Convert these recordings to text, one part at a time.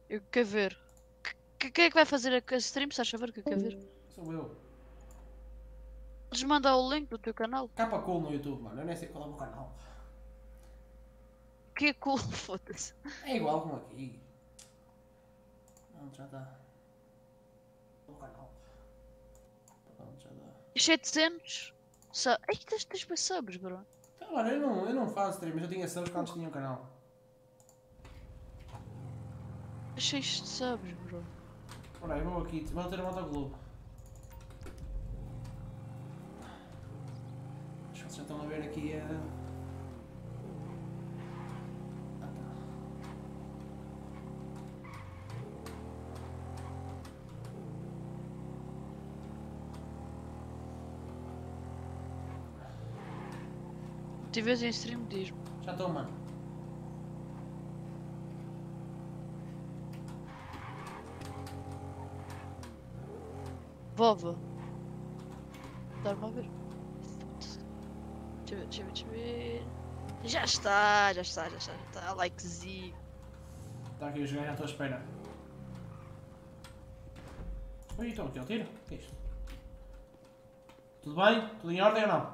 Eu quero ver. Quem é que vai fazer a stream? Estás a ver que eu quero ver? Sou eu. Podes mandar o link do teu canal. Capa cool no YouTube, mano. Eu nem sei qual é o meu canal. Que é cool, foda-se. É igual como aqui. Não, já dá. O canal. Pronto, já dá. 700? Ai, tens para subs, bro. Então, mano, eu não faço stream, mas eu tinha subs quando tinha um canal. 6 de subs, bro. Ora, eu vou aqui, vou ter a Motoglobo. Acho que vocês já estão a ver aqui a. Ah, tá. Se tiveres em stream, diz-me. Já estou, mano. Vova. Dá-me a ver. Foda-se. Deixa eu ver. Já está. Likezinho. Está aqui a jogar, já estou à espera. Oi, então, aqui é o tiro? O que é isto? Tudo bem? Tudo em ordem ou não?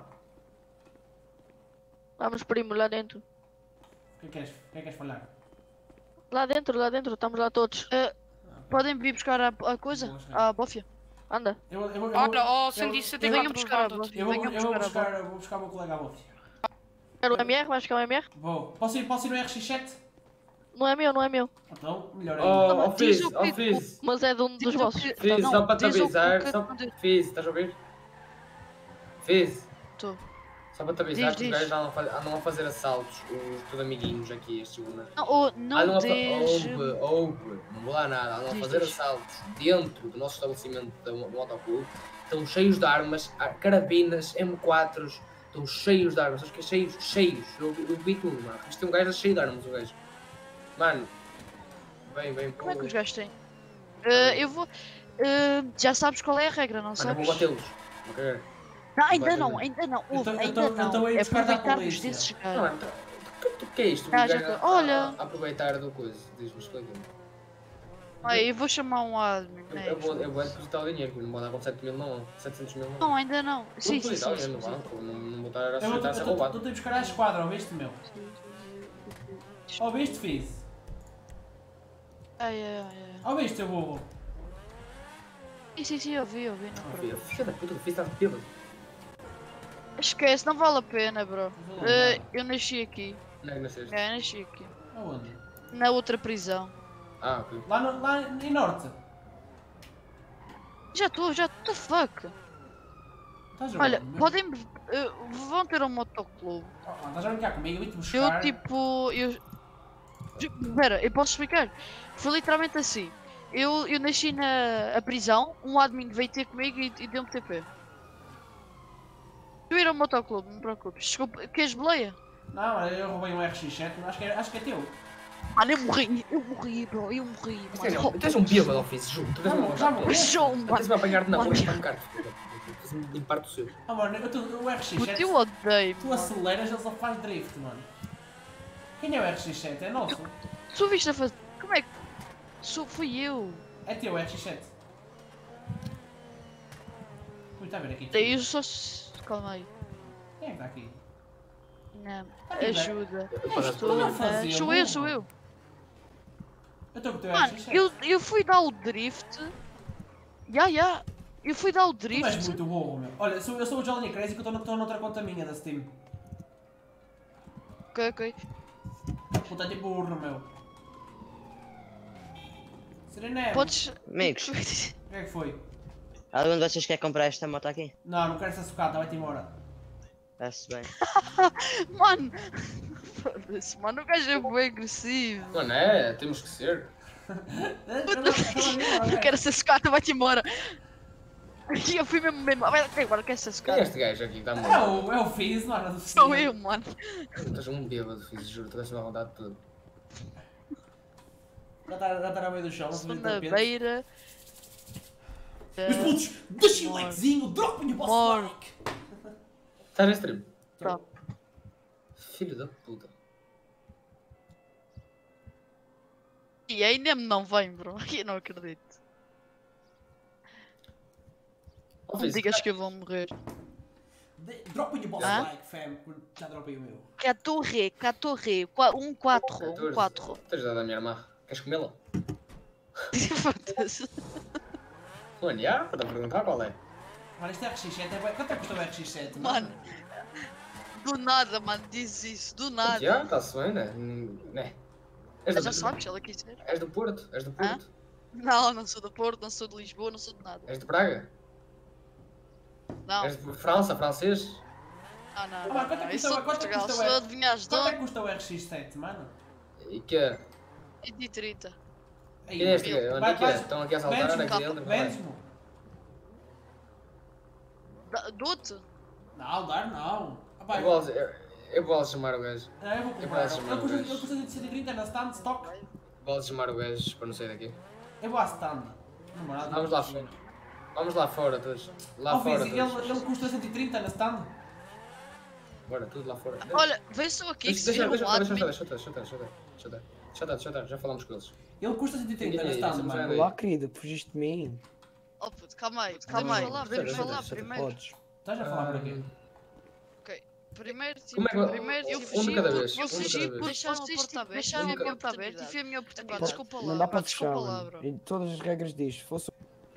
Vamos, primo, lá dentro. O que é que queres? O que é que queres falar? Lá dentro, estamos lá todos. Podem vir buscar a coisa? Vou buscar. A bófia. Anda. Olha, ó, 174 venham buscar a todos. bófia. Eu vou Venham buscar o meu colega à bolsa. Quero o MR, vais buscar o MR? Vou. Posso ir no RX7? Não é meu. Então, melhor ainda. Oh, Diz Fizz, o que- Fizz. Mas é de um dos vossos. Fizz, Não, só para te diz o avisar, que- Fizz, estás a ouvir? Fizz, Tô. só para te avisar que os Diz. gajos andam a fazer assaltos, os tudo amiguinhos aqui, estes boomers. Não deixe. Ouve, não vou lá nada, andam a fazer Diz. assaltos dentro do nosso estabelecimento do Motoclube, estão cheios de armas, carabinas, M4s, estão cheios de armas, acho que é cheios, eu vi tudo, mano, isto é um gajo cheio de armas, o gajo. Mano, vem, Como é que os gajos têm? Eu vou. Já sabes qual é a regra, não Mano, eu sabes? vou batê-los, vou cagar. Não, ainda Vai, não. vai. Ainda não. Eu tô aí É buscar da aproveitarmos polícia. desses Não, gajos. mano, o que é isto? Ah, Um já gajo tô. Olha. a aproveitar do coisa, diz-me, explica-me. Eu vou chamar um admin. né? Eu vou depositar o dinheiro, não vou dar com 7 mil não, 700 mil não. Não, ainda não. Vou Sim. depositar o dinheiro no banco, não vou estar a aceitar a ser Eu roubado. estou a buscar a esquadra, ouviste, meu? Ouviste, Fizz? Ai. Ouviste, seu burro? Sim, eu vi. Não, Filha da puta, o Fizz está bêbado. Esquece, não vale a pena, bro. Não vou lembrar. Eu nasci aqui. Não é que nasceste? Nasci aqui. Aonde? Na outra prisão. Ah, ok. Lá em Norte. Já the fuck. Estás a Olha, ver, meu? podem. Vão ter um motoclube. Estás a brincar comigo? Eu vim-te Eu buscar. tipo. Espera, eu posso explicar? Foi literalmente assim. Eu nasci na prisão, um admin veio ter comigo e deu-me TP. Eu ir ao motoclube, não me preocupes. Desculpa, queres boleia? Não, eu roubei um RX7, mas acho que é teu. Mano, eu morri, bro, eu morri. Tu és um bêbado, ó Fizz, juro. Tu és um Já morri. Estás-me a apanhar na rua Mano. e espancar-te. Estás-me a limpar-te o seu. Ah, mano, o Puto, RX7, eu odeio, tu mano. aceleras, ele só faz drift, mano. Quem é o RX7? É nosso? Tu viste a fazer. Como é que. Fui eu. É teu o RX7. Ui, está a ver aqui. Eu só. Calma aí. Quem é que está aqui? Não. Olha, Ajuda. Como eu fazia, Sou eu. Eu estou com o teu Mano, RX7. eu fui dar o drift. Eu fui dar o Tu és drift. muito burro, meu. Olha, eu sou o Johnny Crazy que eu estou noutra conta minha da Steam. Ok. Puta de burro, meu. Serenero. Podes. Amigos, O que é que foi? algum de vocês quer comprar esta moto aqui? Não quero essa sucata, vai-te embora. Está-se bem. Mano! Foda-se, mano, o gajo é bem agressivo. Mano, temos que ser. Não quero ser sucata, vai-te embora. Eu fui mesmo. Vai até agora, quero ser Quem é sucata. este gajo aqui? Dá-me É o Fizz, não era do Fizz. Sou eu, mano. Tu estás um bêbado, Fizz, juro. Tu deixas-me à vontade de tudo. Já está na meio do chão, não se Sou vê de na repente. beira. Meus putos, deixem o likezinho, dropem o vosso Mor. like. Estás em stream? Tá. Filho da puta. E ainda não vem, bro. Eu não acredito. Ó, Não Fizz, digas que eu vou morrer. Dropa o vosso Hã? like, fam, porque já dropei o meu. Catorre. 1-4. 1-4. Tens dado a minha irmã. Queres comê-la? Foda-se. Mano, já? Para perguntar qual é. Mano, este RX7 é bué. Quanto é que custa o RX7? Mano. Do nada, mano. Diz isso. Do nada. Já, está-se bem, né? Né? És Já sabes, se ela quiser. És do Porto? És do Porto? Não, não sou do Porto, não sou de Lisboa, não sou de nada. És de Braga? Não, És de França, francês? não, Ah, não. mano, quanto é que Isso custa sou o- de quanto é que Portugal. custa o Se R- adivinhares de Quanto é que onde, custa o RX7, mano? E que é? é de 30. Aí, Quem é este? Mil. Onde é que é? Estão aqui a saltar Vendes-me, aqui dentro? vendes-me. Dou-te? Não, dar não. Ah, pá, Eu vou chamar o gajo. não, eu vou Eu comprar. posso chamar o Ele gajo. custa 130 na stand, stock. Vou chamar o gajo para não sair daqui. Eu vou à stand. Namorado, Vamos lá fora. Vamos lá fora todos. Lá Ó, fora Fizz, todos. ele custa 130 na stand. Bora, tudo lá fora. Olha, vê só aqui se vir um admin. Deixa, já falamos com eles. Ele custa 130 na Isso, stand, isso, mano. isso. Olá, querida, fugiste de mim. Oh puto, calma aí. Vamos Vamos falar, falar deixa, primeiro. Podes. Estás a falar para quê? Primeiro, tipo, Como é que- primeiro eu um de fugi cada porque vez, eu um de fugi cada porque vez. vocês tipo, deixaram a porta aberta e foi a minha oportunidade. Pá, Desculpa não lá, dá pá, para fechar, desculpa lá, mano. bro. E todas as regras diz. Se fosse.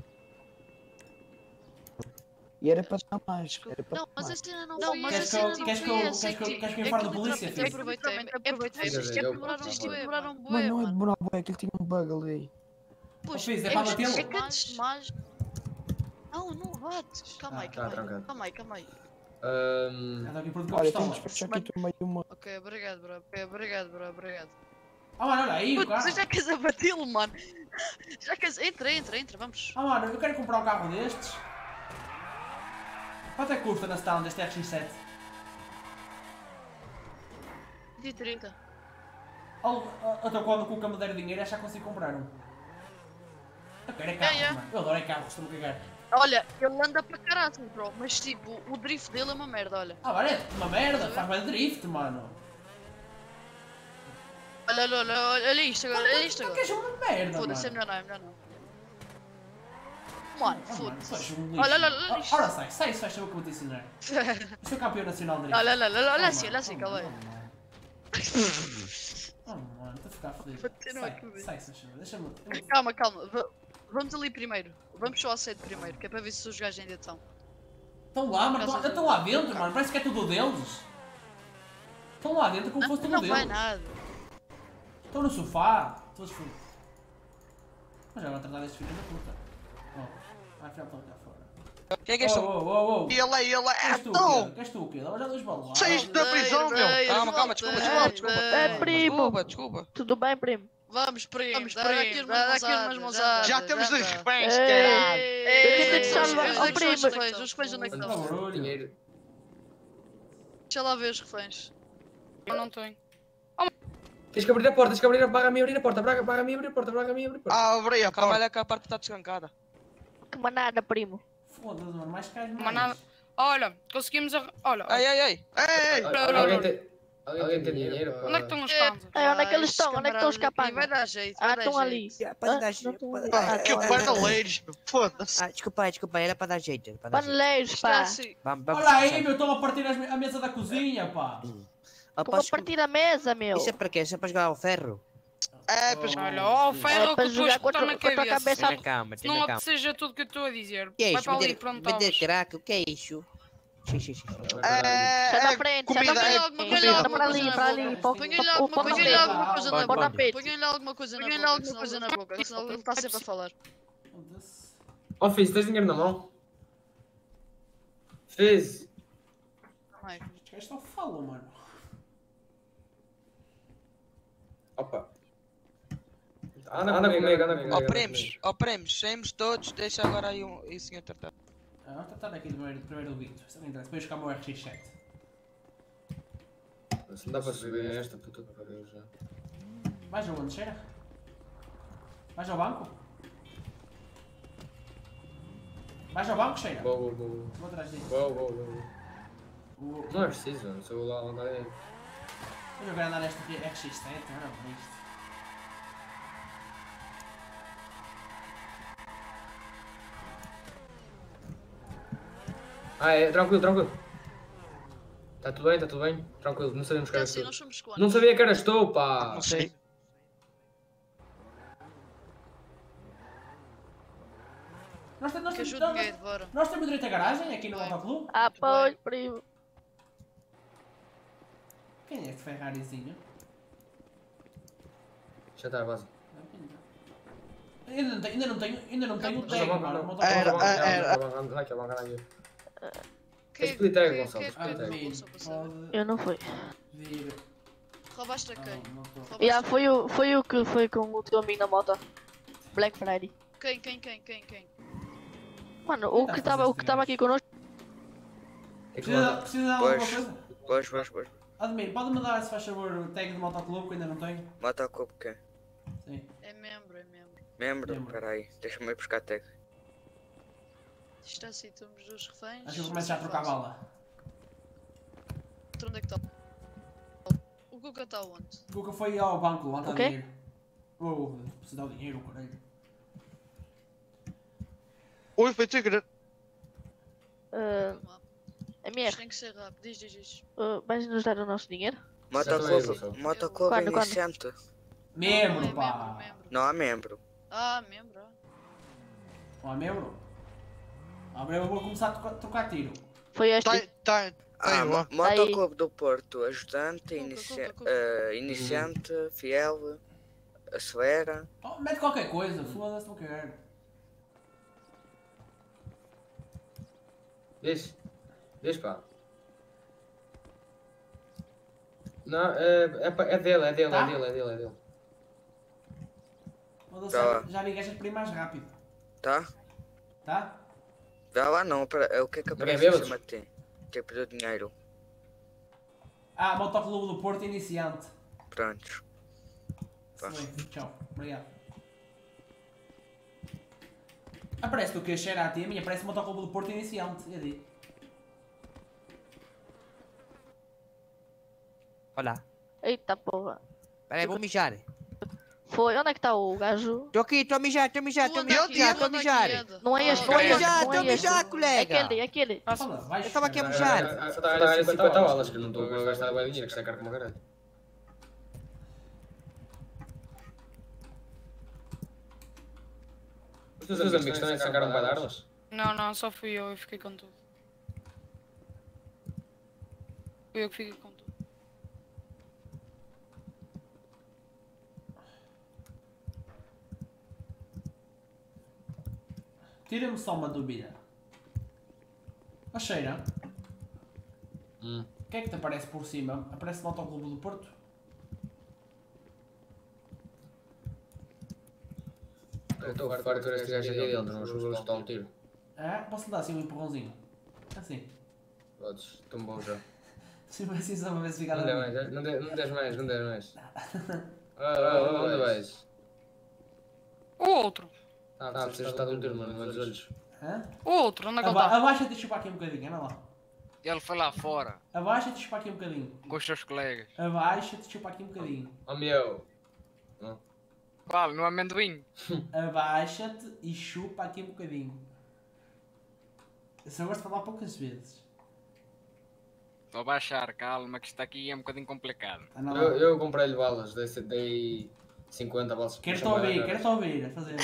E era para dar mais. Era para Não, dar mas mais. a cena não Não, foi mas essa. queres que eu- não queres que foi eu- essa, queres que eu- tipo, queres que eu é fale da que polícia, literalmente Fizz? aproveitei. Vocês Eu- demoraram bué, Mano, não é mano. demorar bué, que ele tinha um bug ali. Puxa, Fizz, é para que batê-lo? é que antes de mais... Não, não bates. Calma aí, Ah, calma aí. trancado. Calma aí. Ando aqui por Olha, duas tenho pistolas. que despachar aqui também uma. Ok, obrigado, bro. Ok, obrigado, bro. Obrigado. Ah, mano, olha aí o Puto, carro. você já queres abatê-lo, mano. Já queres... Entra, vamos. Ah, mano, eu quero comprar um carro destes. Quanto é que custa na stand este RX7? De 30. Até quando o Cuca me der dinheiro, acho que já consigo comprar um. Eu quero é carros, mano. Eu adoro é carros, estou-me a cagar. Olha, ele anda para caralho, bro. Mas tipo, o drift dele é uma merda, olha. Ah, mano, é uma merda, faz bem drift, mano. Olha isto agora, olha isto Não agora. queres uma merda, Foda-se, é mano. melhor não. Mano, Ah, mano, tu és foda-se. um lixo. Olha isto. Ora sai, sai, sai, eu que eu vou te ensinar. Eu sou campeão nacional de drift. Olha assim, calma aí. Oh, mano, estou a ficar feliz. Bater no Sai, acredito. sai, deixa-me. Calma. Vamos ali primeiro. Vamos só ao sede primeiro, que é para ver se os gajos ainda estão. Estão lá, mano, estão lá dentro, mano. Parece que é tudo deles. Estão lá dentro como fosse tudo Não vai deles. nada. Estão no sofá, todos fodidos. Mas já vão tratar destes filhos da puta. Oh, afinal estão cá fora. Quem é que és tu? Oh. Ele é, És tu o não! quê? És tu o quê? Dá já dois balões. Saíste da prisão, meu! Calma, desculpa. É, primo. Desculpa. Tudo bem, primo? Vamos, primo. Dá aqui umas mãozadas. Já temos dois reféns, Ei. caralho! Eu tentei te salvar. Os Oh, primo. reféns onde é que Não, estão? barulho. Dinheiro. Deixa lá ver os reféns. Eu não tenho. Tens que abrir a porta, barra a mim abrir a porta, barra a mim abrir a porta. Ah, abri a Calma, porta. olha que a parte está descancada. Que manada, primo. Foda-se, mano, mais caro Mas nada. Olha, conseguimos. Olha, Ei! Ei! Alguém tem dinheiro? onde é que estão as tantas? Ei, onde é que eles estão? Onde é que estão os capazes? Vai dar jeito, Ah, estão ali. Para dar Não jeito. estão ali. Ah, que paneleiros, meu. Foda-se. Ah, desculpa aí, era para dar jeito. Era para dar jeito. Paneleiros, Está pá. assim. Vamos Olha aí, fechar. meu, estão a partir a mesa da cozinha, pá. Ah, Estão a posso- partir a mesa, meu. Isso é para quê? Isso é para jogar ao ferro? É, pois. Olha, ó, o ferro É que para eu estou a jogar com a escutar na tua cabeça. cabeça. Tem na cama, Se tem não na cama. seja tudo o que eu estou a dizer. Que é Vai isso? para ali, pronto, Vender estavas. crack? O que é isso? Sim. Sai da frente, sai da comida, frente. alguma Anda coisa, para ali, para ali. Ponham-lhe alguma coisa na Bota boca. peito. Ponham-lhe alguma coisa na boca, senão ele está sempre a falar. Foda-se. Ó, Fizz, tens dinheiro na mão? Fizz. Ai, Estes gajos só falam, mano. Opa. Anda comigo. Ó prémios, saímos todos, deixa agora aí o senhor tratar. Ah, vamos tratar aqui do primeiro do Vito. Isso não interessa. Depois buscar o meu RX7. Se não dá para subir esta, puta que pariu já. Vais aonde, cheira? Vais ao banco? Vais ao banco, cheira? Boa. Vou atrás disso. Não é preciso, se eu lá andar aí. Vou jogar andar neste RX7, ora bem isto. Ah, é, tranquilo, tranquilo. Tá tudo bem, tá tudo bem. Tranquilo, não sabemos que É eras assim, tu. nós somos quantos? Não sabia que eras tu, pá. Não sei. Que ajuda dinheiro, bora. Nós temos direito à garagem aqui no Motoclube? Ah, pois, primo. Quem é este Ferrarizinho? Já está, base. Ainda não tenho o tag, mano. Não, Era- Anda aqui, Quem split tag, Gonçalo, quem split tag. roubou, só para saber? Pode Eu não fui. vir. Roubaste a quem? Não tô. Roubaste Já, a foi o que foi com o teu amigo na moto. Black Friday. quem? Mano, o que tava aqui connosco. Precisa de alguma Pois. coisa? Pois. Admir, pode-me dar, se faz favor, o tag de Motoclube que ainda não tenho? Motoclube quem? Sim. É membro. Membro? Membro. Peraí, deixa-me ir buscar tag. Isto está assim, estamos dos reféns. Acho que eu começo já a trocar bala. Onde é que está? O Guga está onde? O Cuca foi ao banco levantar O quê? dinheiro. Oh, precisa dar o dinheiro, caralho. Oi, foi tu que... Uh, Vamos lá. MR, Isto tem que ser rápido. Diz. vais nos dar o nosso dinheiro? Motoclube Quando? iniciante. Membro, Não, é pá! membro. Não há membro. Ah, membro. Não há membro? Agora eu vou começar a trocar tiro. Foi este. Tá. Ah, Aí, ó. Motoclube do Porto, ajudante, Cuca. iniciante, fiel, acelera. Oh, mete qualquer coisa, foda-se, não quero. Diz, pá. Não, é dele. Foda-se, Tá. já vi gajas para ir mais rápido. Tá? Tá? Vá lá não, o que é que Não aparece é em bêbados? cima de ti? Que pediu dinheiro. Ah, Motoclube do Porto iniciante. Prontos. Pá. Sim, tchau, obrigado. Aparece-te o que cheira a ti, a minha aparece Motoclube do Porto iniciante. Eu digo. Olá. Eita porra. Peraí, vou mijar. Foi, onde é que está o gajo? Tô aqui, tô a mijar. Não é este, Tô a mijar, colega. É aquele. Fala, vais. Eu estava aqui a mijar. Só está a ganhar 50 balas, que eu não estou a gastar bem dinheiro, que isto é caro como caralho. Os teus amigos também sacaram para dar-las? Não, só fui eu e fiquei com tudo. Fui eu que fiquei com tudo. Tira-me só uma dúvida. A cheira, o que é que te aparece por cima? Aparece Motoclube do Porto? Eu estou a fora que este gajo aqui dentro, não vou estar um tiro. Ah, posso dar assim um empurrãozinho? Assim. Podes, tão bom já. Sim, assim só para ver se fica Não a dê dar. mais, não des mais. Onde vais? O outro. Precisas estar de um tiro, mano, não é dos olhos. Hã? O outro, onde é que ele está? Abaixa-te e chupa aqui um bocadinho, anda lá. Ele foi lá fora, Abaixa-te e chupa aqui um bocadinho. com os seus colegas. Abaixa-te e chupa aqui um bocadinho. Oh meu! Qual? No amendoim? Abaixa-te e chupa aqui um bocadinho. Eu só gosto de falar poucas vezes. Estou a baixar, calma, que isto aqui é um bocadinho complicado. Anda lá. Eu comprei-lhe balas, dei 50 balas. Quero-te ouvir, a fazer.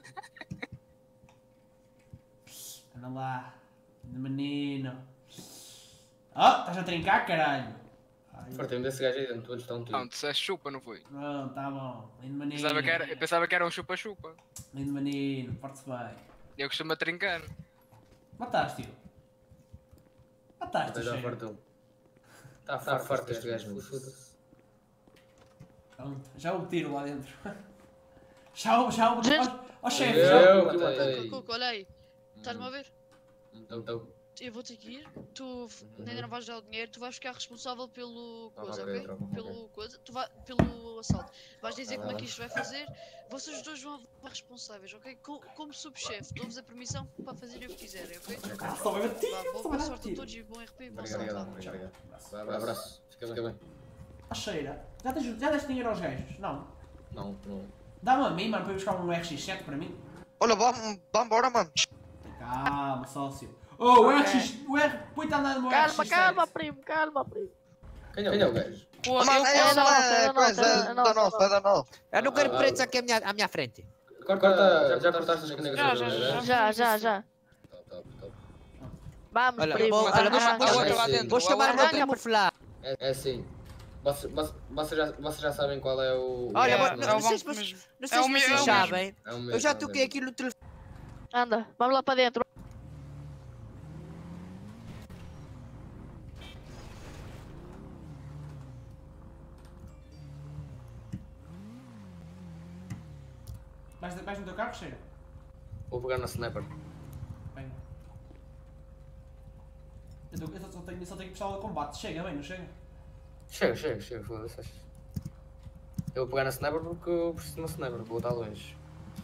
Anda lá, menino. Oh, estás a trincar, caralho. Fartei-me desse gajo aí dentro, tu está um tiro. Não, disseste chupa, não foi? Não, tá bom. Lindo menino. Eu pensava que era um chupa-chupa. Lindo menino, porte-se bem. Eu costumo trincar. Mataste-o. Mataste-o, Já cheiro. fartou. Está farto este gajo, meu. Foda-se. Pronto, já o tiro lá dentro. Já o... Ó chefe, Eu que Cuca, matei. olha aí. Estás-me a ver? Então. Eu vou ter que ir. Tu ainda não vais dar o dinheiro. Tu vais ficar responsável pelo coisa, ok, ok? troca, Pelo coisa. Tu vai, pelo assalto. Vais dizer como é que isto vai fazer. Vocês dois vão ser responsáveis, ok? Como subchefe, dou-vos a permissão para fazerem o que quiserem, ok? só vai ver tiro, Vá, só boa vai dar sorte a tiro. todos e bom RP e bom assalto. Obrigado. Abraço. Fica bem. Ó cheira, já deste dinheiro aos gajos? Não. Não. Dá-me a mim, mano, para ir buscar um RX7 para mim. Olha, vamos embora, mano. Calma, sócio. Oh, o RX, o R, põe-te a andar no meu Calma, RX7. calma, primo, calma, primo. Quem é o gajo? Mano, é é da nossa, da coisa, é da nossa, é da nossa. Eu não quero pretos aqui à minha frente. Corta, já cortaste as canecas? Já. Top. Vamos, Olha, primo. olha, A outra lá sim. dentro. Vou chamar o meu primo Flá. É assim. Vocês já sabem qual é o... Olha, É, não o sei se banco vocês mesmo. não sei É o se meu- é vocês o sabem. É o mesmo, Eu já é o toquei mesmo. aqui no telefone. Anda, vamos lá para dentro. Vais no teu carro, chega. Vou pegar na sniper. Bem. Eu só tenho pessoal de combate. Chega, bem, não chega? Chega, foda-se. Eu vou pegar na sniper porque eu preciso de uma sniper, vou estar longe.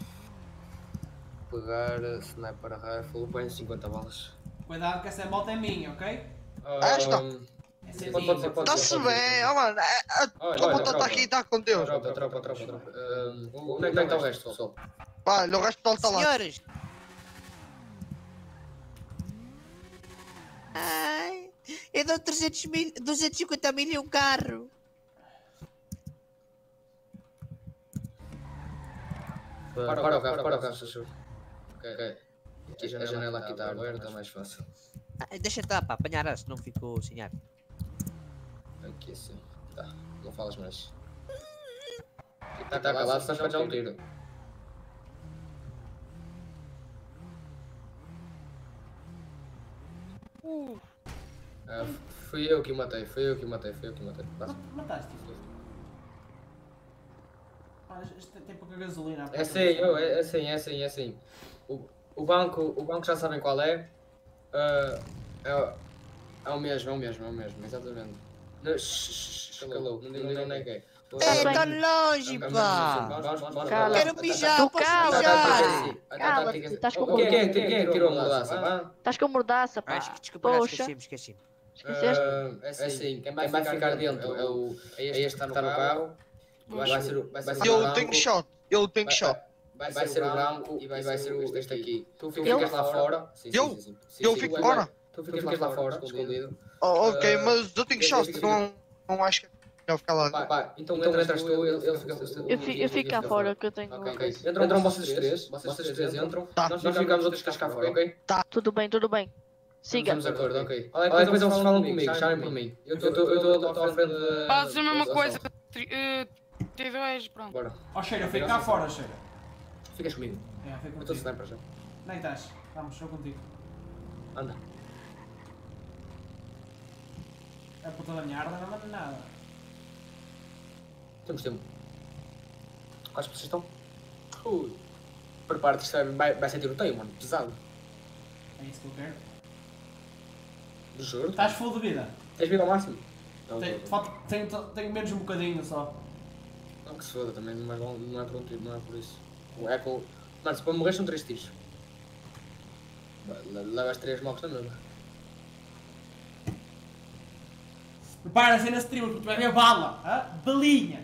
Pegar a sniper rifle, põe 50 balas. Cuidado que essa moto é minha, ok? Esta? Essa é Pode minha. ser. Está-se bem, ó mano, a tua Olha, moto está tropa. aqui e está com Deus. Tropa. Onde é que está o resto, pessoal? Vai, o resto está lá. Senhores! Ai, eu dou 250 mil e um carro. Para o carro, se achou. Ok. Aqui a janela aqui está aberta, está mais fácil. Deixa estar, pá, apanhar se não ficou sem ar. Aqui assim. Tá, não falas mais. Está calado, estás para já um tiro. Fui eu que o matei. Passa. Mataste. Este tem pouca gasolina. É assim. O banco já sabem qual é. É o mesmo, exatamente. Calou, não digo onde é que é. Ei, tá longe, pá! Quero mijar, Tu posso cala, mijar? Cala-te, estás com Quem é que tirou a mudança? Estás com mordaça, pá. Desculpa, Poxa. esqueci-me. Esqueceste? É assim, quem vai ficar dentro é este que está no carro. Vai ser o Eu tenho shot. Vai ser o branco e vai ser este aqui. Tu Eu? ficas lá fora. Eu fico fora? Tu ficas lá fora, escondido. Oh, ok, mas eu tenho shot, não acho que é melhor ficar lá. Pá, então entras tu, ele fica... Eu fico cá fora que eu tenho. Ok. Entram vocês três entram. Nós ficamos outros três cá fora, ok? Tudo bem. Siga. Estamos de acordo, ok. Olha, depois eles falam comigo, chamem por mim. Eu estou à frente de... Fazes a mesma coisa. T2, pronto. Bora. Ó, Cheira, fica cá fora, Cheira. Ficas comigo. É, fica Eu estou de contigo. sniper já. Onde é que estás? Vamos, estou contigo. Anda. A puta da minha arma não manda nada. Temos tempo. Quais vocês estão? Ui. Prepara-te, isto vai ser tiroteio, mano. Pesado. É isso que eu quero. Juro. Estás full de vida? Tens vida ao máximo? Não, Tenho menos um bocadinho só. não que se foda também, mas não é por um tiro, não é por isso. É com... Mano, se para morrer são 3 tiros. Levas 3 mortes na mesma. Prepara-se nesse trio, porque tu vai ver bala. Ah? Balinha.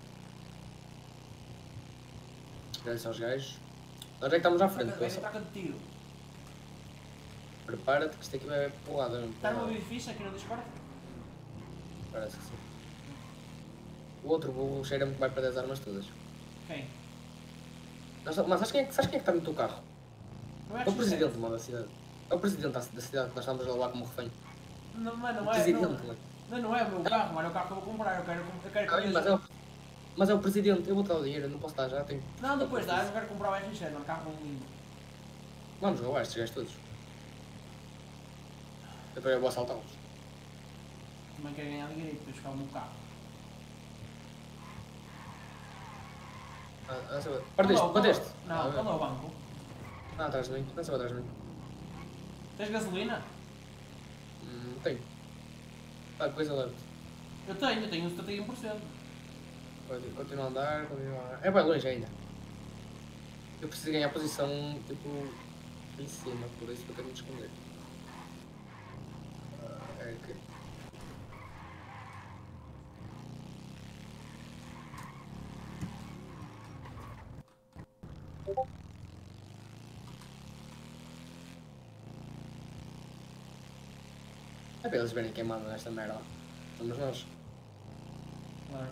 Agradecer aos gajos. Nós é que estamos à frente, Vai pensa. troca de tiro. Prepara-te que isto aqui vai porrada mesmo. Está no edifício aqui no Discord? Parece que sim. O outro burro cheira-me que vai para 10 armas todas. Quem? Mas sabes quem é que está no teu carro? Não É o presidente, mano, da cidade. É o presidente da cidade que nós estamos a levar como refém. Não, mano, O não é. presidente, Não, mano. não é o meu carro, mano. É o carro que eu vou comprar. Eu quero Mas é o presidente, eu vou dar o dinheiro, eu não posso dar já, tenho... Não, depois dá. Eu quero comprar o RX7, mano. Carro lindo. Vamos roubar estes gajos todos. Depois eu vou assaltá-los. Também quero ganhar dinheiro depois ficar o meu carro. Bateste? Não, qual é o banco? Não, atrás de mim, não sei atrás de mim. Tens gasolina? Tenho. Depois eu levo-te. Eu tenho 71%. Pode continuar a andar, É bem longe ainda. Eu preciso ganhar posição, tipo, em cima, por isso que eu quero me esconder. Ok. É para eles verem quem manda nesta merda. Somos nós. Claro.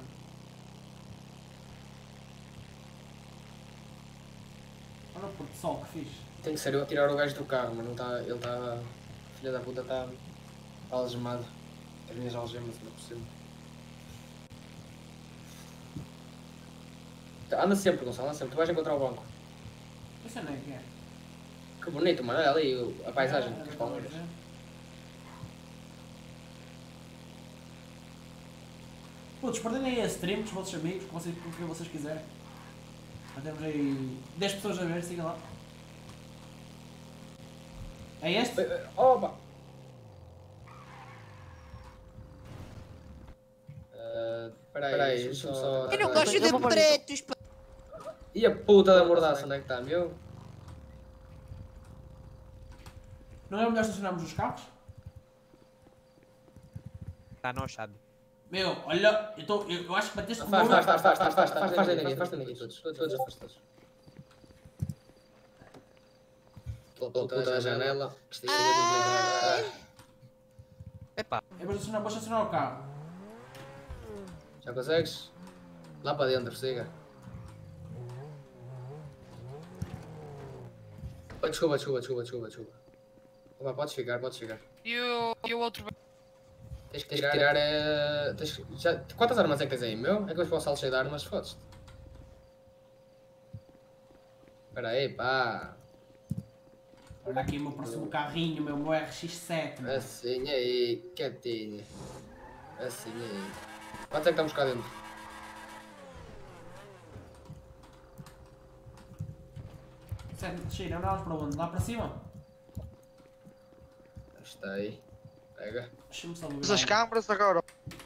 Olha o porto de sol que fiz. Tem que ser eu a tirar o gajo do carro, mas não está. Ele está. Filha da puta está. Está algemado. As minhas algemas ainda por cima. Anda sempre, Gonçalo, anda sempre. Tu vais encontrar o banco. Isso não é que é. Que bonito, mano. Olha ali a paisagem. É, As palmeiras. Putz, perdem aí a stream com os vossos amigos, com quem vocês quiserem. Já temos aí 10 pessoas a ver, siga lá. É este? Opa! Espera aí, deixa-me só... Eu não gosto de pretos, pá. E a puta da mordaça, onde é que está, meu? Não é melhor estacionarmos os carros? Está no chave. Meu, olha, eu acho que bateste com Faz dentro aqui, todos afastados. Puta da janela. Isto aqui é complicado. Epá, vou estacionar o carro. Já consegues? Lá para dentro, siga. Desculpa. Opa, podes ficar. E o outro. Tens que tirar. Quantas armas é que tens aí, meu? É que eu posso sair cheio de armas, fodes-te. Espera aí, pá. Olha aqui o meu próximo carrinho, meu RX-7. Meu. Assim aí, quietinho. Assim aí. Quantos é que estamos cá dentro? Cheira, andávamos para onde? Lá para cima? Está aí. Pega. Deixa-me só ver. As câmaras agora.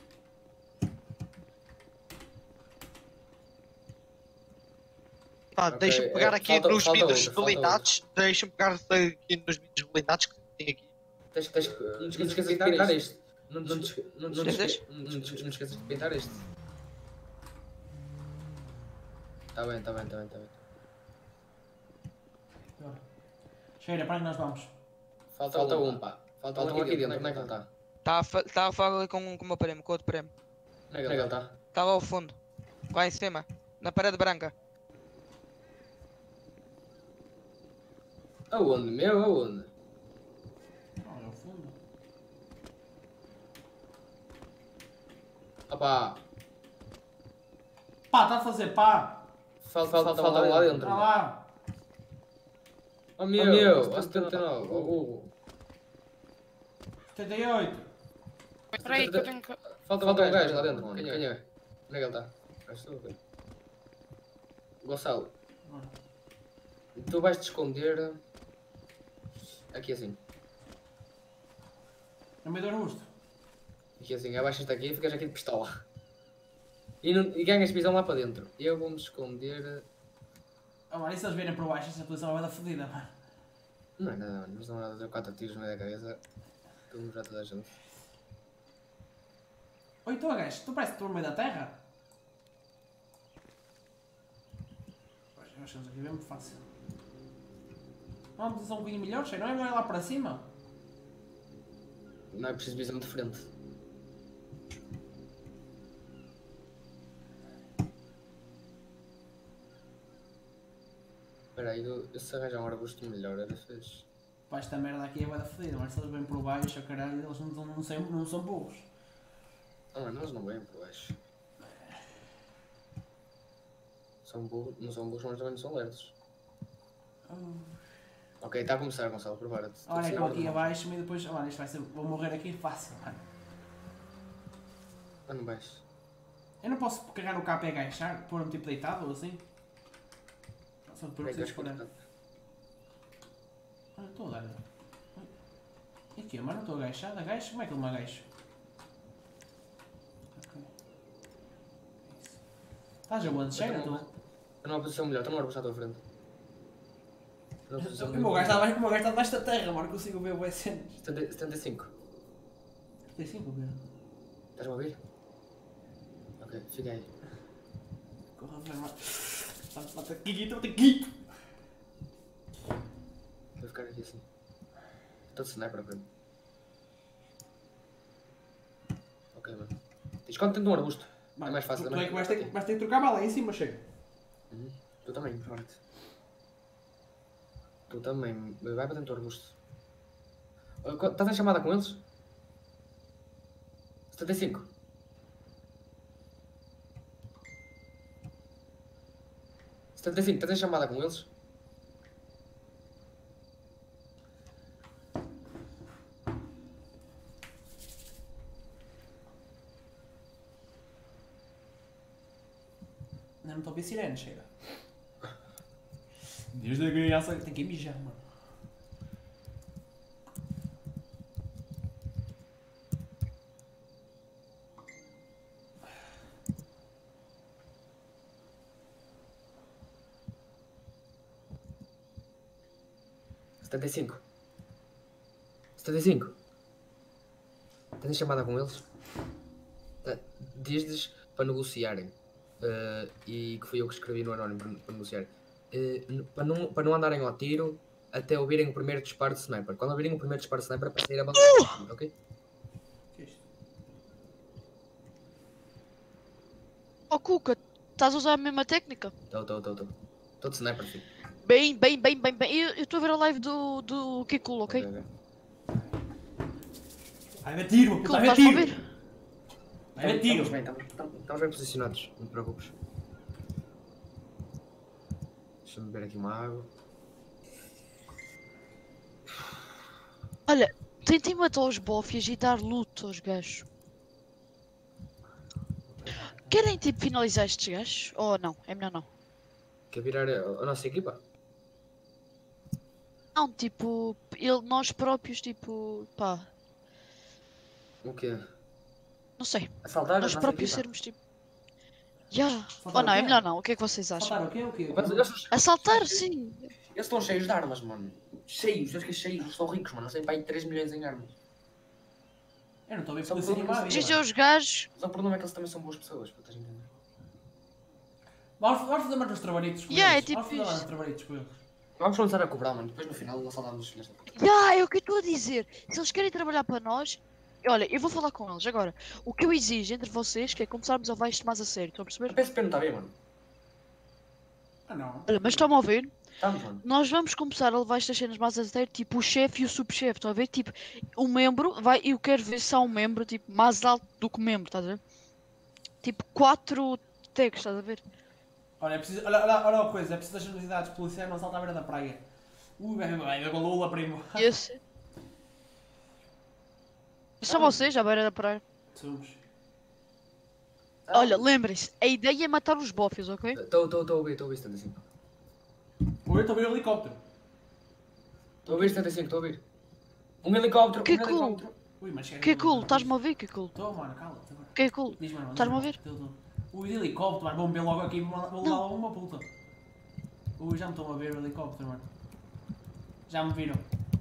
Pá, Ok, deixa-me pegar aqui falta nos vidros outro. blindados. Deixa-me pegar aqui nos vidros blindados que tem aqui. Não te esqueças de pintar isto. Não te esqueças de pintar isto. Tá bem. Cheira, para onde nós vamos? Falta um, pá. Falta um aqui dentro. Onde é que ele está? Está a falar com o meu primo, com outro primo. Onde é que ele está? Está lá ao fundo. Lá em cima. Na parede branca. Aonde, meu? Aonde? Não, é o fundo. Opá. Pá, está a fazer pá. Falta um lá dentro. Está lá. Oh meu, ó 79, ó Hugo. 78. Espera aí que eu tenho que. Falta um gajo lá dentro, mano. Quem é? Onde é que ele está? Gonçalo. Tu vais te esconder. Aqui assim. No meio do arbusto. Aqui assim, abaixas-te aqui e ficas aqui de pistola. E ganhas visão lá para dentro. E eu vou-me esconder. Ah, mano, e se eles virem por baixo, essa posição vai dar fodida, mano. Não é nada, mano. Não dão nada de 4 tiros no meio da cabeça. Tu já toda a gente. Oi, então, gajo, tu parece que estou no meio da terra? Pois, nós estamos aqui mesmo fácil. Não há uma posição um bocadinho melhor, sei, não é melhor ir lá para cima? Não é preciso visão de frente. Espera aí, eu se arranjar um arbusto melhor, era fixe. Pá, esta merda aqui é bué da fodida, mas se eles vêm por baixo, caralho, eles não são burros. Ah, mano, eles não vêm por baixo. Não são burros, mas também não são lerdos. Ok, está a começar, Gonçalo, prepara-te. Olha, estou aqui abaixo e depois, mano, isto vai ser, vou morrer aqui fácil, mano. Ah, não vais. Eu não posso carregar no capa e agachar, pôr-me tipo deitado ou assim? Só depois preciso escolher. Ah, estou a dar. E aqui, mas não estou agachado, agacho? Como é que eu me agacho? Ok. Estás aonde? Chega, tu? Estou numa posição melhor, estou numa arbusto à tua frente. O meu gajo está debaixo da terra, mano, consigo ver o cenas. 75. 75, meu. Estás-me a ouvir? Ok, fica aí. Corra, vai, mano. Mata aqui. Vou ficar aqui assim. Estou de sniper para mim. Ok, mano. Diz quando tem um arbusto. Mano, É mais fácil, tu não é? é que vais ter que trocar bala aí em cima, chega. Tu também, forte. Tu também. Vai para dentro do arbusto. Estás em chamada com eles? 75. Estás em chamada com eles? Não estou a ver sirene, chega. Desde a criança tem que ir mijar, mano. Setenta e cinco. 75. Estás em chamada com eles? Diz-lhes para negociarem. E que fui eu que escrevi no anónimo para negociar. Para não andarem ao tiro até ouvirem o primeiro disparo de sniper. Quando ouvirem o primeiro disparo de sniper, para sair a bandeira. Ok? Oh Cuca, estás a usar a mesma técnica? Estou de sniper, filho. Bem. Eu estou a ver a live do Kikulo, ok? Vai ver tiro, Kikulo, vai ver estás-me a tiro. ouvir? Vai ver tiro. Estamos bem posicionados, não te preocupes. Deixa-me beber aqui uma água. Olha, tentem matar os bofias e dar luto aos gajos. Querem tipo finalizar estes gajos? Ou não? É melhor não. Quer virar a nossa equipa? Não, tipo, nós próprios, tipo, pá, O quê? não sei. Assaltar a Nós nossa próprios equipa? sermos tipo. Já. Assaltar Ou não, o é quê? melhor não. O que é que vocês acham? Saltar o quê? Assaltar, sim. Eles estão cheios de armas, mano. Cheios, acho que cheios. Estão ricos, mano. Eles têm para aí 3 milhões em armas. Eu não estou a ver Só polícia por- nenhuma a Dizem vida. os gajos. Só o problema é que eles também são boas pessoas, para estás a entender. Vamos fazer mais uns trabalhitos com Yeah, é eles. tipo Vamos fazer mais uns isto. trabalhitos com eles. Vamos começar a cobrar, mano. Depois no final nós saltamos os filhos da puta. Já, é o que eu estou a dizer. Se eles querem trabalhar para nós. Olha, eu vou falar com eles agora. O que eu exijo entre vocês que é começarmos a levar isto mais a sério. Estão a A perceber? PSP não está bem, mano. Ah não. Olha, mas estão-me a ouvir? Estamos, mano. Nós vamos começar a levar estas cenas mais a sério, tipo o chefe e o subchefe, estão a ver? Tipo, o membro vai. Eu quero ver se há um membro tipo, mais alto do que o membro, estás a ver? Tipo 4 tags, estás a ver? Olha, é preciso, olha uma coisa, é preciso das unidades policiais não saltar à beira da praia. Vai com Lula, primo. Esse. São vocês à beira da praia. Somos. Olha, lembrem-se, a ideia é matar os bofes, ok? Estou a ouvir 75. Oi, estou a ver o helicóptero. Estou a ouvir 75, estou a ouvir. Um helicóptero, Que um cool. helicóptero. Ui, mas chega. Que cool, estás-me a ouvir, que cool. Estou, mano, cala-te agora. Que cool. Diz, mano, Estás-me a ouvir? Estou. Ui, helicóptero, mano, vão ver logo aqui, vou levar logo uma puta. Ui, já me estão a ver o helicóptero, mano. Já me viram.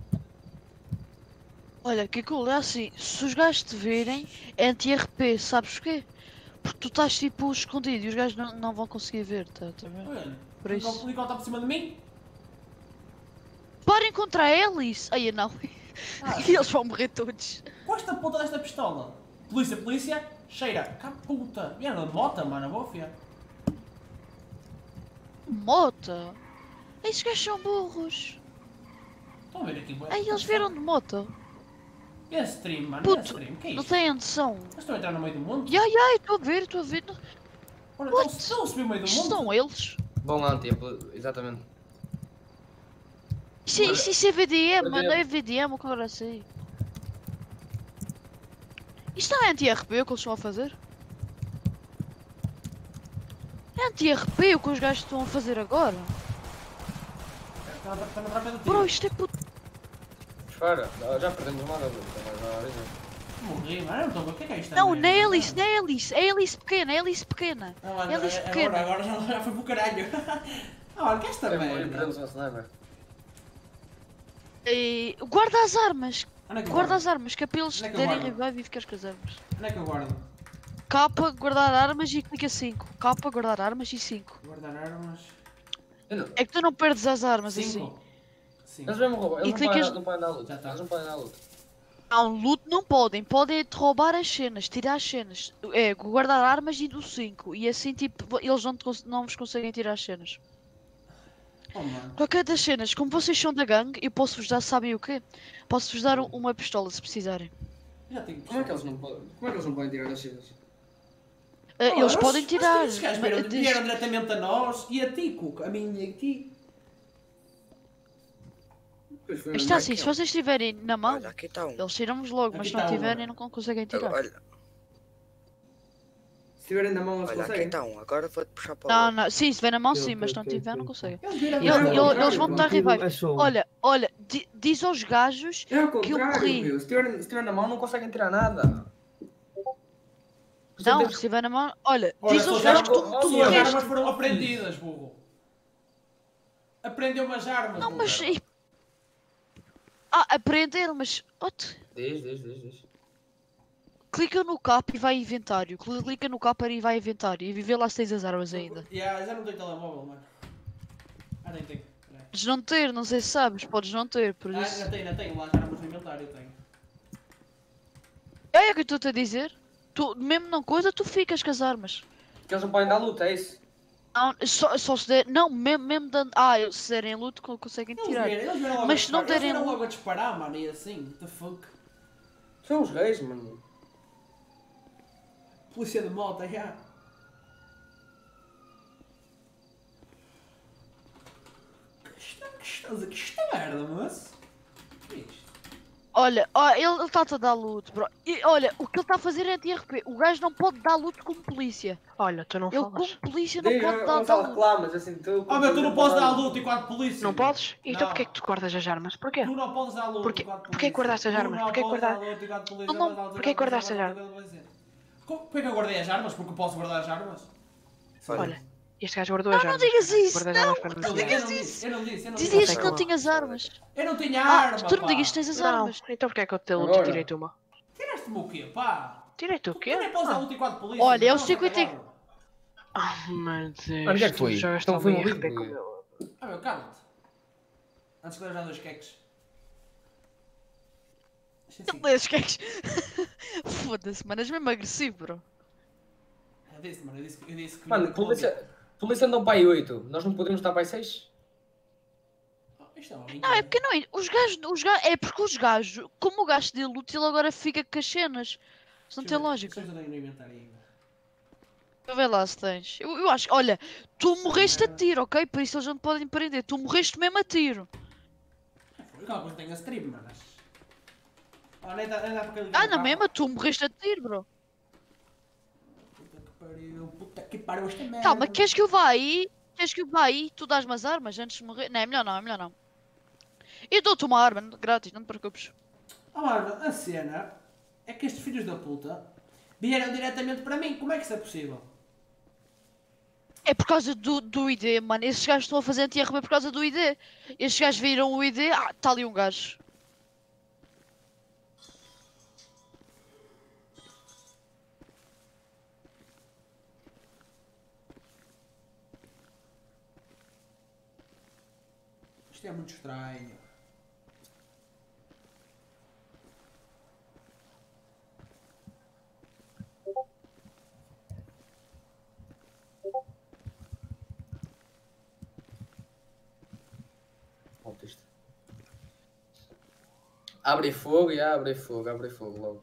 Olha, que cool, é assim, se os gajos te virem, é anti-RP, sabes porquê? Porque tu estás tipo escondido e os gajos não vão conseguir ver, tá a ver? Olha, Por o isso. helicóptero está por cima de mim. Parem contra eles! Ai, não. E eles vão morrer todos. Com esta puta desta pistola. Polícia, cheira. Cá puta. Vieram da moto, mano, vou fiar. Mota? Esses gajos são burros. Estão a ver aqui, bué. Ai, eles vieram de moto. Esse stream, mano, Puto, esse stream, que é não isto? têm noção. Mas estou a entrar no meio do mundo. Estou a ver. Olha, What? estão a subir no meio do Isto mundo. são eles. Bom anti, exatamente. Isso é VDM, Olha. mano, não é VDM o que agora sei. Isto não é anti-RP o que eles estão a fazer? É anti-RP o que os gajos estão a fazer agora? Está na tropa do tiro. Bro, isto é puto. Espera, já perdemos uma da Morri, mano, eu não estou a ver. O que é isto? Não, não é hélice, não é hélice. É hélice pequena, é hélice pequena. Não, mano, Hélice pequena. agora já foi pro caralho. Ah, olha, que esta merda. Perdemos uma sniper. E guarda as armas. Onde é que eu Guarda guardo? as armas, que é para eles Onde é que eu derem guardo? revive e ficares com as armas. Onde é que eu guardo? K, guardar armas e clica 5. K, guardar armas e 5. Guardar armas. É que tu não perdes as armas assim. 5. Eles vão roubar, E eles clicas- não podem dar luta. Já tá. Eles não podem dar luta. Não, loot não podem. Podem te roubar as cenas, tirar as cenas. É, guardar armas e do 5. E assim, tipo, eles não vos conseguem tirar as cenas. Oh, mano. Qualquer das cenas, como vocês são da gangue, eu posso-vos dar, sabem o quê? Posso-vos dar uma pistola se precisarem. Já tenho Como é que eles não podem tirar as cenas? Eles podem tirar. Esses gajos vieram diretamente a nós e a ti, Cuca. A mim e a ti. Está assim, se vocês estiverem na mão, Olha, aqui está um. eles tiram-vos logo, mas se não tiverem, não conseguem tirar. Olha, Se estiverem na mão, eles olha, aqui conseguem. está um. Agora vou-te puxar para o Não, lado. não, sim, se tiver na mão, sim, mas se não tiver, não conseguem. Eles Eles vão dar revive. Olha, diz aos gajos É o que eu contrário, morri. meu. Se estiver na mão, não conseguem tirar nada. Não, se estiver na mão, olha, Olha, diz aos só gajos que já- tu As armas morreste. foram apreendidas, burro. Aprendeu umas armas, Não, burro. mas. Aprender, mas. Diz. Clica no cap e vai a inventário. Clica no cap e vai a inventário. E vê lá se tens as armas ainda. Já não tenho telemóvel, mano. Nem tenho. Peraí. Podes não ter, não sei se sabes, podes não ter, por isso. Ainda tenho lá as armas no inventário, tenho. É o que eu estou-te a dizer. Tu, mesmo não coisa, tu ficas com as armas. Que eles não podem dar luta, é isso? Não, só se der. Não, mesmo dando. Se derem luto, conseguem tirar. Eles vieram logo Mas a se não disparar. derem Eles vieram luto. logo a disparar, mano, e assim, what the fuck. São os reis, mano. Polícia de moto, já. Que isto é merda, moço. Que é isto? Olha, ele está-te a dar luto, bro. E olha, o que ele está a fazer é anti-RP. O gajo não pode dar luto como polícia. Olha, tu não Ele falas. como polícia não Diz, pode dar Gonçalo, luto. reclamas, assim, tu... Ah, meu, tu não podes dar luta enquanto polícia. Não podes? Então Não. porquê é que tu guardas as armas? Porquê? Tu não podes dar luta Porquê? enquanto polícia. Porquê que guardaste as armas? Tu não Porquê que podes guarda- dar luta enquanto polícia. Não, Vais dar luta porquê que enquanto guardaste polícia, as vais dar luta enquanto polícia. Porquê que eu guardei as armas? Porque eu posso guardar as armas? Olha, este gajo guardou as Não armas. digas isso, Guarda as armas para não não digas dizer. isso. Eu não disse. Dizias sei que não como. tinhas armas. Eu não tinha arma, Tu não pá. digas que tens as Não, armas. então porquê é que eu te dei luta e Agora. tirei-te uma? Tiraste-me o quê, pá? Tirei-te o Tu quê? nem podes dar Ah. luta enquanto polícia. Olha, é o não, 50 tá claro. Meu Deus. Olha, o que é que foi? Já Então estou foi bem um a RP livro. com o meu. Ah, meu, calma-te. Antes de eu dar dois queques. Deixa assim. Ele que Foda-se, mano, és mesmo agressivo, bro. Eu disse, mano, eu disse que... Mano, polícia andam para aí 8. Nós não podemos estar para aí 6? Isto é uma Não, é brincadeira. porque não é. É porque os gajos, como o gajo deu luto, ele agora fica com as cenas. Isso não tem lógica. Deixa eu ver no inventário ainda. Vou ver lá se tens. Eu acho. Olha, tu morreste a tiro, ok? Por isso eles não te podem prender. Tu morreste mesmo a tiro. Aquela coisa tem a stream, mano. Nem dá para ligar o Na carro. mesma, tu morreste a tiro, bro. Puta que pariu esta merda. Calma, queres que eu vá aí? Queres que eu vá aí? Tu dás-me as armas antes de morrer? Não, é melhor não, é melhor não. Eu dou-te uma arma, grátis, não te preocupes. Mano, a cena é que estes filhos da puta vieram diretamente para mim. Como é que isso é possível? É por causa do ID, mano. Esses gajos estão a fazer anti-RB por causa do ID. Estes gajos viram o ID. Tá ali um gajo. Isto é muito estranho. Volta isto. Abre fogo e abre fogo logo.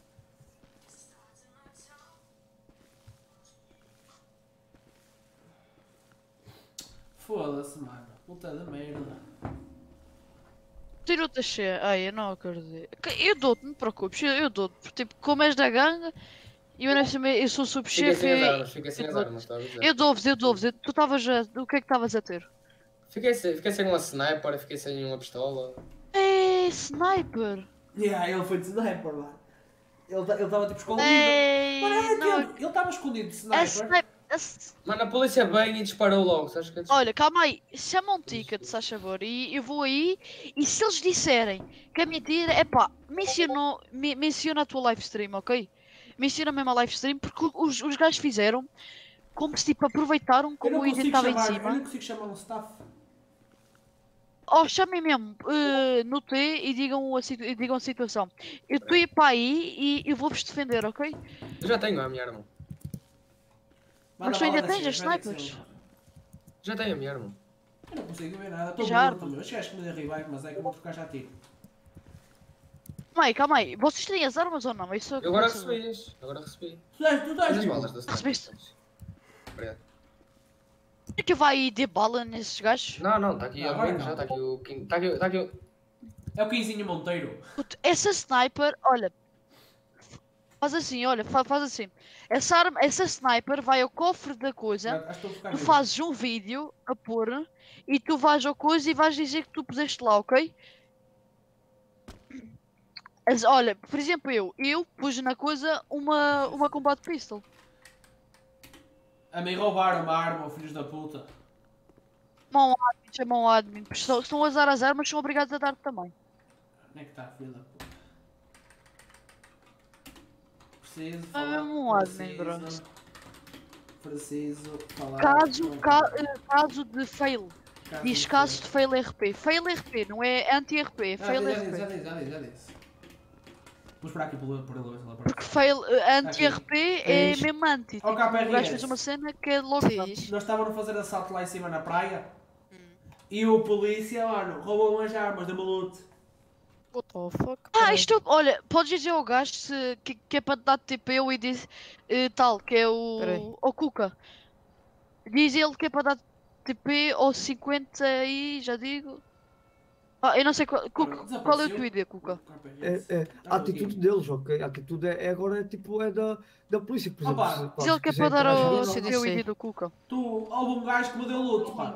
Foda-se, mano. Puta de merda. Tirou-te a cheia. Ai, eu não acredito. Eu dou-te, não te preocupes. Eu dou-te. Porque, tipo, como és da gangue, eu sou Fica subchefe. sem as armas, fica sem as armas, está a dizer. Eu dou-vos. Tu estavas a. O que é que estavas a ter? Fiquei sem uma sniper, fiquei sem uma pistola. É sniper. Ele foi de sniper, mano. Ele estava tipo escondido. Ei, Mano, não. ele estava escondido de A sniper. sniper. Mano, a polícia vem e disparou logo, sabes que é? Olha, calma aí, chama um ticket, se faz favor, e eu vou aí, e se eles disserem que a mentira, é pá, menciona a tua live stream, ok? Menciona mesmo a live stream, porque os gajos fizeram como se tipo aproveitaram Eu como não o item consigo estava em chamar, eu cima. não consigo chamar um staff. Ou chamem mesmo no T e digam a situação. Eu estou a ir para aí e eu vou-vos defender, ok? Eu já tenho a minha arma. Mas tu ainda tens as snipers? Já tenho a minha arma. Eu não consigo ver nada, estou Já. morto, meu. Os gajos que me derribaram, mas é que eu vou trocar já tiro. Calma aí. Vocês têm as armas ou não? Isso é o que Eu agora eu quero saber. recebi. Agora recebi. Tu estás As vivo? balas da sniper. Recebeste? Obrigado. É que vai de bala nesses gajos? Não, está aqui Não, a agora ring, não. já está aqui o King. Está aqui o. É o Quinzinho Monteiro. Puto, essa sniper, olha. Faz assim, olha, faz assim. Essa sniper vai ao cofre da coisa. Acho que estou a ficar Tu vivo. fazes um vídeo a pôr e tu vais ao coisa e vais dizer que tu puseste lá, ok? Olha, por exemplo, eu pus na coisa uma combat pistol. A me roubaram uma arma, filhos da puta. Chamam o admin. Se estão a usar as armas, são obrigados a dar também. Onde é que está, filho da puta? Preciso É falar. mesmo um admin, bro. Preciso falar. Caso de fail. Diz caso de fail RP. Fail RP, não é anti-RP, é fail RP. Já disse. Vou esperar aqui por ele, ver Porque fail anti-RP é Diz. mesmo anti. Tipo, Ó, o gajo KPRS. fez uma cena que é logo anti. Nós estávamos a fazer assalto lá em cima na praia. E o polícia, mano, roubou umas armas da loot. What the fuck? Isto, olha, podes dizer ao gajo que é para te dar TP e diz tal, que é Peraí. o Cuca. Diz ele que é para dar TP ou 50 aí, já digo. Eu não sei qual é o teu ID, Cuca? A atitude deles, ok? A atitude agora é da polícia, por exemplo. Opa, Diz ele que é para dar o teu ID do Cuca. Houve um gajo que me deu loot, pá.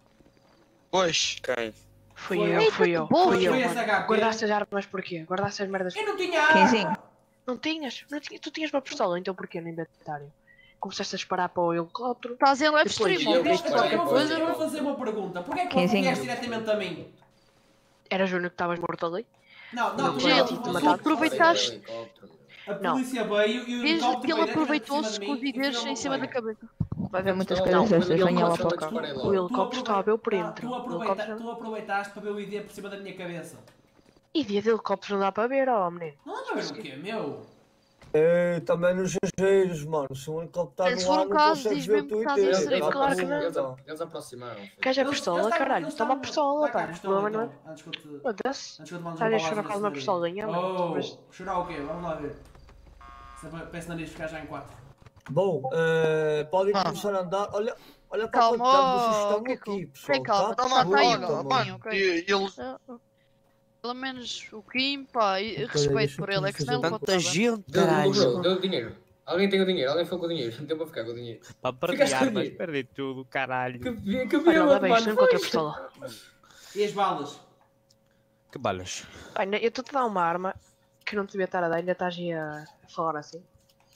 Pois. Quem? Fui Eita, eu, fui eu, que bom. fui eu. Foi esse Mano. HP. Guardaste as armas porquê? Guardaste as merdas. Eu não tinha arma. Não tinhas? Tu tinhas uma pistola, então porquê no inventário? Começaste a disparar para o helicóptero. Estás em live Depois, stream, eu ou viste vi- qualquer Eu coisa? vou fazer uma pergunta. Porquê é que não vieste diretamente a mim? Era Júnior que estavas morto ali? Não, Não, tu Gil, tu tu mataste. aproveitaste. A Não. polícia veio e o Diz helicóptero que ele veio aproveitou-se diretamente com os por cima de mim e ideias tirou-me em cima da o cabeça. Vai haver muitas Não, coisas não, destas, eu venha lá não para sei cá. disparar logo. O helicóptero estava a ver o perímetro. Tu aproveitaste para ver o ID por cima da minha cabeça. E dia de helicópteros não dá para ver, ó menino. Não dá para ver o quê, meu? Também nos gengeiros, mano. Se um helicóptero Se está for no um ar, não caso, consegues diz ver o mesmo que teu estás a ID. inserir. Claro que não. Eles aproximaram. filho. Queres a pistola, caralho? eles Toma a pistola, Dá cá a pá. pistola, Problema não é. então, Antes que eu te... Foda-se. Antes que eu te mande Estás a uma chorar bala por causa de uma pistolinha, mano. Mas- chorar o quê? Vamos lá ver. Se é para esse nariz ficar já em 4. Bom, podem começar a andar. Olha para Calma, quanto tempo vocês estão Kiko. aqui, pessoal. Tem calma, Tá? tá aí olha, um mano, pouquinho, ok? eles Pelo menos o Kim, pá, e Ok, respeito deixa por eu ele, é que senão ele fazer pode Tanta estar bem. gente, Deu caralho. dinheiro. Alguém tem o dinheiro, alguém foi com o dinheiro. Não deu para ficar com o dinheiro. Para perder Ficaste com armas, dinheiro. perdi tudo, caralho. Que Olha, bêbado, leva isto, não mano. encontro a pistola. E as balas? Que balas. Pai, eu estou-te a dar uma arma que não te devia estar a dar, ainda estás aí a falar assim.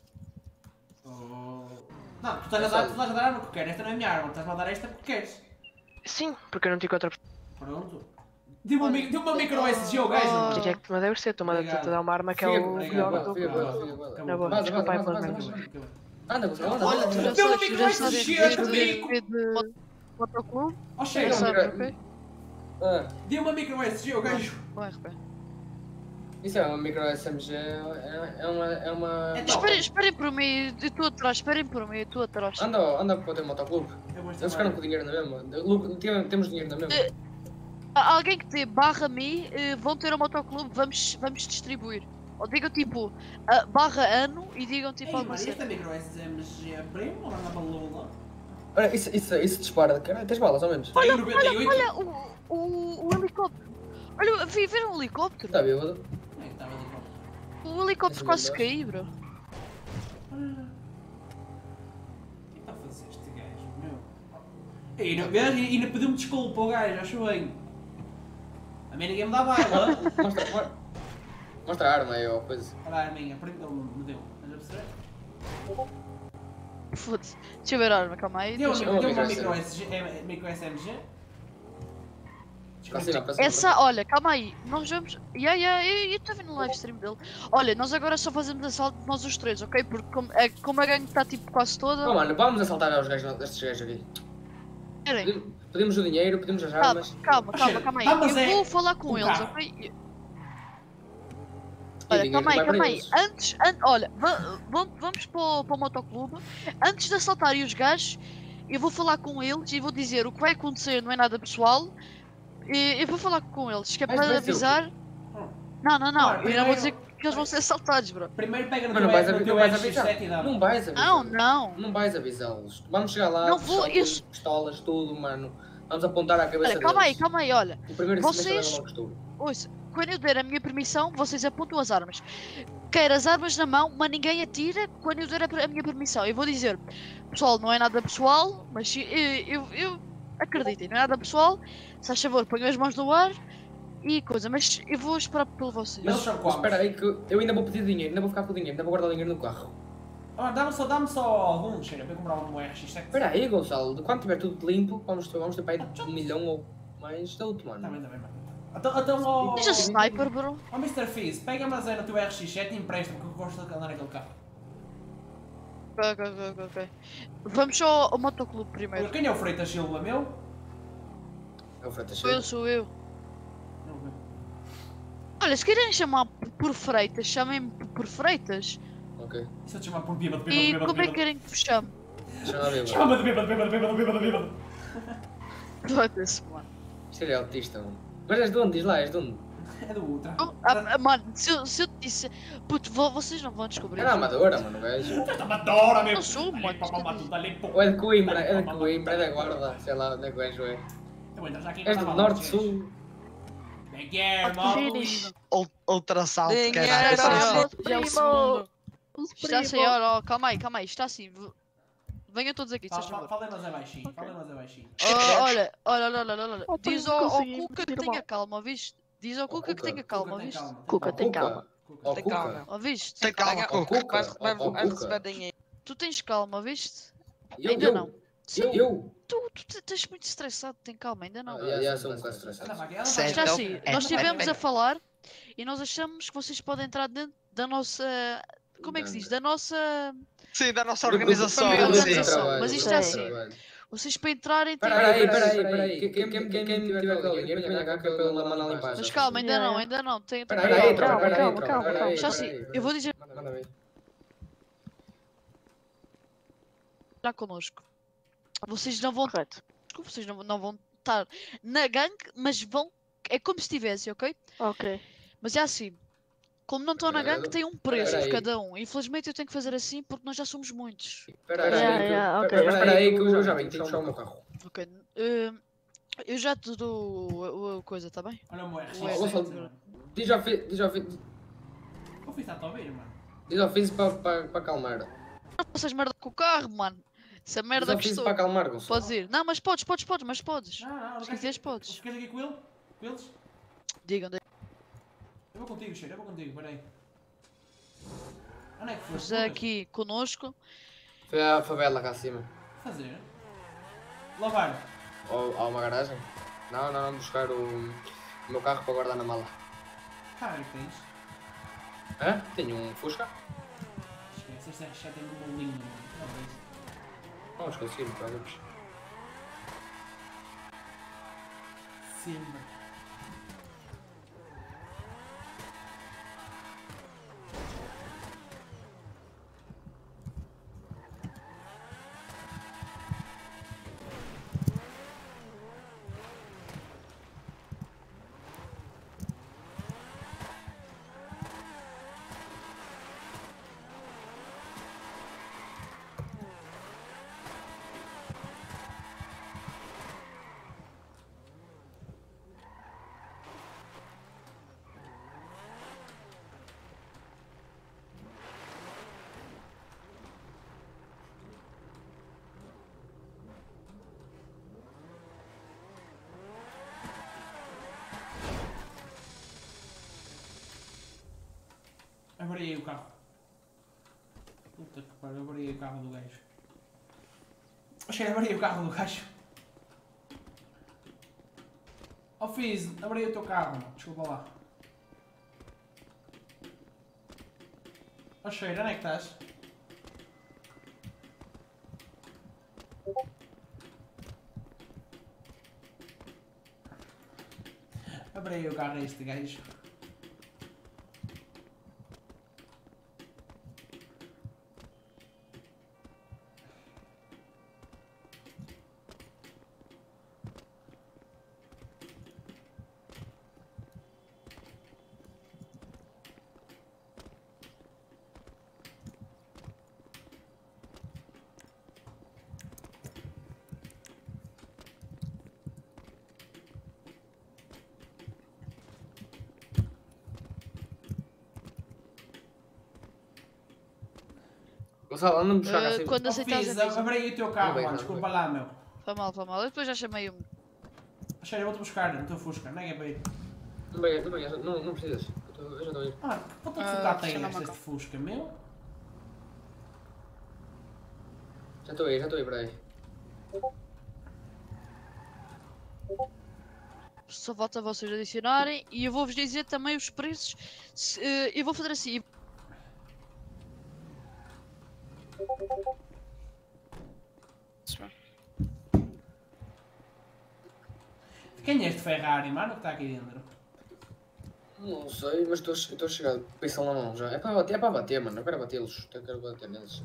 Não, tu estás a dar a arma que queres. Esta não é a minha arma. Estás-me a dar esta porque queres. Sim, porque eu não te encontro a pistola. Pronto. Deu uma micro SG ao gajo. Direct me deve ser, estou-me a dar uma arma que é o melhor do que eu. Na boa, desculpa aí pelas merdas. Anda, Gonçalo, anda. Olha, tu já Deu uma sabes, tu micro já SG sabes ao bico. de motoclube, Oh, já chega. sabes, ok? Ah, Deu uma micro SG ao gajo. Com RP. isso é uma micro SMG, é uma... Esperem por mim, eu estou atrás, esperem por mim, eu estou atrás. Anda para o teu motoclube. Eles ficaram com o dinheiro na mesma. Temos dinheiro na mesma. Alguém que te barra mim, vão ter um motoclube, vamos distribuir. Ou digam tipo, barra ano e digam tipo Ei, alguma mano, esta cena. micro SMG é primo ou anda para Lula? Olha, isso dispara. Caralho, tens balas ao menos? Olha, 98. Olha o helicóptero. Olha, viram um helicóptero? Está bêbado? É que estava ali. O helicóptero quase caiu, bro. O que está a fazer este gajo, meu? E não pediu-me desculpa ao gajo, acho bem. A mim ninguém me dá bala. Mostra a arma aí, ó, coisa. Olha a arminha, por que ele me deu? Estás a perceber? Foda-se. Deixa eu ver a arma, calma aí. Deu deixa eu- uma micro micro SMG? Para cima, para cima. Essa, olha, calma aí, nós vamos. Eu estou vendo no live stream dele. Olha, nós agora só fazemos assalto nós os três, ok? Porque como a gangue está tipo quase toda. Oh, mano, vamos assaltar os gajos, estes gajos aqui. Querem? Pedimos o dinheiro, pedimos as Calma, armas. calma, Oh, calma, shit, calma aí. vamos Eu é vou falar com o eles, carro. ok? E Olha, dinheiro calma aí, vai para calma aí. eles. Olha, vamos para o motoclube. Antes de assaltarem os gajos, eu vou falar com eles e vou dizer o que vai acontecer, não é nada pessoal. E eu vou falar com eles, que é Mas para vai ser o quê? avisar. Não, não, não. Ora, Eu não vou primeiro- dizer que eles vão ser assaltados, bro. Primeiro pega no Mas teu, não vais, no teu não vais RX7 avisar. e dá. Não vais avisar. Não, não. Não vais avisá-los. Vamos chegar lá, Não vou, shotgun, isso- pistolas, tudo, mano. Vamos apontar à cabeça Olha, calma aí, deles. calma aí, olha. O primeiro que se mexa Vocês- leva logo estouro. Ouça, quando eu der a minha permissão, vocês apontam as armas. Quero as armas na mão, mas ninguém atira quando eu der a minha permissão. Eu vou dizer, pessoal, não é nada pessoal, mas eu acreditem, não é nada pessoal. Se faz favor, ponham as mãos no ar e coisa, mas eu vou esperar por vocês. Eles são Mas quantos? espera aí que eu ainda vou pedir dinheiro, ainda vou ficar com o dinheiro, ainda vou guardar o dinheiro no carro. Ah, dá-me só alguns, cheira, para comprar um RX7. Espera aí, Gonçalo, de quando tiver tudo limpo, vamos ter para aí 1 milhão ou mais de outro, mano. Tá bem, mano. Então, ó... Tens a sniper, bro? Ó, Mr. Fizz, pega-me a zero no teu RX7 e empresta-me, que eu gosto de andar naquele carro. Ok. Vamos só ao motoclube primeiro. Quem é o Freitas Silva, meu? É o Freitas Sou eu. Olha, se querem chamar por Freitas, chamem-me por Freitas. Ok. E se eu te chamar por bêbado, E bêbado, como é que bêbado? querem que vos chame? Chama a bêbado. Chama de bêbado. Foda-se, mano. Isto é autista, mano. Mas és de onde? Diz lá, és de onde? É do Ultra. Mano, se eu te disse. Puto, vocês não vão descobrir. Era amadora, mano, gajo. É amadora, meu. Não sou, mano. Ou é de Coimbra, é da Guarda, sei lá onde é que o gajo é. És do Norte, Sul. Ultrassalto, Dinheiro. caralho. Já é o segundo. Está assim, ó, calma aí, está assim. Venham todos aqui, se faz favor. Fala mais baixinho, Olha. Diz ao consegui Cuca que confirmar. tenha calma, ouviste? Diz ao Cuca que tenha calma, ouviste? Cuca, tem calma. Ó, Tem Cuca. calma. Ouviste? Tem calma, Tenha- Cuca. Vai Cuca. receber dinheiro. Tu tens calma, ouviste? Eu? Ainda não. Eu? Tu estás muito estressado, tem calma, ainda não. Já sou um bocado estressado. Sério? Está Então, assim, é, nós estivemos é. a falar e nós achamos que vocês podem entrar dentro da nossa. Como é que se diz? Da nossa. Sim, da nossa Do grupo- organização. do grupo de organização, trabalho, mas do isto grupo é de assim. trabalho. Vocês para entrarem têm. Peraí. Quem me tiver com o dinheiro, venha cá que eu mando a limpar. Mas calma, ainda não. Tem Peraí, Calma. Está assim, eu vou dizer Manda ver. lá connosco. Vocês não vão. Correto. Vocês não vão estar na gangue, mas vão. É como se estivessem, ok? Ok. Mas é assim. Como não estão na gangue, tem um preço Peraí. por cada um. Infelizmente eu tenho que fazer assim porque nós já somos muitos. Espera aí que eu já venho, tenho que puxar o meu carro. Ok. Eu já te dou a coisa, tá bem? Olha o meu Ué, RX7. Diz ao Fizz O Fizz está a ouvir, mano. para acalmar. Não faças merda com o carro, mano. Essa Diz merda ao Fizz custou. para acalmar, Gonçalo. Podes ir. Não, mas podes, mas podes. Não, Se quiseres, podes. Ficas aqui com ele? Com eles? Digam, Eu vou contigo, Cheiro, peraí. Onde é que foste? José aqui conosco. Foi a favela cá acima. Fazer? Lavar. Ou há uma garagem? Não, buscar o meu carro para guardar na mala. Cara, que tens? Hã? Tenho um Fusca? Esquece, este RX7 tem um bolinho. Talvez. Vamos conseguir, não te preocupes. Sempre. Avariei o carro. Puta que pariu, avariei o carro do gajo. Oxe, avariei o carro do gajo. Oh Fizz, avariei o teu carro. Desculpa lá. Oh Cheiro, onde é que estás? Abre aí o carro a este gajo. Gonçalo, anda-me buscar cá assim. Quando aceitares Fiz, a visa. abre aí o teu carro, Não, mano. não, Desculpa lá, meu. Foi mal, foi mal. Eu depois já chamei um. Cheira, eu vou-te buscar no teu Fusca. Não é que é para ir. Não precisas. Eu já estou a ir. Ah, quanto é que Ah, focar tem chama-me este Fusca, meu? Já estou aí, peraí. Só falta vocês adicionarem e eu vou-vos dizer também os preços. Eu vou fazer assim. De quem é este Ferrari, mano, que está aqui dentro? Não sei, mas estou a chegar. Pincel na mão já. É para bater, mano. Eu quero batê-los. Eu quero bater neles.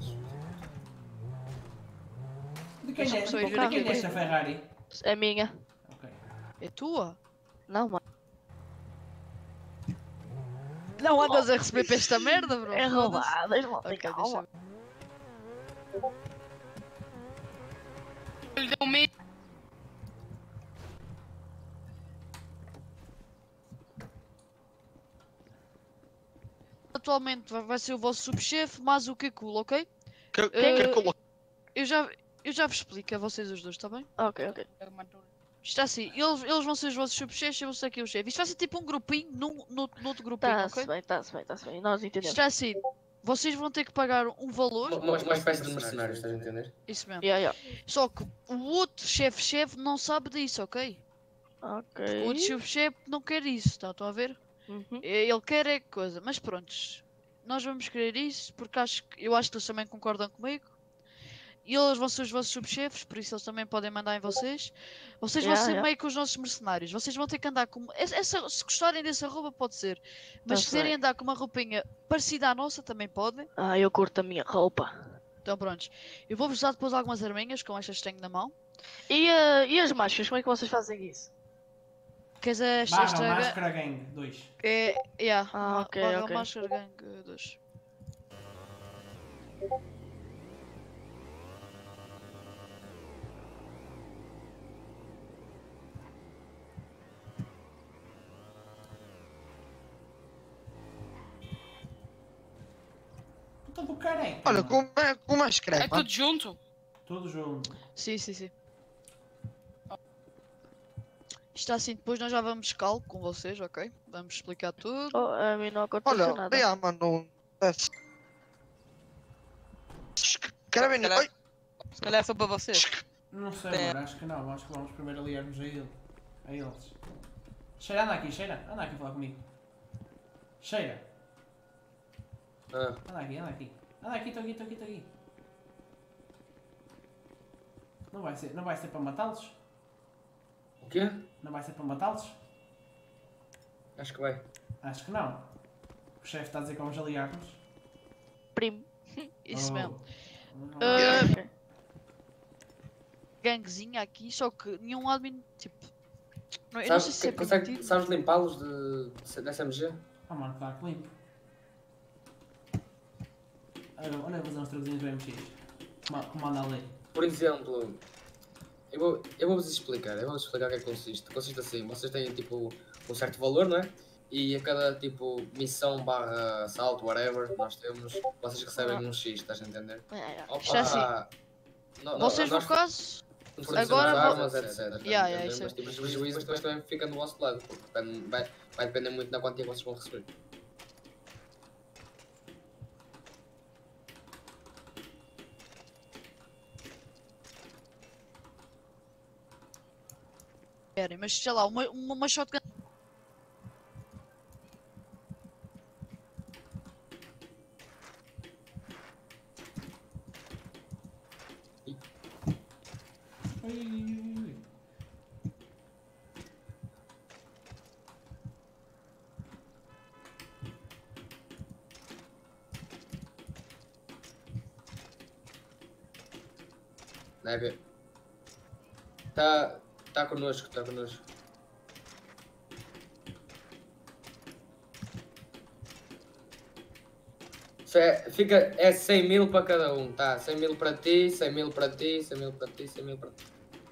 De quem Deixa-me só ir ver é aqui. esta Ferrari? É minha. Ok. É tua? Não, mano. Não andas a receber para esta merda, bro. É roubado. Deixa-me Ok, calma. deixa eu Ele deu meio. Atualmente vai ser o vosso subchefe, mas o que é cool, ok? Quem Eh, colocou? Eu já vos explico a vocês os dois, tá bem? Ok, ok. Isto é assim, eles vão ser os vossos subchefes e eu vou ser aqui o chefe. Isto vai ser tipo um grupinho no outro grupinho, ok? Tá-se bem. Nós entendemos. Isto é assim, vocês vão ter que pagar um valor. Uma espécie de mercenários, estás a entender? Isso mesmo. Yeah. Só que o outro chefe não sabe disso, ok? Ok. O outro chefe não quer isso, tá? Estão a ver? Uhum. Ele quer é coisa, mas prontos. Nós vamos querer isso porque eu acho que eles também concordam comigo. E eles vão ser os vossos subchefes, por isso eles também podem mandar em vocês. Vocês vão ser meio que os nossos mercenários. Vocês vão ter que andar com. Se gostarem dessa roupa, pode ser. Mas se quiserem andar com uma roupinha parecida à nossa, também podem. Ah, eu curto a minha roupa. Então prontos. Eu vou-vos dar depois algumas arminhas com estas que tenho na mão. E as máscaras, como é que vocês fazem isso? Queres esta. Barra Máscara Gang 2. É. Yeah. Ok, Barra ok. Máscara Gang 2. Puta do careca. Olha, mano. como é que escreve? É tudo junto? Tudo junto. Sim. Isto assim, depois nós já vamos calo com vocês, ok? Vamos explicar tudo. Oh, a mim não aconteceu Olha, nada. yeah, mano. Carabina, oi! Se calhar foi para vocês. Não sei, mano, acho que não. Acho que vamos primeiro aliar-nos a eles. Cheira, anda aqui, Cheira. Anda aqui falar comigo. Cheira. Ah. Anda aqui. Anda aqui, estou aqui. Não vai ser para matá-los? O quê? Não vai ser para matá-los? Acho que vai. Acho que não. O chefe está a dizer que vamos aliar-nos. Primo. Isso mesmo. Ok. Gangzinha aqui, só que nenhum admin, tipo. Eu não sei se é permitido. Sabes limpá-los de SMG? Ah, mano, claro que limpo. Olha a fazer uns traduzinhos do MX. Como anda a ler. Por exemplo, eu vou-vos explicar. Eu vou-vos explicar o que é que consiste. Consiste assim, vocês têm tipo um certo valor, não é? E a cada tipo missão barra assalto, whatever, nós temos, vocês recebem um X, estás a entender? Opa, Isto é assim. nós Vocês no caso. Agora armas, etc. Yeah, isso é. Mas tipo, os juízes depois também ficam do vosso lado, porque vai depender muito da quantia que vocês vão receber. Mas sei lá, uma shotgun. Deve. Tá connosco, tá connosco. É 100 mil para cada um, tá? 100 mil para ti, 100 mil para ti, 100 mil para ti, 100 mil para ti.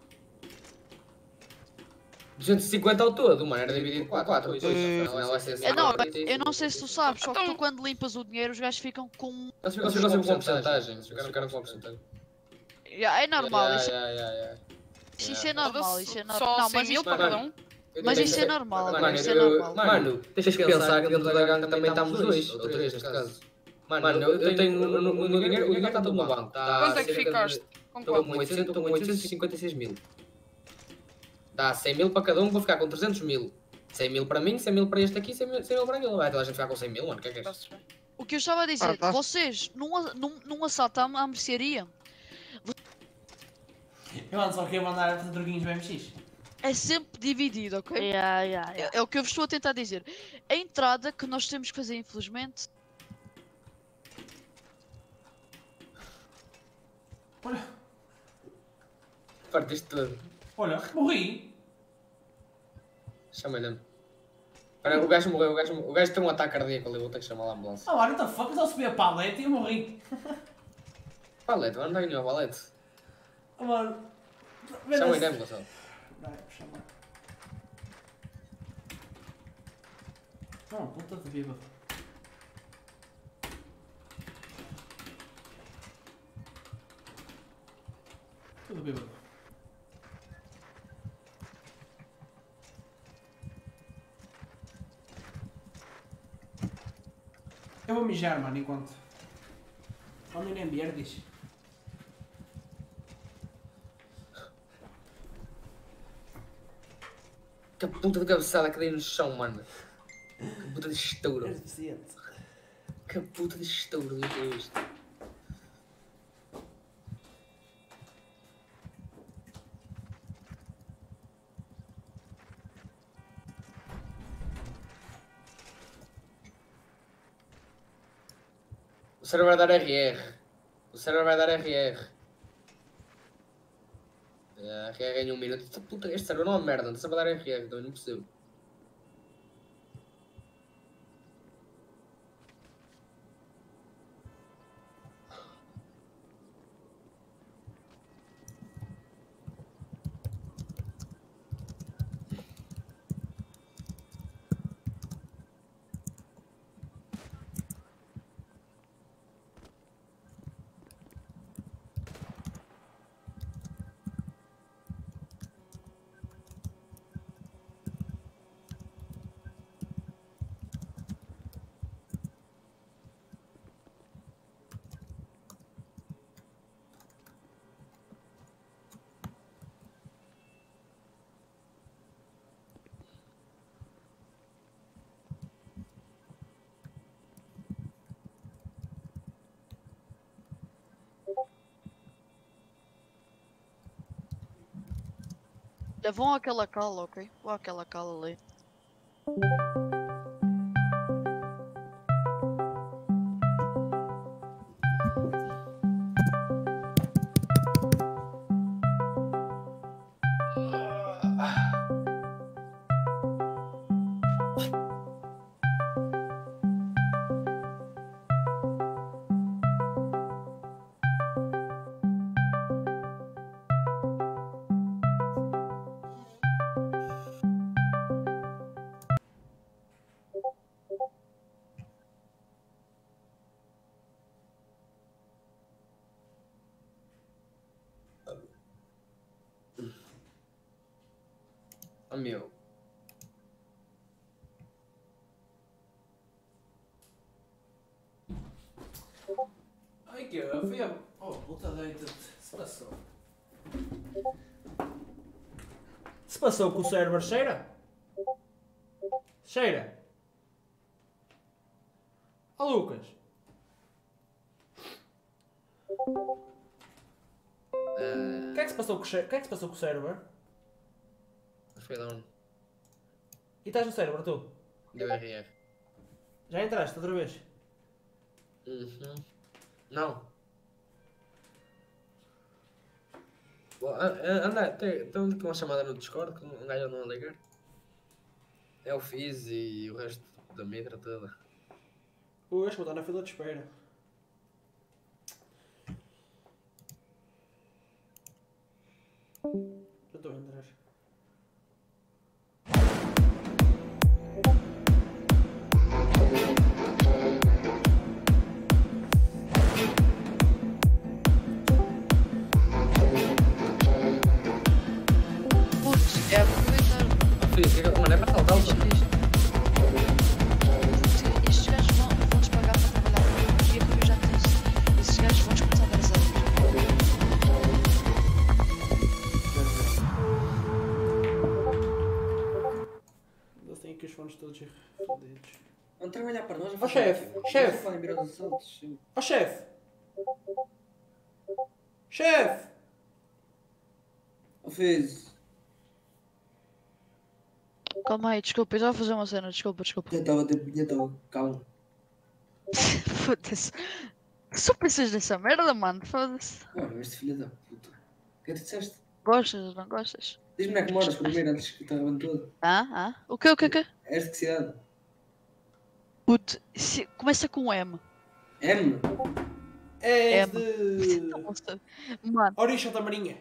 250 ao todo, mano, era dividido por 4. Não, eu não sei se tu sabes, só que tu quando limpas o dinheiro os gajos ficam com... Eles ficam sempre com porcentagem. Eles ficaram com porcentagem. É normal, isso é Todos normal, isso é normal. Só Não, 100 mas mil isso para cada um? Mas isso é normal, mano, isso é normal. Mano, tens que pensar que dentro da gangue também estamos 2, ou 3 neste caso. Mano, eu tenho o meu dinheiro está todo no banco. Quanto é que ficaste? Estou com 856 mil. Dá 100 mil para cada um, vou ficar com 300 mil. 100 mil para mim, 100 mil para este aqui, 100 mil para aquele. Vai toda a gente ficar com 100 mil, mano, o que é que é isto? O que eu estava a dizer, vocês, num assalto à mercearia, Eu ando só aqui a mandar droguinhos para MX. é sempre dividido, ok? É o que eu vos estou a tentar dizer. A entrada que nós temos que fazer, infelizmente... Olha. Partiste tudo. Olha, morri. Chama-lhe. O gajo morreu, o gajo tem um ataque cardíaco ali, vou ter que chamar a ambulância. Ah, what the fuck, eu só subi a palete e eu morri. Palete, mano, não tenho a palete. Oh, mano. Chama a ambulância. Vai, chama. Não, puta de bêbado. Tudo bêbado. Eu vou mijar, mano, enquanto. Quando nem merdes. Que puta de cabeçada que dei no chão, mano. Que puta de estouro. É suficiente. Que puta de estouro do isto. O server vai dar RR. O server vai dar RR. RR ganha 1 minuto. Esta puta, este server não é uma merda. Não está a dar RR, também não percebo. Vão àquela cala, ok? Vão àquela cala ali. Oh meu. Ai que eu fui a... Oh, puta deita. Se passou. Se passou com o server, cheira? Cheira? Ó Lucas. O que é que se passou com o server? O que é que se passou com o server? Foi down. E estás no server, tu? Deu RR. Já entraste outra vez? Uhum. Não. Anda, tem uma chamada no Discord que um gajo não a ligar. É o Fizz e o resto da mitra toda. Ui, acho que vou estar na fila de espera. Já estou a entrar. Putz, é aproveitar. Fizz, mano, é para saltar o Estes gajos vão-nos pagar para trabalhar comigo e é como eu já te disse, esses gajos vão-nos começar a dar as aulas. Eles têm aqui os fones todos fodidos. Vão trabalhar para nós. Ó chefe, chefe! Não podem vir aos assaltos. Sim. Ó chefe! Chefe! Ó Fizz. Calma aí, desculpa, eu estava a fazer uma cena, desculpa. Já estava, calma. Foda-se. Só pensas nessa merda, mano, foda-se. Ora, este filho da puta. O que é que disseste? Gostas ou não gostas? Diz-me onde é que moras primeiro antes que te arrebente todo. O quê? És de que cidade? Puto, começa com M. M? É M. de... Mano. Orixa da Marinha.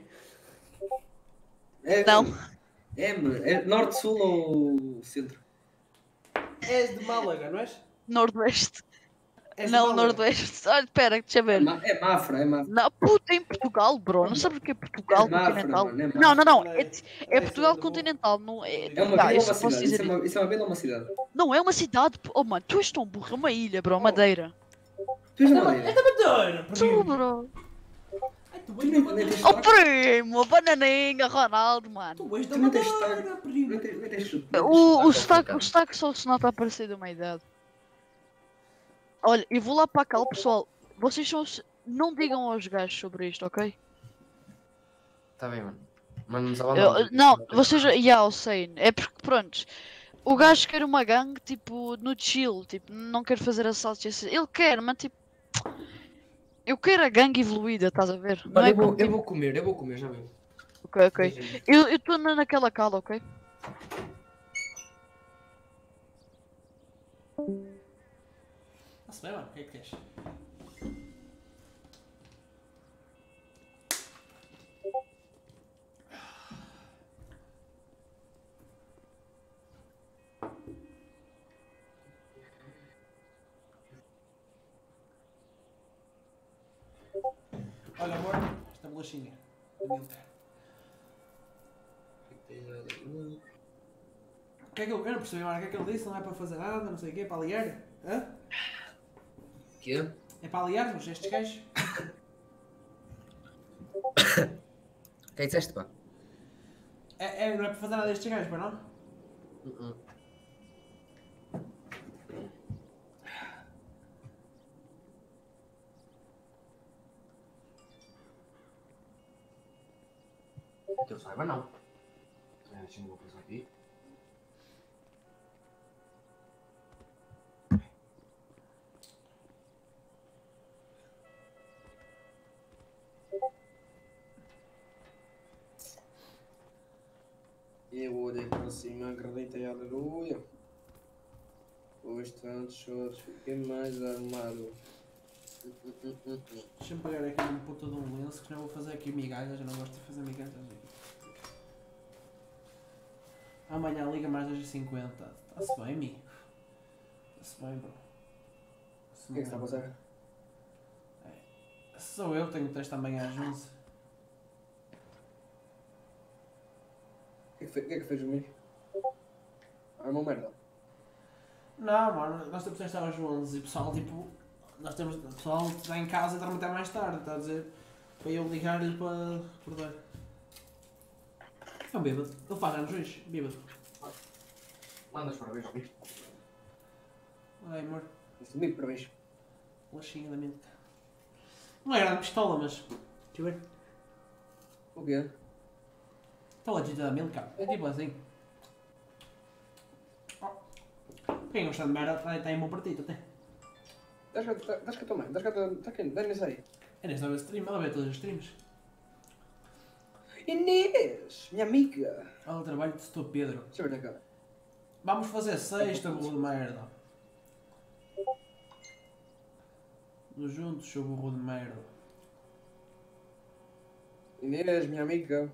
Não. M? É norte, sul ou centro? És de Málaga, não és? Nordeste. És de Não, Málaga? Nordeste. Olha, espera, deixa eu ver. É Mafra. Não, puta, em Portugal, bro. Não sabes o que é Portugal É Mafra, continental? mano, é Mafra. Não. É Portugal continental. Não é... É uma Tá, vila ou isso uma eu posso cidade? dizer. Isso é uma vila ou uma cidade? Não, é uma cidade. Oh, mano, tu és tão burro. É uma ilha, bro. Madeira. Tu és da Madeira? É da Madeira, Tu, bro. Tu nem tens Oh, primo. Bananinha, Ronaldo, mano. Tu és da Tu não tens Madeira, sotaque. primo. Não tens O sotaque só se nota a parecer de uma idade. Olha, eu vou lá para cá, pessoal. Vocês são... Não digam aos gajos sobre isto, ok? Tá bem, mano. Manda-nos a Não, vocês... Eu sei. É porque, pronto... O gajo quer uma gangue, tipo, no chill. Tipo, não quer fazer assaltos. Ele quer, mas tipo... Eu quero a gangue evoluída, estás a ver? Não Olha, é como, eu vou comer, já vejo. Ok. Eu estou naquela cala, ok? Está-se bem, mano. O que é que queres? Olha, amor, esta bolachinha. Da Milka. O que é que eu não percebi, mano? O que é que ele disse? Não é para fazer nada, não sei o quê, é para aliar? Hã? Quê? É para aliar-nos estes gajos? O que é que disseste, pá? Não é para fazer nada destes gajos, pá, não? Que eu saiba, não. Deixa-me ver uma coisa aqui. Eu olhei para cima, acreditei, aleluia. Pois tantos choros, fiquei mais armado. Deixa-me pegar aqui um puta de um lenço, que senão vou fazer aqui migalhas, eu não gosto de fazer migalhas aqui. Amanhã liga mais às 50. Está-se bem, Mi? Está-se bem, bro. O que é que está a passar? Sou eu que tenho teste amanhã às 11. O que é que fez o Mi? É uma merda. Não, mano, nós temos teste às 11 e o pessoal, tipo... Nós temos... O pessoal está em casa e dorme até mais tarde, está a dizer? Para eu ligar-lhe para acordar. É um bêbado. Ele faz anos hoje, bêbado. Mandas para ver, ok? Ai, amor. Isso domingo para beijo. Bolachinha da Milka. Não é grande pistola, mas... Deixa eu ver. O quê? Pistola de da Milka. É tipo assim. Quem gosta de merda está em bom partido, até. Dás que a tua mãe, dás nisso aí. É nesse nova stream, ela vê todos os streams. Inês, minha amiga. Olha o trabalho de Sr. Pedro. Deixa eu ver cá. Vamos fazer sexta, burro de merda. Nos juntos, seu burro de merda. Inês, minha amiga.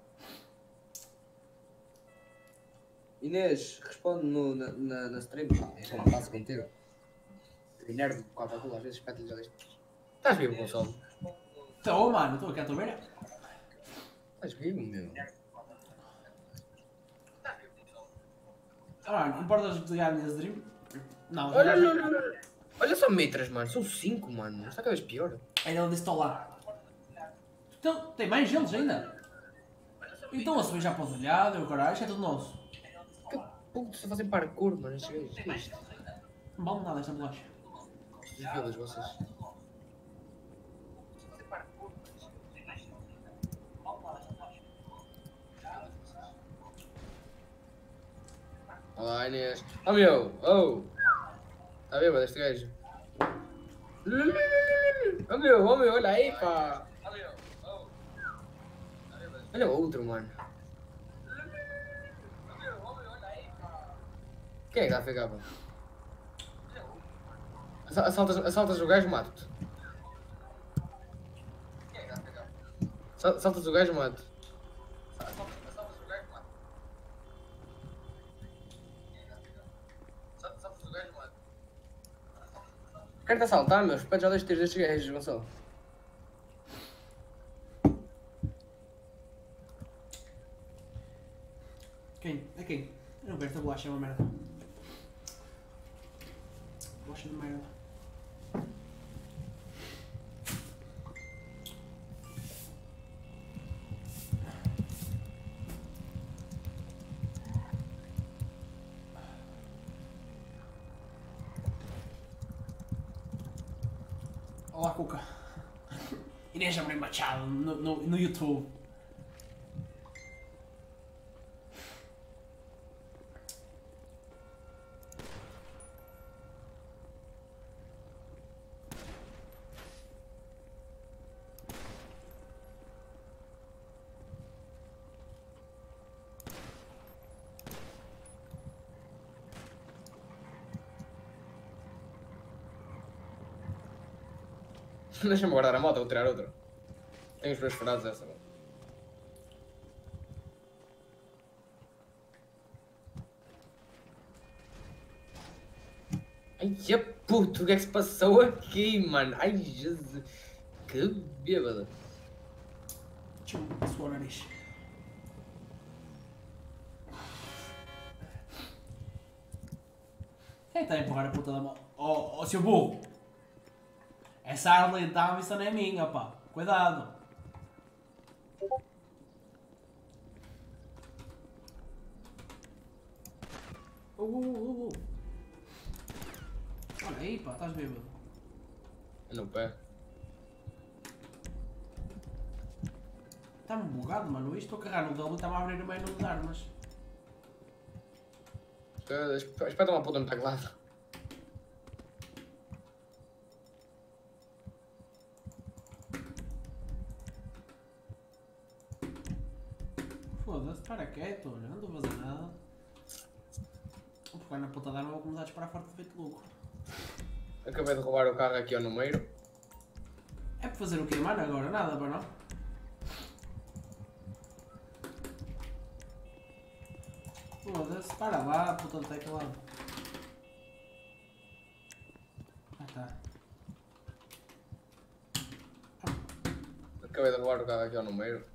Inês, responde na stream. Isso não faço contigo. Eu nervo com a calcula, às vezes espeto-lhe já deste. Estás vivo, Gonçalo? Estou, mano, estou aqui a tua beira. Estás vivo, meu? Mano, importas desligar a minha stream? Não, Olha, não. Olha só metras, mano. São 5, mano. Está cada vez pior. Ainda ele disse estou lá. Então, tem mais gelos ainda? Então a subir já para os olhados, o caralho, isto é tudo nosso. Que puto, se fazem parkour, mano. Estes gajos. Que é isto? Não vale nada esta bolacha. Os vilas, vocês. Olá, Inês. Oh, meu. Oh. Está bêbado este gajo. Oh, meu. Olha aí, pá. Olha o outro, mano. Quem é que está a ficar, pá? Assaltas o gajo, mato-te. Assaltas o gajo, mato-te. Quero-te assaltar, meu. Respeito já dois tiros destes gajos, Gonçalo. Quem? É quem? Eu não quero esta bolacha, é uma merda. Bolacha de merda. Olá, Cuca. Inês Amorim Machado no YouTube. Deixa-me guardar a moto, vou tirar outra. Tenho os meus furados essa, mano. Ai, que puto, o que é que se passou aqui, mano? Ai, Jesus. Que bêbado. Deixa-me suar o nariz. Quem está a empurrar a puta da moto? Oh, seu burro! Essa Harley Davidson é minha, pá. Cuidado. Olha aí, pá, estás bêbado. É no pé. Está-me bugado, mano. Isto estou a carregar no W e está-me a abrir o menu de armas. Espeta uma puta no teclado. Foda-se, para quieto, olha, não estou a fazer nada. Vou pegar na puta de arma e vou começar a disparar forte feito louco. Acabei de roubar o carro aqui ao número. É para fazer o quê, mano? Agora nada, para não? Foda-se, para lá, puta do teclado. Ah, tá. Acabei de roubar o carro aqui ao número.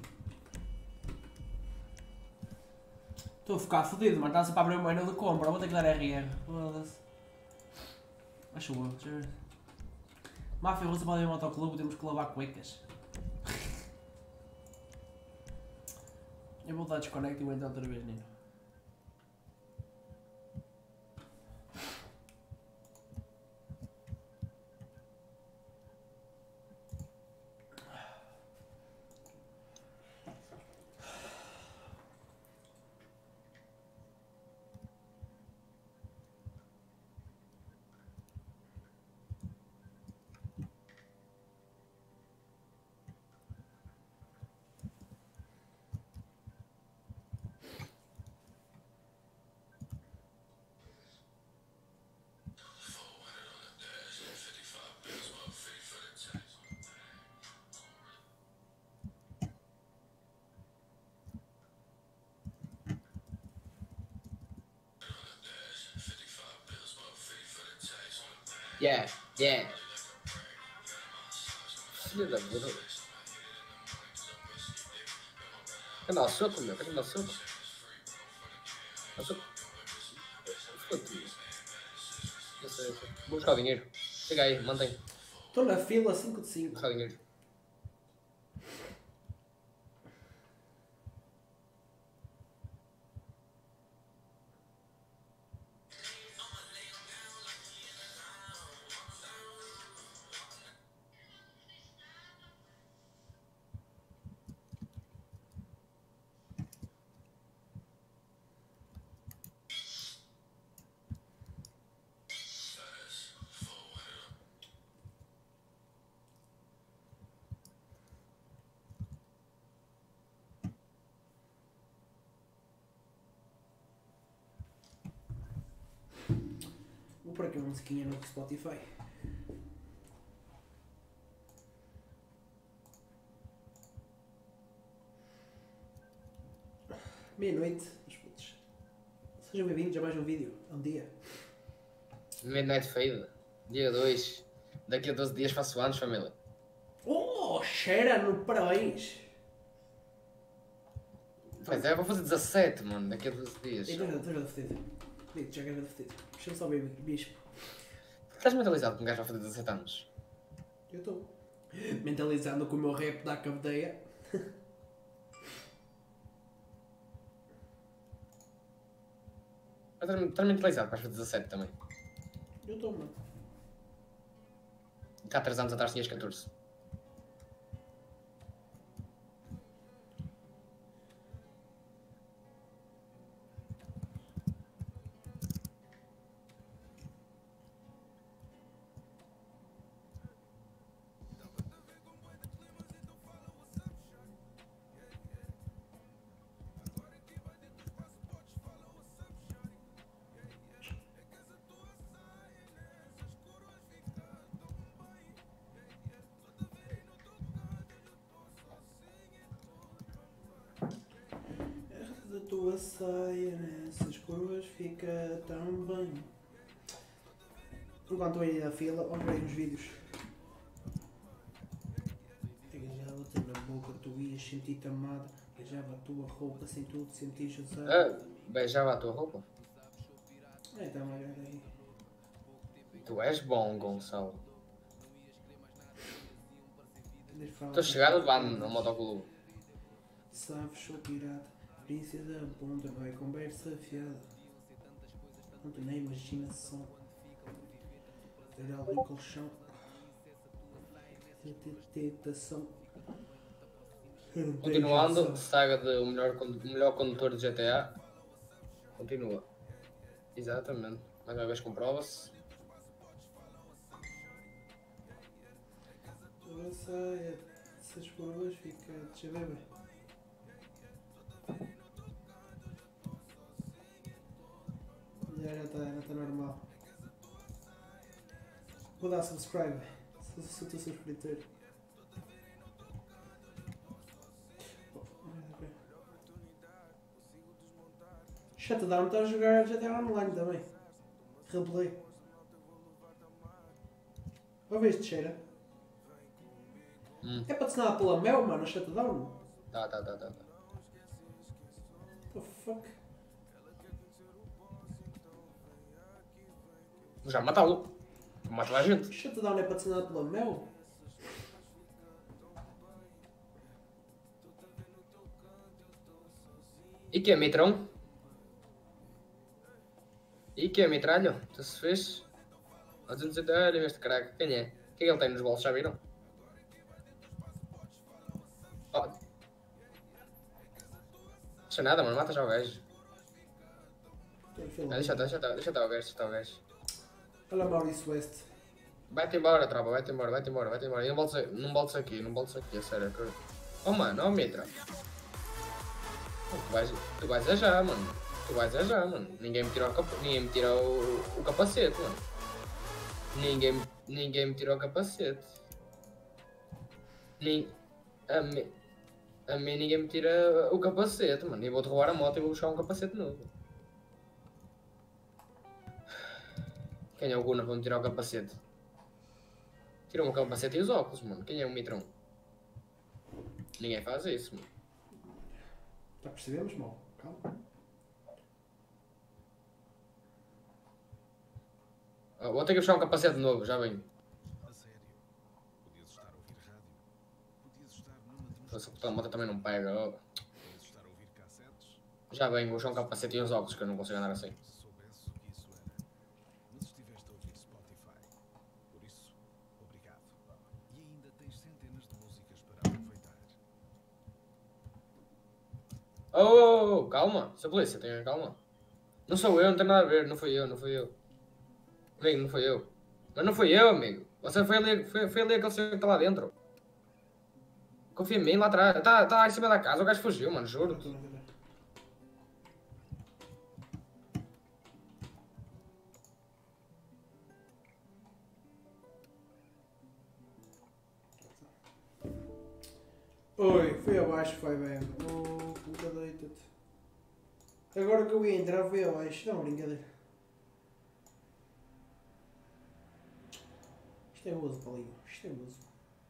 Estou a ficar fodido, mano. Está-se para abrir o menu de compra. Vou ter que dar RR. Foda-se. Acho eu, deixa eu ver. Máfia russa pode ir ao motoclube, temos que lavar cuecas. Eu vou dar desconecto e vou entrar outra vez, Nino. Yeah, yeah. Filha da puta. Quer dar soco, meu? Quer dar soco? Dá soco. Foda-se. Não sei. Vou buscar o dinheiro. Chega aí, mantém. Estou na fila 5 de 5. Buscar o dinheiro. Vou pôr aqui uma musiquinha no Spotify. Meia-noite, meus putos. Sejam bem-vindos a mais um vídeo. É um dia. Midnight Fade. Dia 2. Daqui a 12 dias faço anos, família. Oh, cheira no parabéns! Pois é, vou fazer 17, mano, daqui a 12 dias. Estou já defetido. Dito, já quero defetido. Deixa-me só ver, bispo. Estás mentalizado que um gajo vai fazer 17 anos? Eu estou. Mentalizando com o meu rap da cadeia. Estás mentalizado que vais fazer 17 também? Eu estou, mano. Cá há 3 anos atrás tinhas 14. A tua saia nessas cores fica tão bem. Enquanto eu ia à fila, vamos ver uns vídeos. Beijava-te na boca, tu ias sentir-te amada. Beijava a tua roupa, sem tudo sentias usada. Beijava a tua roupa? É, está uma grande aí. Tu és bom, Gonçalo. Estou Estou chegado levando no motoclube. Sabes, sou pirata, princesa ponta, vai conversa fiada. Não tenho nem imaginação. Ter algo em colchão. Tentação. Continuando, saga de o melhor condutor de GTA. Continua. Exatamente. Mais uma vez comprova-se. Tua saia, essas coroas fica. Deixa eu ver bem. Já está normal. Vou dar subscribe. Se o teu subscritor. Shutdown está a jogar GTA Online também. Replay. Ouve este cheira? É patrocinado pela Mel, mano, a Shutdown? Tá. What the fuck? Vou já matá-lo. Vou matar a gente. Shutdown é patrocinado pela Mel? E que é Mitrão? E que é Mitralho? Tu se fez? A 280 este crack. Quem é? O que é que ele tem nos bolsos? Já viram? Oh. Deixa nada, mano. Mata já o gajo. Deixa estar o gajo. Olha Maurício West. Vai-te embora, tropa. Vai-te embora. E não voltes aqui, a sério. Oh, mano. Oh, Mitra. Tu vais a já, mano. Ninguém me tirou o capacete, mano. Ninguém me tirou o capacete. A mim ninguém me tira o capacete, mano. E vou-te roubar a moto e vou buscar um capacete novo. Quem é o Guna para me tirar o capacete? Tiram o capacete e os óculos, mano. Quem é o Mitron? Ninguém faz isso, mano. Já percebemos, mal. Calma. Vou ter que buscar um capacete novo, já venho. A moto também não pega. Oh. Já venho, vou buscar um capacete e uns óculos, que eu não consigo andar assim. Oh, calma, seu polícia, tenha calma. Não sou eu, não tem nada a ver, não fui eu. Amigo, não fui eu. Mas não fui eu, amigo. Você foi ali aquele senhor que está lá dentro. Confia em mim, lá atrás. Está lá em cima da casa, o gajo fugiu, mano, juro. Oi, fui abaixo, foi bem. Oh, puta, deita-te. Agora que eu ia entrar, fui abaixo. Não, brincadeira. Isto é gozo, Paulinho. Isto é gozo.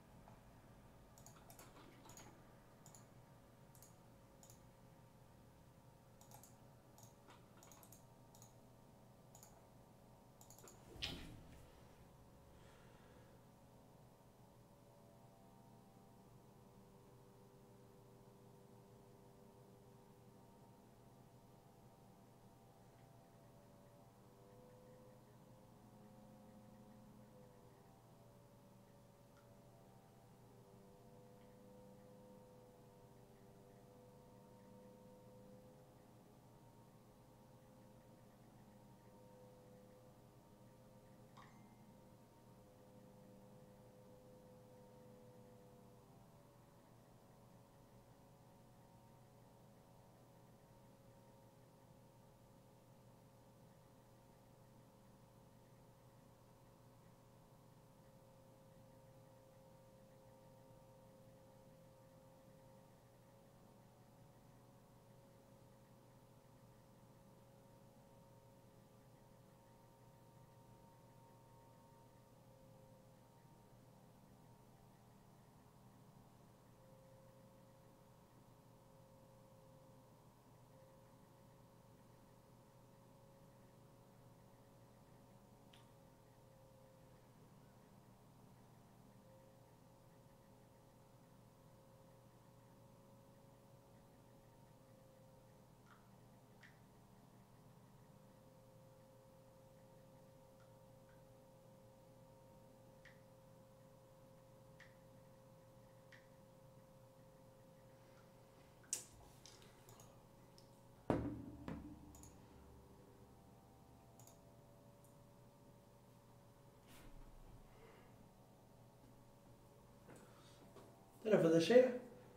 Tarefa da cheia?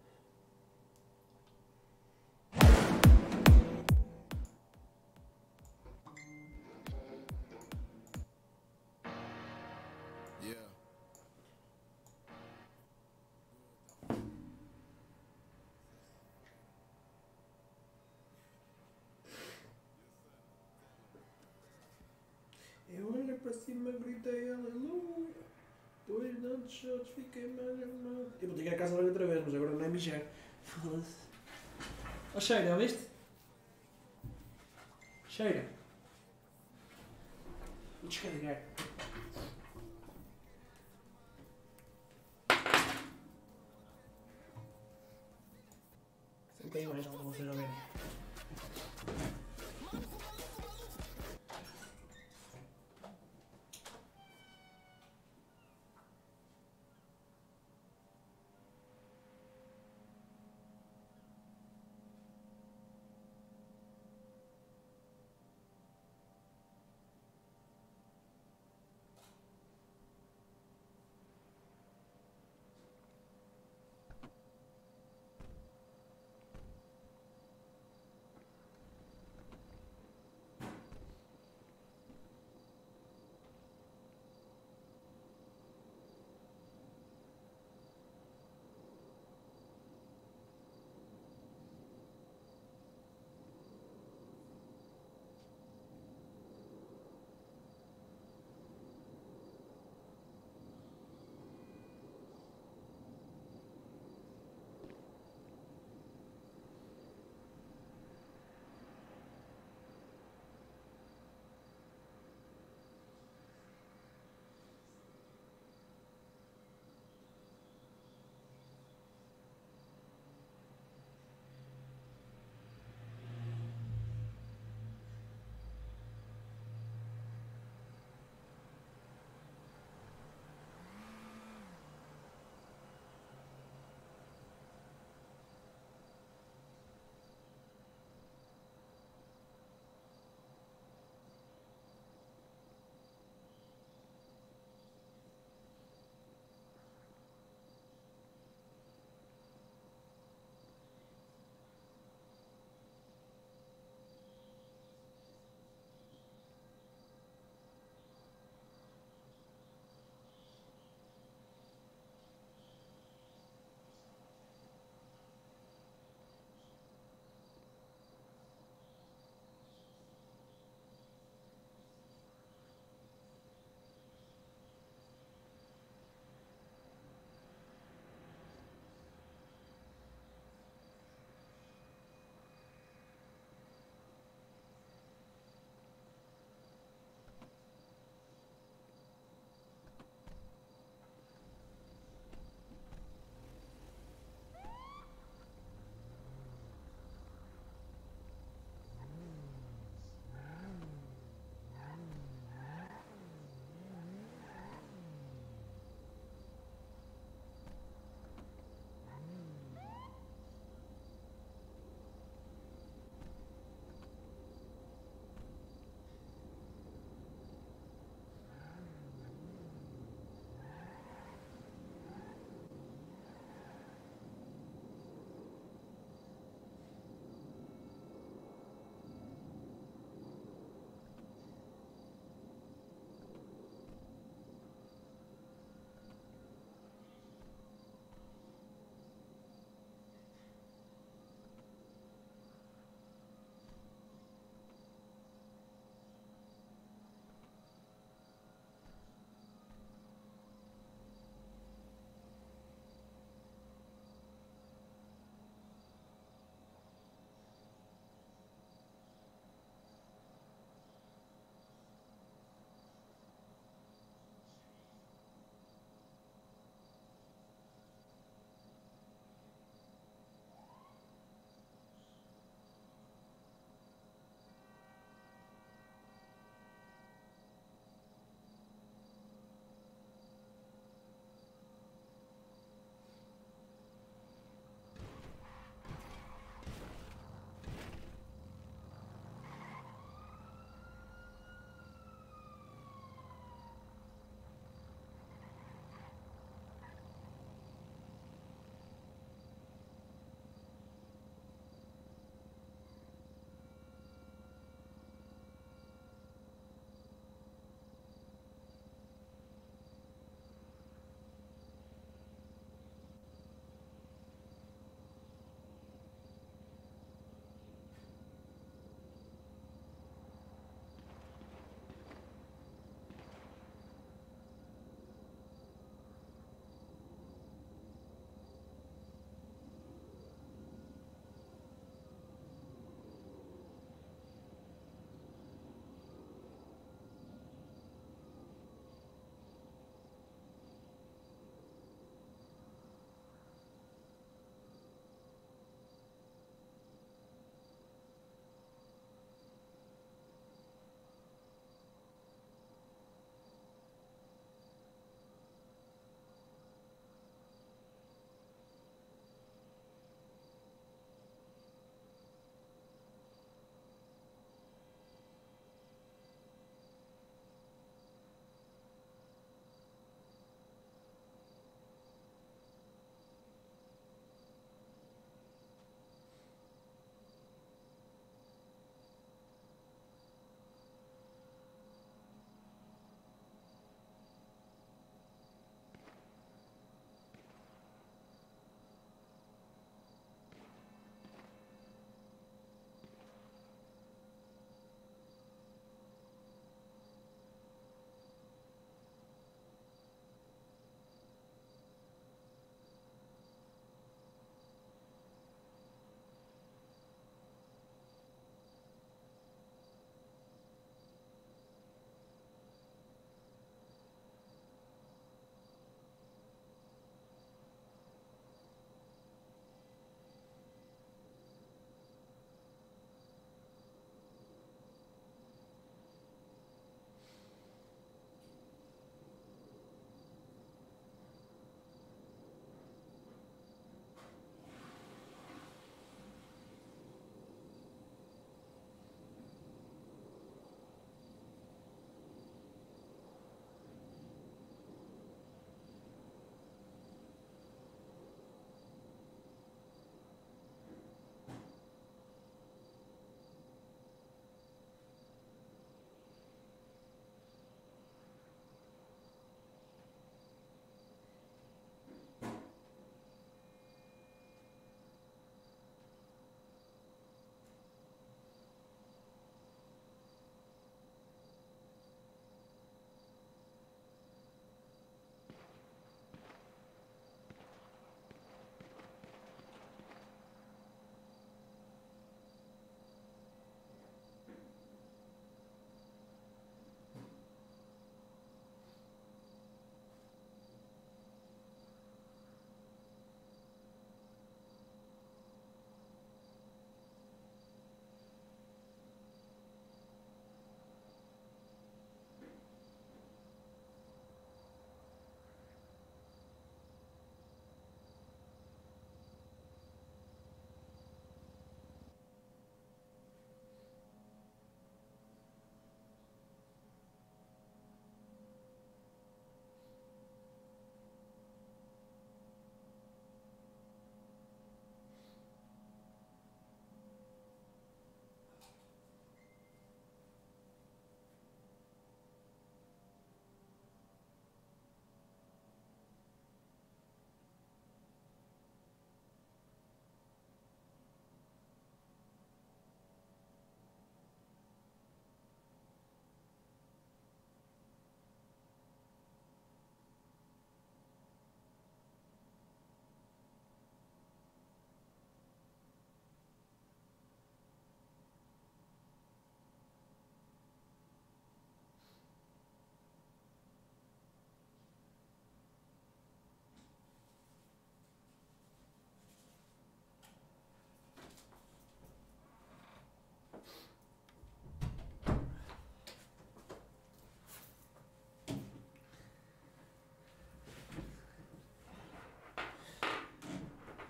Eu olhei para cima, gritei aleluia. Dois tantos shots, fiquei mais armado. Eu vou ter que ir à casa de banho outra vez, mas agora não é mijar. Foda-se. Ó Cheira, ouviste? Cheira. Vou descarregar. Sempre aí mais algo, vocês a verem.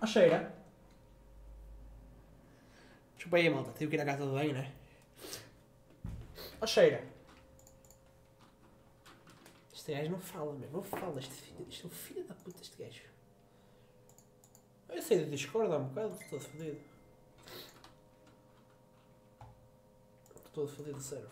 Ó cheira. Desculpa aí, malta. Tive que ir à casa do banho, né? Ó cheira. Este gajo não fala, meu. Não fala. Isto é um filho da puta, este gajo. Eu saí do Discord há um bocado. Estou todo fodido. Estou todo fodido, sério.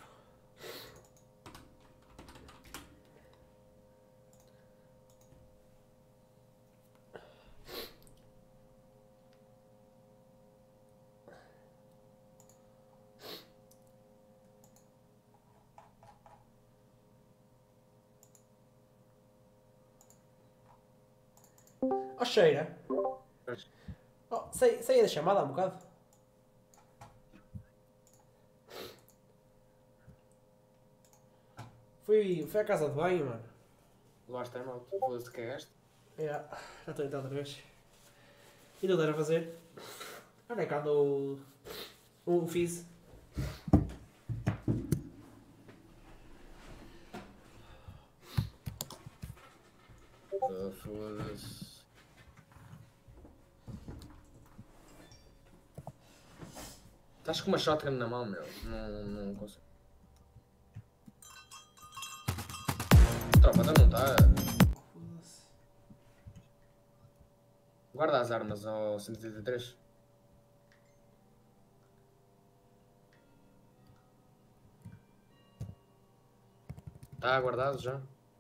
Ó cheira. Oh, saí da chamada há um bocado. Fui à casa de banho, mano. Lá está, mal. Foda-se, cagaste. Já estou a entrar outra vez. E não deram a fazer. Onde é que anda o Fizz? Foda-se. Estás com uma shotgun na mão, meu. Não consigo. Tropa, então não está. Guarda as armas ao 133. Está guardado já?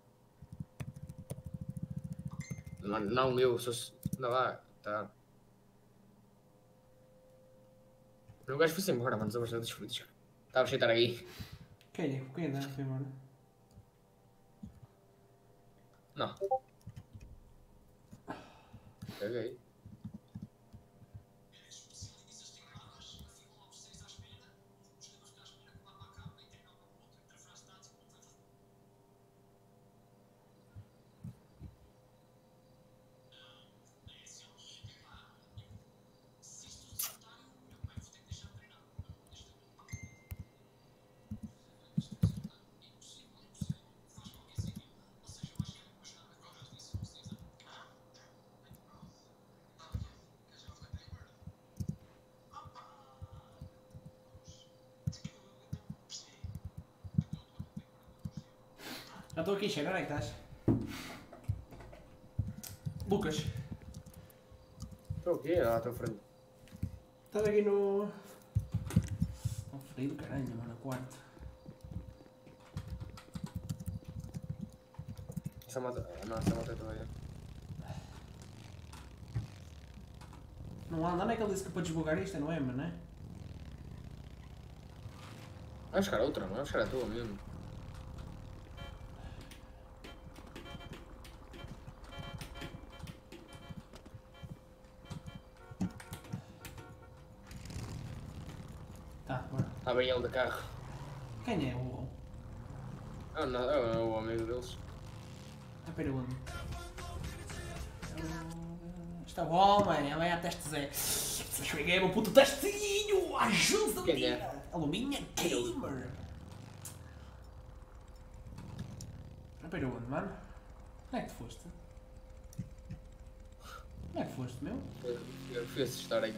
Não eu, sou. Não lá, tá. O gajo foi-se embora, mano, só dos frutos. Estava cheio de estar aí. Quem é? Quem é? Foi embora? Não. Caguei. Já estou aqui, chega, onde é que estás? Lucas. Estou aqui, à tua frente. Estás aqui no... Estou frio do caralho, mano, no quarto. Essa moto... Não, essa moto é tua aí. Não anda, não é que ele disse que para desbugar isto, não é, mano, né? Vai buscar outra, não vai buscar a tua mesmo. Tá, bora. Está bem ele de carro. Quem é o... Ah, não, é o amigo deles. É para onde? Está bom, mano, ela é a teste Zé. Cheguei meu puto testinho! Ajuda-me! Quem é? Aluminha Gamer! É para onde, mano? Onde é que tu foste? Onde é que foste, meu? Eu fui assistir aí.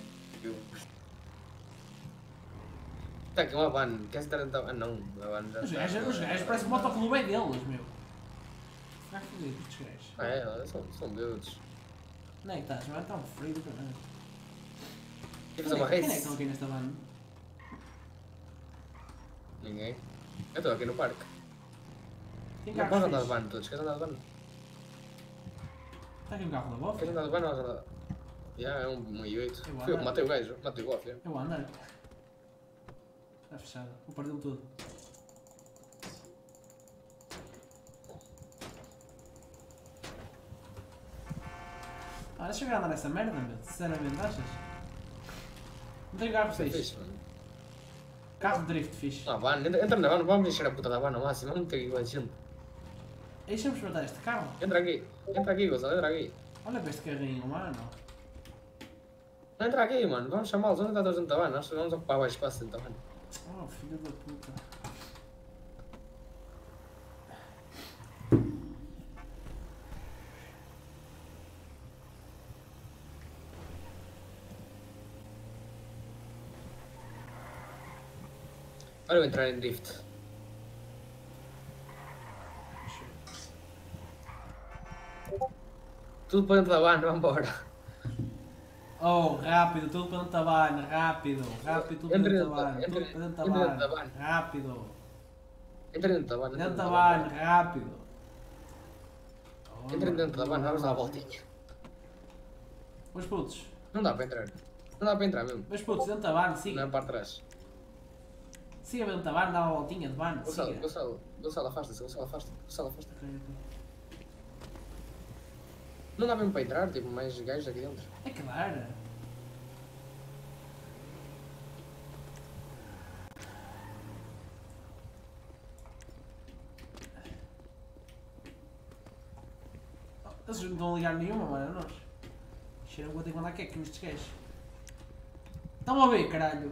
Está aqui uma van. Queres entrar dentro da van? Não, a van já Os está. gajos parece que o motoclube é deles, meu. Vai foder, estes gajos. Ah, é? São deuses. Onde é que estás, mano? Está um frio do caralho. Quer fazer uma Quem é que race? estão aqui nesta van? Ninguém. Eu estou aqui no parque. Tem Não carros podes andar de fixos. van todos. Queres andar de van? Está aqui um carro da Bob? Queres andar de van ou vais andar? Já, é um i8. Eu Fui eu que ando. matei o gajo. Matei o Bob, Eu ando. Está fechado. Vou perder tudo. Ah, deixa eu ver andar nessa merda, meu. Sinceramente, achas? Não tenho carro Isso é fixe. fixe, mano. Carro de drift fixe. Ah, van. Entra na van. Vamos encher a puta da van ao máximo. Vamos ter aqui com a gente. Deixa-me experimentar este carro. Entra aqui. Entra aqui, Gonçalo. Entra aqui. Olha para este carrinho, mano. Entra aqui, mano. Vamos chamá-los. Onde está todos dentro da van? Nós vamos ocupar mais espaço dentro da van. Oh, filho da puta. Olha eu entrar em drift. Tudo para dentro da van, vamos embora. Oh, rápido, tudo para dentro da van, rápido, rápido, tudo para dentro da van, tudo para dentro da van, rápido. Entra dentro da van. Dentro da van, rápido. Entra dentro da van, vamos dar a voltinha. Mas putos. Não dá para entrar. Não dá para entrar mesmo. Mas putos, dentro da van, siga. Na parte de trás. Siga dentro da van, dá uma voltinha de van, siga. Gonçalo, afasta-se, Gonçalo, afasta. Gonçalo, afasta. Não dá mesmo para entrar, tipo, mais gajos aqui dentro. É claro. Eles não estão a ligar nenhuma, mano, a nós. Cheiram quanto enquanto há que é que estes gajos. Estão a ver, caralho.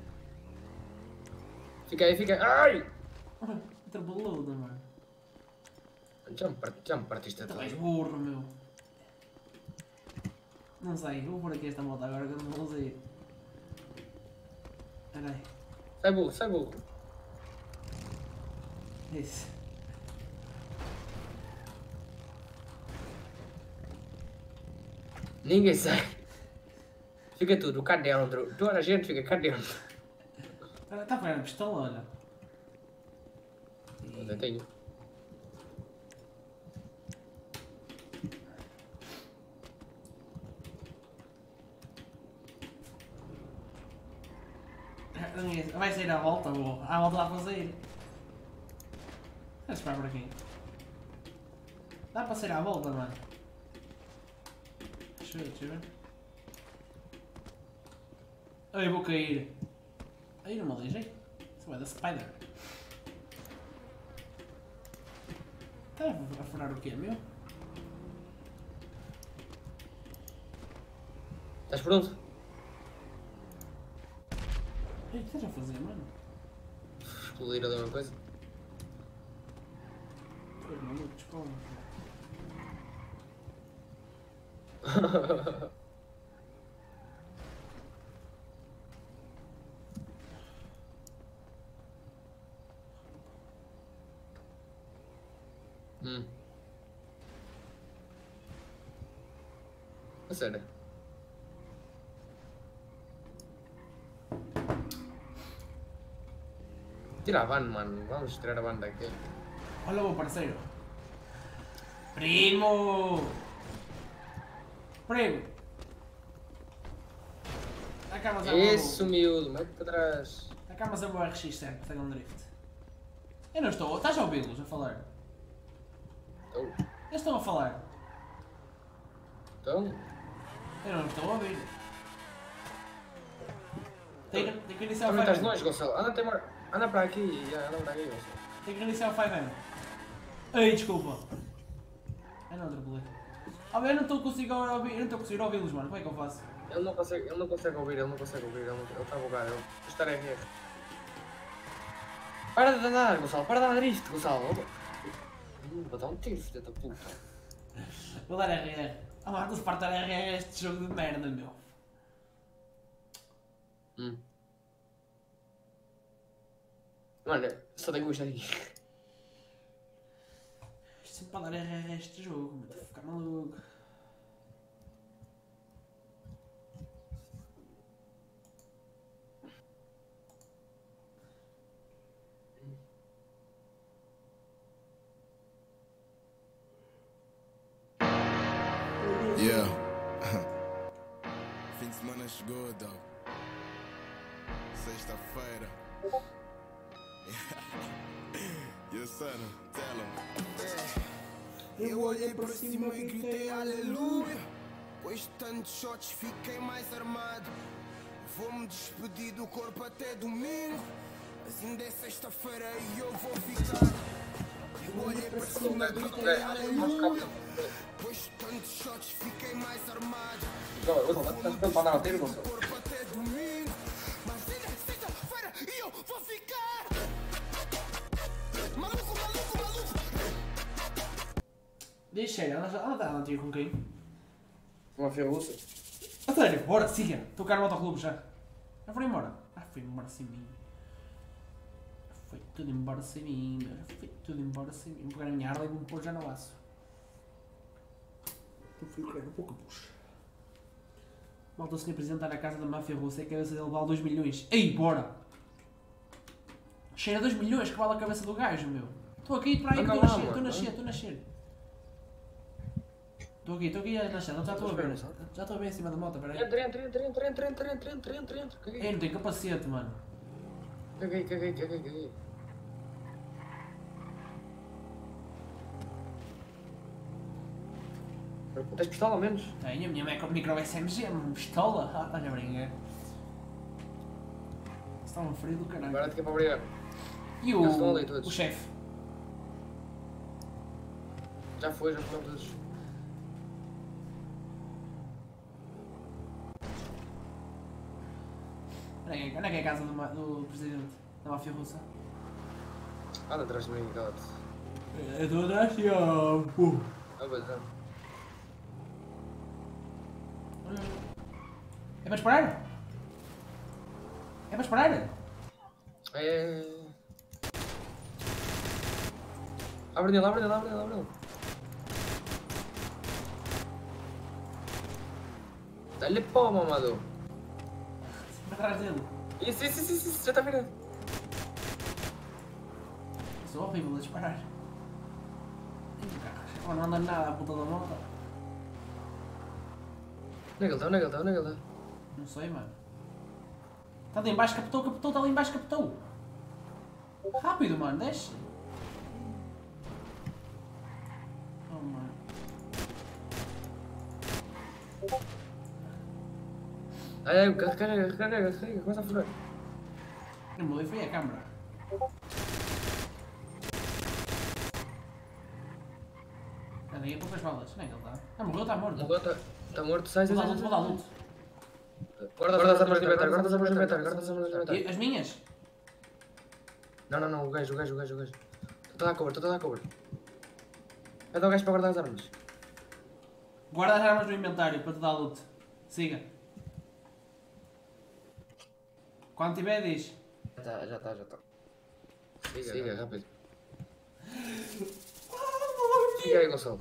Fica aí, fica aí. Ai! Outra beluda, mano. Já me partiste a Tu tudo. és burro, meu. Não sei, vou pôr aqui esta moto agora que eu não vou sair. Espera aí. Sai burro, sai burro. Isso. Ninguém sai. Fica tudo cá dentro. Toda a gente fica cá dentro. Está a pegar a pistola, olha. Eu tenho. Vai sair à volta, vou. À volta dá para sair. Deixa eu esperar por aqui. Dá para sair à volta, mano. Deixa eu ver. Ai, vou cair. Ai, não me aleijei. Isso vai da Spider. Está a furar o quê, meu? Estás pronto? O que estás a fazer, mano? Explodir ali uma coisa. Tu és maluco, desculpa. A sério. Tira a van, mano. Vamos tirar a van daqui. Olha o meu parceiro. Primo! Primo! Acabas a Isso, miúdo. Mete para trás. Acabas a meu RX-7, tem um drift. Eu não estou. Estás a ouvi-los a falar? Então. Eles estão a falar. Então. Eu não estou a ouvir. Tem que iniciar o Também estás 5M. longe, Gonçalo. Anda para aqui. Anda para aqui, Gonçalo. Tem que iniciar o 5M. Ai, desculpa. Eu não atropelei. Ah, eu não estou a conseguir ouvir. Eu não estou a conseguir ouvi-los, mano. Como é que eu faço? Ele não consegue ouvir, ele está bugado. Ele está RR. Para de andar, Gonçalo. Para de andar isto, Gonçalo. Vou dar um tiro, filha da puta. Vou dar RR. Ah, mano, se parte dar RR este jogo de merda, meu. Mano, só tenho isto aqui. Isto sempre para dar RR este jogo, meu. Estou a ficar maluco. Yeah. Fim de semana chegou, dog. Sexta-feira. Yes, son, tell him. Eu olhei para cima e gritei aleluia. Pois de tantos shots fiquei mais armado. Vou-me despedir do corpo até domingo. Mas ainda é sexta-feira e eu vou ficar. Eu olhei para cima e gritei aleluia. Pois de tantos shots fiquei mais armado. Estás pronto para andar ao tiro, Gonçalo? Corpo até domingo. Mas ainda é sexta-feira e eu vou ficar. Maluco. Deixa aí, ela está não tinha com quem? Uma feia russa. A sério, bora, siga. Estou cá no autoclube já. Já foi embora. Foi embora assim mim. Foi tudo embora sem mim, meu. Foi tudo embora sem mim. Vou pegar a minha arma e vou-me pôr já no aço. Eu fui pegar um pouco a puxa. Malta, o senhor presidente está na casa da máfia russa e a cabeça dele vale 2 milhões. Ei, bora! Cheira 2 milhões que vale a cabeça do gajo, meu. Estou aqui para aí, estou a nascer, estou a nascer, estou a nascer. Estou aqui a nascer, não já estou a ver. Já estou a ver em cima da moto, peraí. Entra. Ei, não tem capacete, mano. Caguei. Tens pistola ao menos? Tenho, a minha mãe com micro SMG, pistola. Ah, olha a brincar. Está um frio do caralho. Agora te para brigar. E o chefe? Já foram todos. Onde é que é a casa do presidente da máfia russa? Anda atrás de mim, cala-te. Eu estou atrás de ti, Pois é. É para esperar? É para esperar? Abre nele. Dá-lhe pó, mamado. Atrás dele. Isso, já está virado. Sou horrível a disparar. Agora não anda nada à puta da moto. Onde é que ele está? Não sei, mano. Está ali em baixo, capotou, está ali em baixo, capotou. Rápido, mano, desce. Oh, mano. Ai, carrega, começa a furar. Não mudei, foi a câmera. Andei a poucas balas. Onde é que ele está? Ah, morreu, está morto. Está morto, sai. Vou dar luto. Guarda as armas no inventário, E as minhas? Não, o gajo. Estou a dar cover. É dar o gajo para guardar as armas. Guarda as armas no inventário para te dar loot. Siga. Quando tiver, diz. Já está. Siga, rápido. Siga aí, Gonçalo.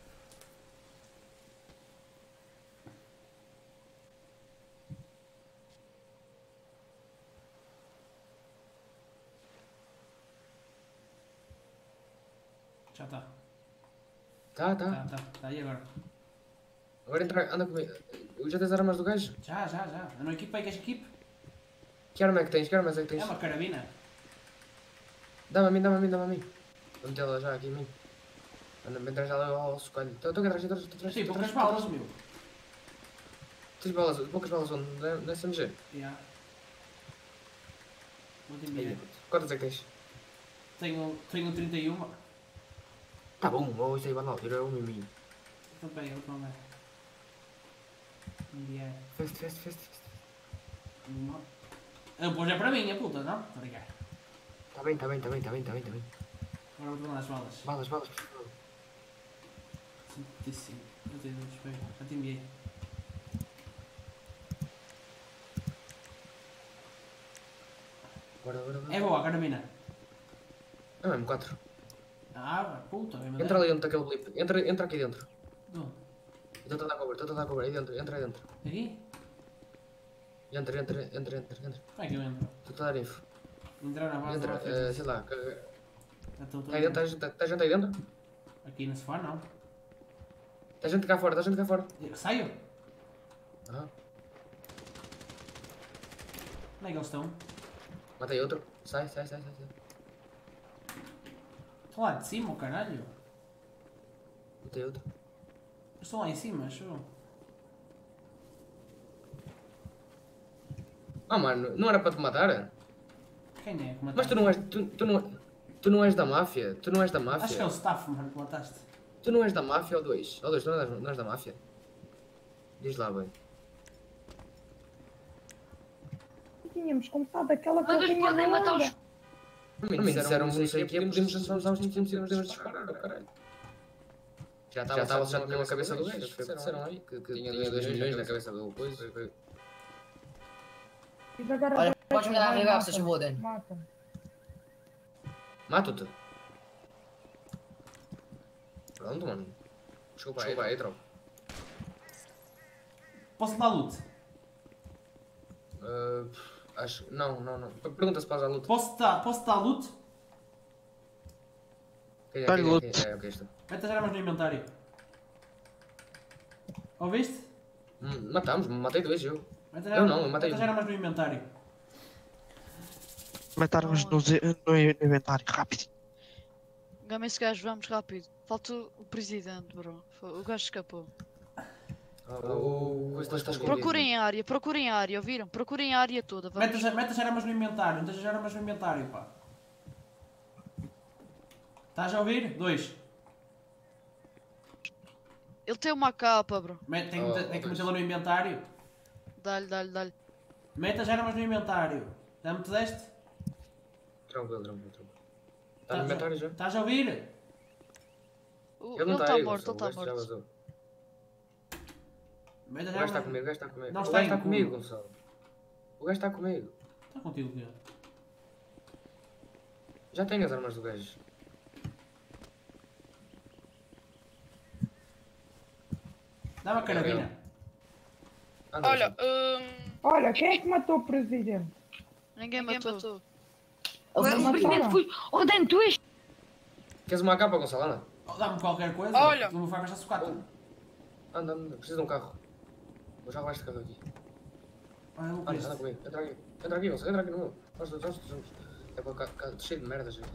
Já está. Tá. E agora? Agora entra, anda comigo. Já tens as armas do gajo? Já. Eu não equipei, queres equipe? Que arma é que tens? É uma carabina. Dá-me a mim. Vou metê-la já aqui em mim. Anda, entrar já lá ao socalho. Estou aqui atrás. Sim, poucas balas, meu. Tens poucas balas onde? Na SMG? Já. Vou te enviar. Quantas é que tens? Tenho 31. Tá bom, isso aí vai lá, tira um em mim. Também, eu também. Enviar. Feste. Uma. Depois é para mim, a puta, não? Estou a ligar. Tá bem. Agora vou-te mandar as balas. Balas, por favor. 105. Eu tenho um espelho. Já te enviei. Bora. É boa a carabina. É mesmo, 4. Ah, puta. Entra ali dentro daquele blip. Entra aqui dentro. Onde? Estou a dar cover. Aí dentro, entra aí dentro. Aqui? Entra. Como é que eu entro? Estou a dar info. Entrar na base Entra, da máfia. sei lá. Estou Aí dentro, está gente aí dentro? Aqui no sofá, não. Está gente cá fora. Saio? Aham. Onde é que eles estão? Matei outro. Sai. Estão lá de cima, o caralho. Matei outro. Estão lá em cima, acho. Ah, mano, não era para te matar? Quem é que mataste? Mas tu não és da máfia? Acho que é o staff, mano, que mataste. Tu não és da máfia ou 2? Tu não és da máfia? Diz lá, bem. Tínhamos começado aquela corrinha de onda. Me disseram não sei o que, podemos usar os tipos de disparar, caralho. Já estava já tinha a cabeça do gajo, foi o que disseram aí, que tinha 2 milhões na cabeça do coisa. Olha, podes me dar a regar, se favor, Dan. Mato-te. Pronto, mano. Desculpa aí, tropa. Posso dar loot? Acho. Não. Pergunta se faz a luta. Posso dar loot? Dá-lhe loot. É, ok, está. Mete as armas no inventário. Ouviste? Matei 2 eu. Eu matei Mete as armas no inventário. Mete armas no inventário, rápido. Gama esse gajo, vamos rápido. Falta o presidente, bro. O gajo escapou. Procurem a área, ouviram? Procurem a área toda. Mete as armas no inventário, mete as armas no inventário, pá. Estás a ouvir? 2. Ele tem uma capa, bro. Tem que metê-la no inventário. Dá-lhe. Mete as armas no inventário. Já me te deste? Tranquilo. Está no inventário já? Estás a ouvir? Ele está morto, O gajo está comigo, Não o está gajo está comigo, Gonçalo. O gajo está comigo. Está contigo o quê? Já tenho as armas do gajo. Dá uma carabina. Olha, Olha, quem é que matou o presidente? Ninguém matou. O presidente foi... Oh, Dan, tu és... Queres uma capa, Gonçalo? Anda. Dá-me qualquer coisa. Olha. Não me vai gastar sucata. Anda. Preciso de um carro. Vou já levar este carro aqui. Anda comigo. Entra aqui, Gonçalo. Entra aqui no meu. Nós juntos. É para cá, cheio de merdas aqui.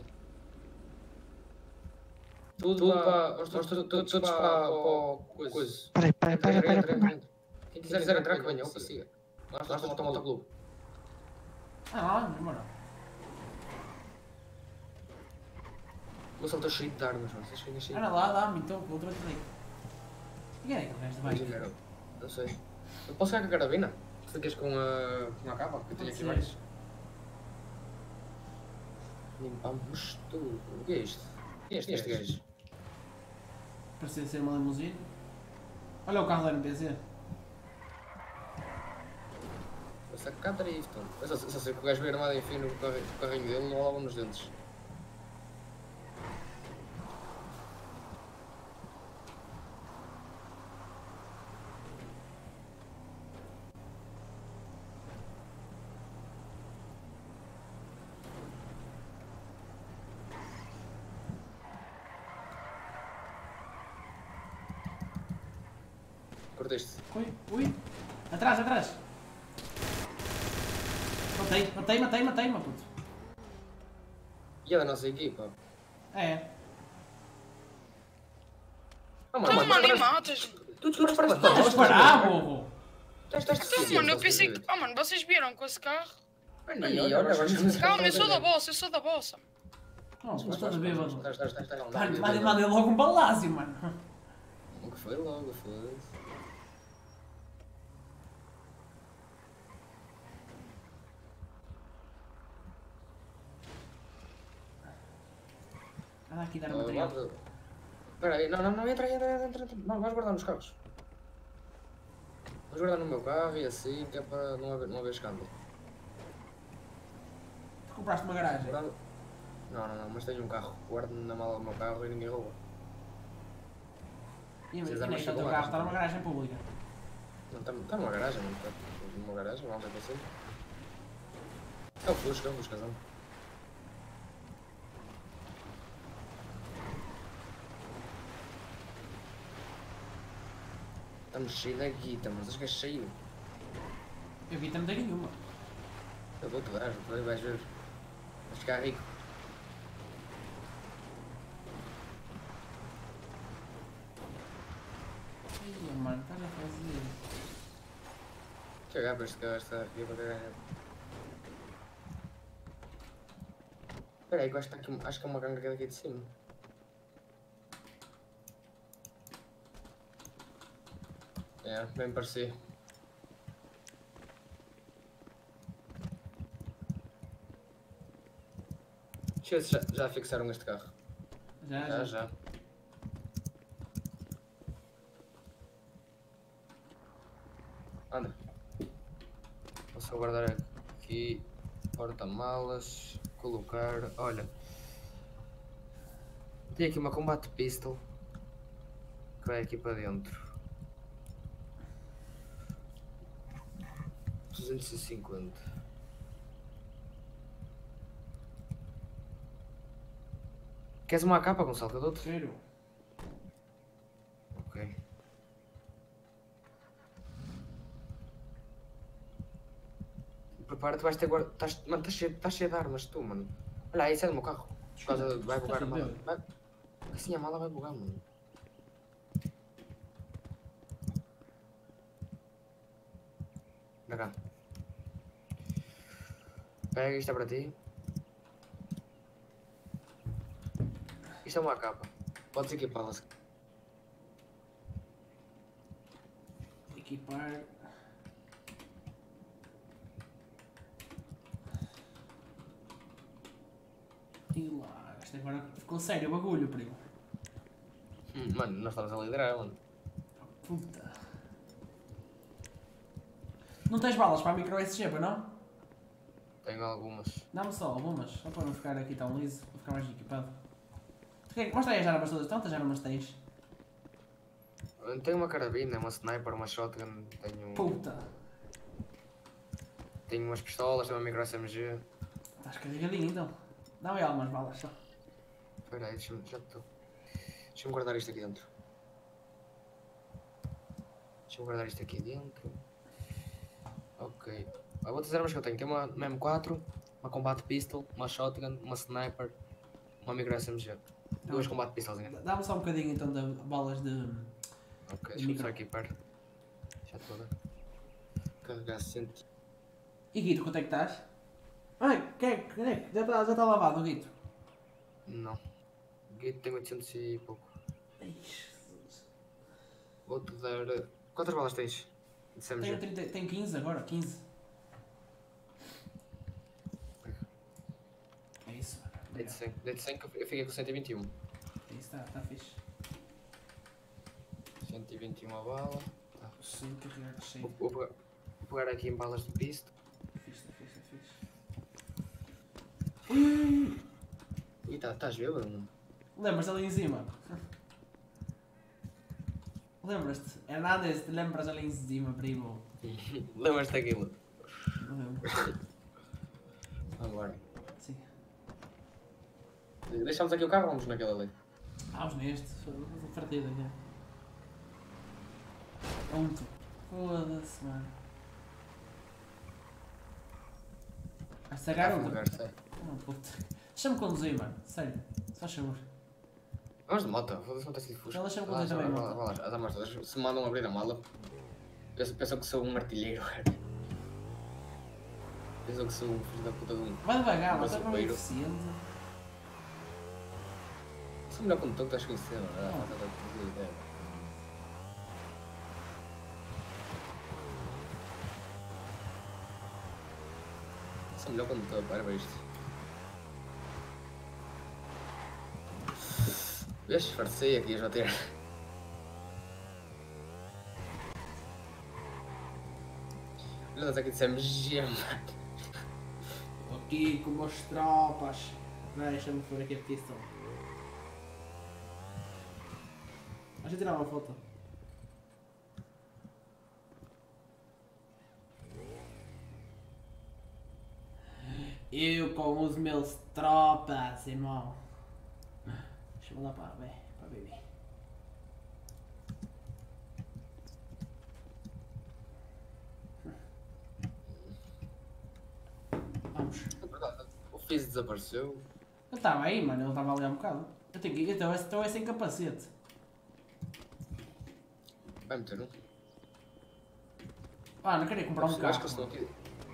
Tudo para o coisa. Peraí. Quem quiser entrar, que venha, eu siga. Nós estamos no motoclube. Demora. O Gonçalo está cheio de armas, mano. Estás cheio. Anda lá, dá-me então, que o outro vai. Quem é aquele gajo de baixo? Não sei. Eu posso ficar com a carabina? Tu ficas com a capa, que eu tenho aqui mais. Limpamos tudo. O que é isto? Quem é este gajo? Parecia ser uma limusine. Olha o carro da NPC. Essa cá drift. Mas só sei que o gajo veio armado enfim no carrinho dele, não lava nos dentes. Corteste. Ui. Atrás. Matei, meu puto. E é da nossa equipa? É. Então, mano, e matas. Tu disparas para disparar, burro. Então, mano, eu pensei que... mano, vocês vieram com esse carro? Calma, eu sou da bolsa. Não, estou de bêbado. Estás. Mandei logo um balásio, mano. O que foi logo, foda-se. Anda aqui dar material. Espera aí, não, entra. Não, vais guardar nos carros. Vais guardar no meu carro e assim, que é para não haver escândalo. Tu compraste uma garagem? Não, mas tenho um carro. Guardo na mala do meu carro e ninguém rouba. E nem está o teu carro, está numa garagem pública. Não, está numa garagem, não está numa garagem, vamos para cima. É o Fuscazão. Estamos cheios da guita, mas acho que é cheio. Eu guita não tem nenhuma. Eu vou-te dar, vais ver. Vais ficar rico. Ai, mano, estás a fazer. Cagar para este carro, está aqui para cagar. Espera aí, que eu acho que é uma ganga daqui de cima. É, bem parecia. Deixa eu ver se já fixaram este carro. Já. Anda. Vou só guardar aqui. Porta-malas. Colocar. Olha. Tem aqui uma combate pistol que vai aqui para dentro. 250. Queres uma capa, Gonçalo? Que eu dou-te? Quero. Ok. Prepara-te, vais ter guarda. Mano, estás cheio de armas, tu, mano. Olha aí, sai do meu carro. Por causa vai bugar a mala. Vai... Assim a mala vai bugar, mano. Anda cá. Pega, isto é para ti. Isto é uma capa. Podes equipá-la. Equipar. E lá, isto agora ficou sério o bagulho, primo. Mano, nós estamos a liderar, mano. Puta. Não tens balas para a micro SG, para não? Tenho algumas. Dá-me só algumas, só para não ficar aqui tão liso, para ficar mais equipado. Mostra aí as armas todas, tantas armas tens? Tenho uma carabina, uma sniper, uma shotgun, tenho... Puta! Tenho umas pistolas, tenho uma micro SMG. Estás carregadinho então. Dá-me aí algumas balas só. Espera aí, deixa-me, já estou. Deixa-me guardar isto aqui dentro. Deixa-me guardar isto aqui dentro. Ok. As outras armas que eu tenho, uma M4, uma combat pistol, uma shotgun, uma sniper, uma micro SMG. Duas combat pistols ainda. Dá-me só um bocadinho então de balas de... Ok, deixa-me só equipar. Já estou a dar. Carregar 100. E Guito, quanto é que estás? Ai, já está lavado o Guito? Não. O Guito tem 800 e pouco. Vou-te dar... Quantas balas tens? De SMG? Tenho 15 agora, 15. É isso, mano. Dei-te 100. Dei-te 100 que eu fiquei com 121. É isso, está fixe. 121 a bala. Tá. Sim, carregar cheio. Vou pegar aqui em balas de pisto. Fixe. Ih, estás bêbado, mano? Lembras ali em cima? Lembras-te? Hernandes, te lembras ali em cima, primo? Lembras-te daquilo? Não lembro. Agora. Sim. Deixamos aqui o carro ou vamos naquele ali? Vamos neste. Partida aqui. Pronto. Foda-se, mano. Vai-se garoto? Não, puta. Deixa-me conduzir, mano. Sério. Só favor. Vamos de moto. Foda-se, não tens de fugir. Então deixa-me conduzir também, moto. Vai lá, dá mais. Se me mandam abrir a mala, pensam que sou um artilheiro. Pensam que sou um filho da puta de um... Vai devagar, mas é para mim eficiente. Sou melhor condutor que estás conhecendo, não é? Sou melhor condutor, para isto. Vês, disfarcei aqui, já ter. Olha, aqui de SMG, mano. Aqui com umas tropas. Deixa-me pôr aqui a pistol. Deixa eu tirar uma foto. Eu com os meus tropas, irmão. Deixa eu lá para beber. Vamos. O Fizz desapareceu. Ele estava aí, mano, ele estava ali há um bocado. Eu tenho que ir, então é sem capacete. Vai meter um. Ah, não queria comprar um carro. Acho que eles estão aqui.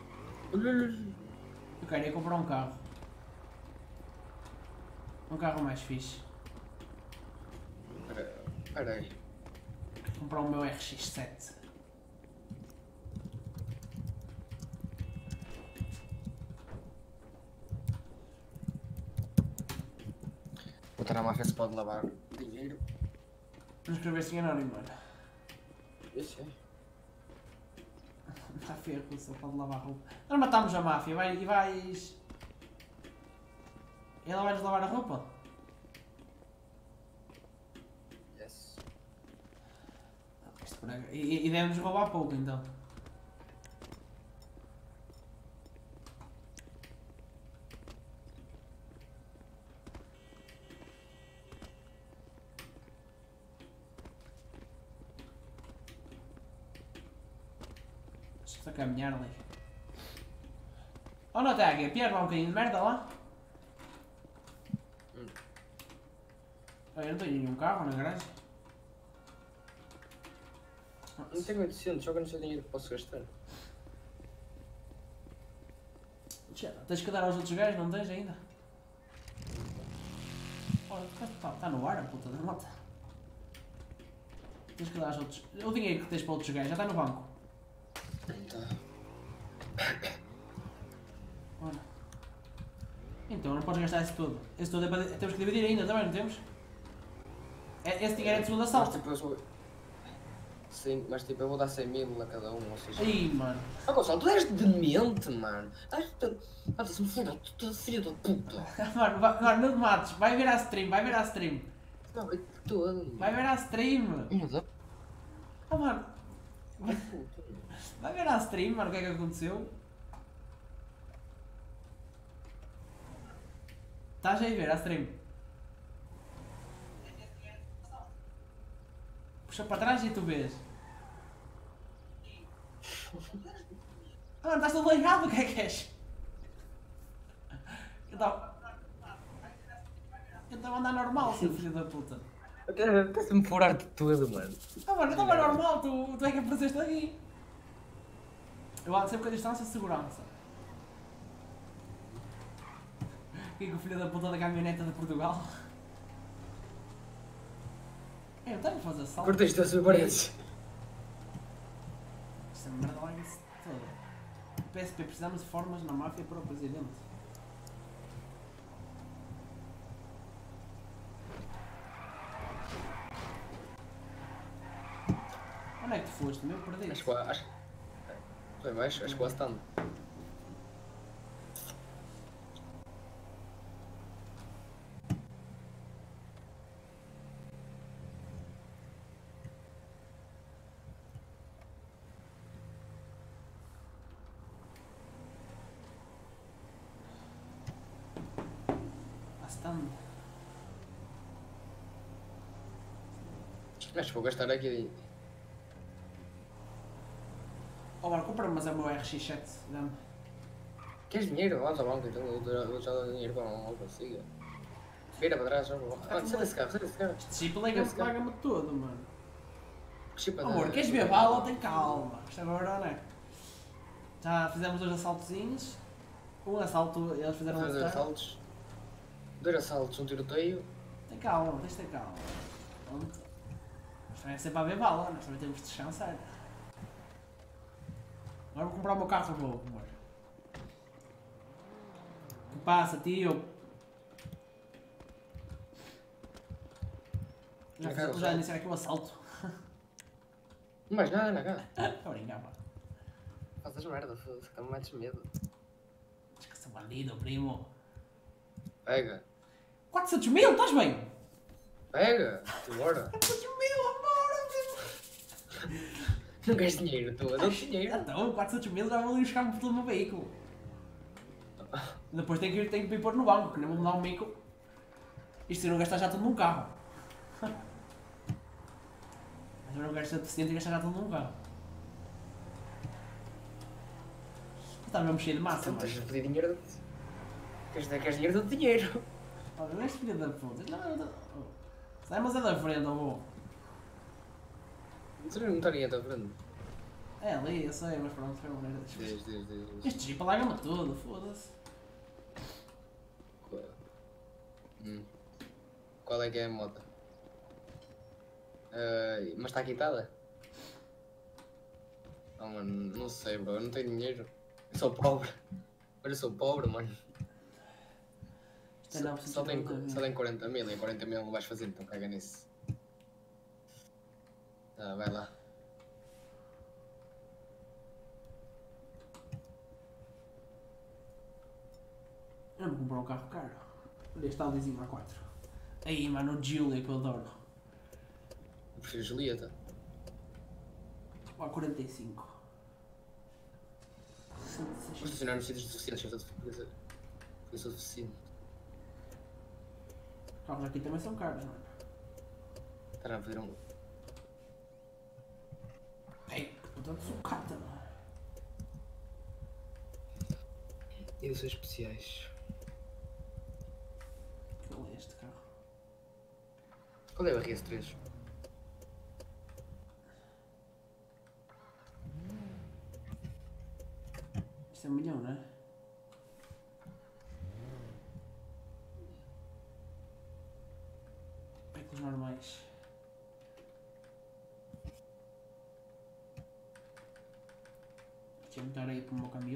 Eu queria comprar um carro. Um carro mais fixe. Espera aí. Comprar o meu RX-7. Vou estar na máfia se pode lavar dinheiro. Vamos escrever-se em anónimo, mano. Isso é. Máfia russa, pode lavar roupa. Nós matámos a máfia e vais... Ela vai-nos lavar a roupa? E devemos roubar pouco então. Estou a caminhar ali. Oh não, está aqui, pior um bocadinho de merda lá. Eu não tenho nenhum carro na garagem. Não tenho 800, só que não sei o dinheiro que posso gastar. Tens que dar aos outros gajos, não tens ainda? Ora, está no ar a puta da nota. Tens que dar aos outros. O dinheiro que tens para outros gajos já está no banco. Ora. Então não podes gastar esse todo. Esse todo é para. Temos que dividir ainda também, não temos? Esse dinheiro é de segundo assalto. Sim, mas tipo eu vou dar 100 mil a cada um, ou seja... Ih, mano. Ah, Gonçalo, tu és demente, mano. Estás-me fundo, tu és filho da puta. Mano, não te mates. Vai ver a stream, vai ver a stream. Não, vai todo. Vai ver a stream. Ah, mano. Vai ver a stream, mano, o que é que aconteceu? Estás aí a ver a stream? Puxa para trás e tu vês. Ah, mano, estás todo ligado, o que é que és? Eu estava a andar normal, seu filho da puta. Estás-me furar de tudo, mano. Ah, mano, eu estava normal, tu é que apareceste aqui. Eu ando sempre com a distância de segurança. Aqui com o filho da puta da caminhoneta de Portugal. Não estás a fazer salto? Cortei-te as paredes. Esta merda larga-se toda. PSP, precisamos de formas na máfia para o presidente. Onde é que tu foste? Meu, perdi. Acho que vai baixo, acho que quase tanto. Acho que vou gastar aqui. Oh, mano, compra-me, mas é o meu RX7, dá-me. Queres dinheiro? Vamos ao banco, então eu já dou dinheiro para não consiga. Vira para trás, vamos. Ah, sai desse carro, sai desse carro. Este chip paga-me todo, mano. Chip amor, queres ver bala? Tem calma. Isto agora não é. Já fizemos 2 assaltozinhos. Um assalto, eles fizeram dois assaltos. 2 assaltos, um tiroteio. Tem calma, tens de ter calma. Pronto. Mas também é sempre a ver bala, nós também temos de descansar. Agora vou comprar o meu carro novo, amor. O que passa, tio? Já iniciar aqui o assalto. Não mais nada, na cara. Estou a brincar, mano. Fazes merda, foda-se, que não me metes medo. Acho que sou bandido, primo. Pega. 400 mil, estás bem? Pega, bora. 400 mil, amor! Não queres dinheiro, tu? Eu dou dinheiro. Então, 400 mil já vou ali buscar por todo o meu veículo. Depois tenho que ir pôr no banco, que nem vou mudar um mico. Isto se eu não gastar já tudo num carro. Mas eu não gasto 700 e gastar já tudo num carro. Estás mesmo cheio de massa, mano. Estás a pedir dinheiro. Queres dinheiro, dou dinheiro. Olha, este filho da puta. Não. Sai, mas é da frente, avô. Não estaria da frente. É ali, eu sei, mas pronto, foi uma maneira de Diz. Este jeep larga-me tudo, foda-se. Qual é que é a moto? Mas está quitada? Oh, mano, não sei, bro, eu não tenho dinheiro. Eu sou pobre. Eu sou pobre, mano. Só tenho 40 mil e 40 mil não vais fazer, então caga nisso. Tá, vai lá. Eu vou comprar um carro caro. Olha este Audizinho A4. Aí, mano, o Giulia que eu adoro. Eu prefiro Julieta. Ou 45. Vou estacionar nos sítios suficientes, porque eu sou suficiente. Os carros aqui também são caros, mano. Estará a ver um. Ei, portanto sucata, mano. Edições especiais. Qual é este carro? Qual é o RS3? Isto é 1 milhão, não é? Veículos normais. Deixa-me dar aí para o meu caminhão.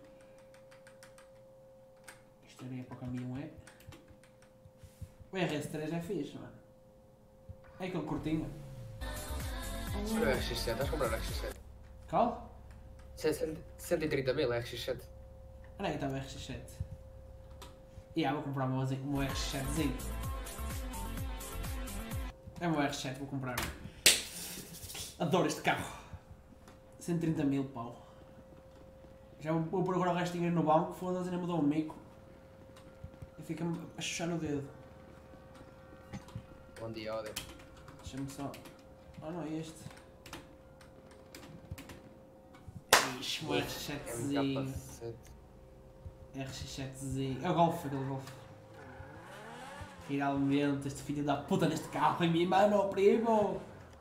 Isto é areia para o caminhão é. O RS3 é fixe, mano. É aquele curtinho. Olha o RX7, estás a comprar o RX7? Qual? 130 mil RX7. Olha aí, estava o RX7. Vou comprar o meu RX7zinho. É o meu RX7, vou comprar. Adoro este carro. 130 mil, pau. Já vou pôr agora o restinho no banco, foda-se, ainda mudou o mico. E fica-me a chuchar no dedo. Bom dia, Ode. Deixa-me só. Oh, não é este. Ixi, o RX7zinho. RX7zinho. É o Golf, aquele Golf. Finalmente, este filho da puta neste carro, em minha mano, primo!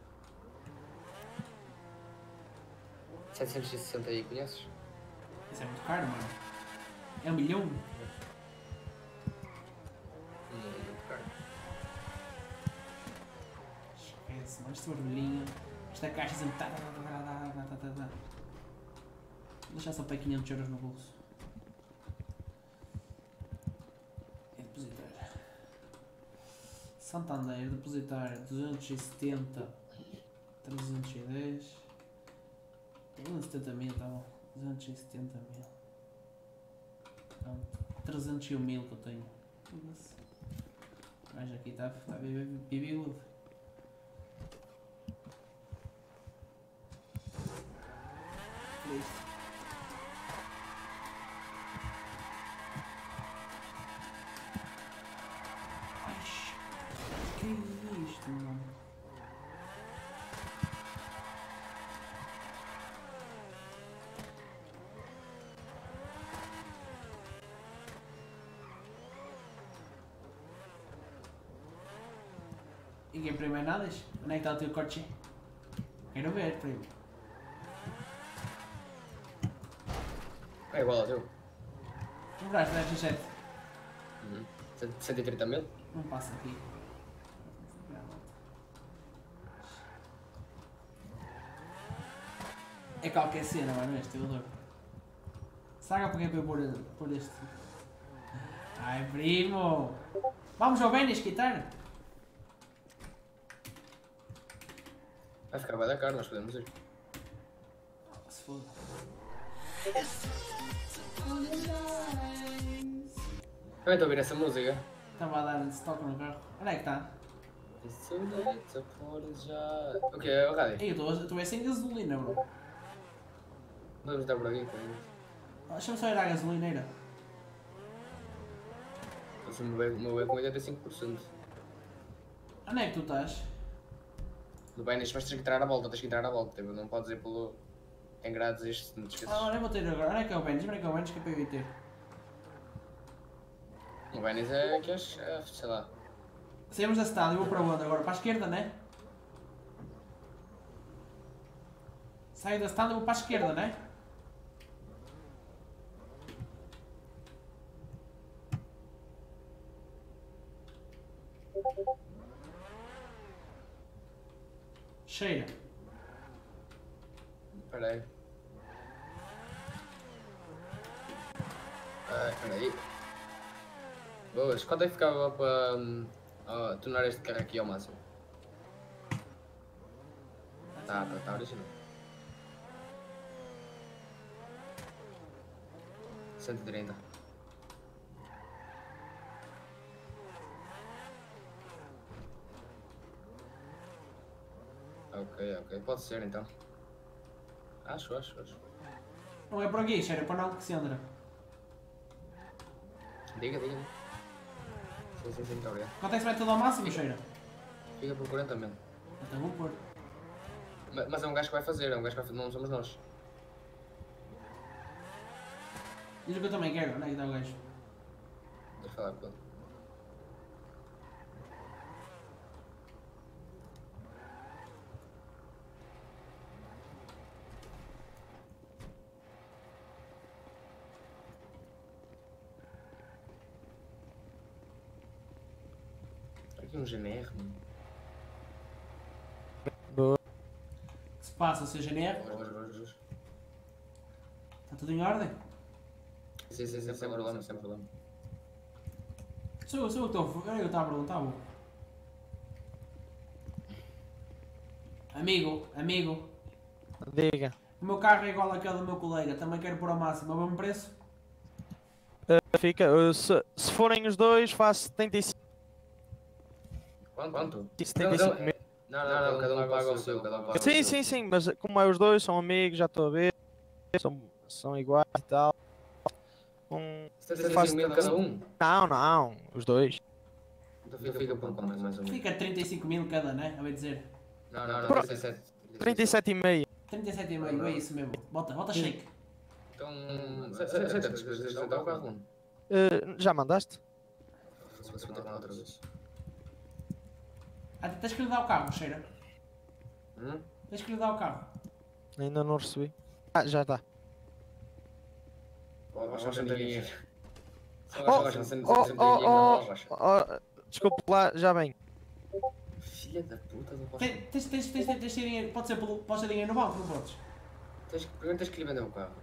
760 aí, conheces? Isso é muito caro, mano. É 1 milhão? Muito caro. Esquece, mano, este barulhinho. Esta caixa sempre tá. Vou deixar só para 500 euros no bolso. É depositar. Santander, depositar 270, 310, 270 mil, tá bom. 270 mil. Pronto. 301 mil que eu tenho. Mas aqui está bibiludo. Listo. Que é isto, mano? Ninguém primo é nada? Onde é que está o teu corte? Quero ver, primo. É igual ao teu. Compraste 10 130 mil? Não passa aqui. É qualquer cena, mano, este eu adoro. Saga porque é para eu pôr este. Ai, primo! Vamos ao Benes quitar? Vai ficar bem da cara, nós podemos ir. Se foda. Também estou a ouvir essa música. Estava a dar stock no carro. Onde é que está? O que é o rádio? Ei, eu estou a sem gasolina, bro. Vamos estar por aqui. Deixa-me só ir à gasolineira. O meu é com 85%. Onde é que tu estás? No bem, mas tens que entrar à volta, tipo, não podes ir pelo... Em grades este, não te esqueças. Ah, olha, vou ter agora. Onde é que é o Benes? Onde é que é o Benes que é para eu ir ter? O Benes é que sei lá. Saímos da cidade, eu vou para onde agora? Para a esquerda, né? Saio da cidade e vou para a esquerda, né? Cheira. Espera aí. Espera aí. Boas, quanto é que ficava para tornar este carro aqui ao máximo? Tá original. 130. Ok, pode ser então. Acho. Não é por aqui, cheira, é para não que se anda. Diga. Sim, muito obrigado. Quanto é que se vai tudo ao máximo, cheira? Fica por 40 mil. Então vou pôr. Mas é um gajo que vai fazer, não somos nós. Diz o que eu também quero, onde é que está o gajo? Deixa eu falar com ele. Aqui um GNR, mano. Boa. O que se passa, seu GNR? Está tudo em ordem? Sim, sem problema. Sou eu que estou. Eu estava a perguntar, vou. Amigo. Diga. O meu carro é igual àquele do meu colega, também quero pôr ao máximo, ao mesmo preço? Fica, se forem os dois, faço 75. Quanto? 75 mil. Não, cada um paga o seu, Sim, mas como é os dois, são amigos, já estou a ver. São iguais e tal. 75 mil cada um? Não, os dois. Então fica por quanto, mais ou menos? Fica 35 mil cada, né? A bem dizer. Não, 37,5. 37,5, é isso mesmo. Bota shake. Então, aceita o carro, mano. Já mandaste? Se você botar outra vez. Ah, tens que lhe dar o carro, cheira. Tens que lhe dar o carro. Ainda não recebi. Já está. Desculpe lá, já bem. Filha da puta do Tens dinheiro, pode ser dinheiro no banco, não podes? Primeiro tens que lhe vender o carro.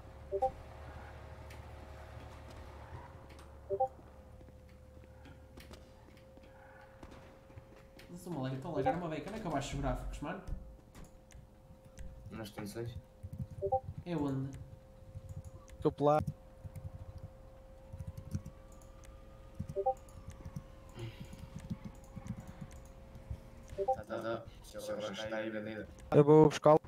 Não sou maluco, estou a ligar uma beca, como é que eu baixo os gráficos, mano? Nas extensões? É onde? Desculpe lá. Tá. Se eu agora está aí vendida. Eu vou buscá-lo.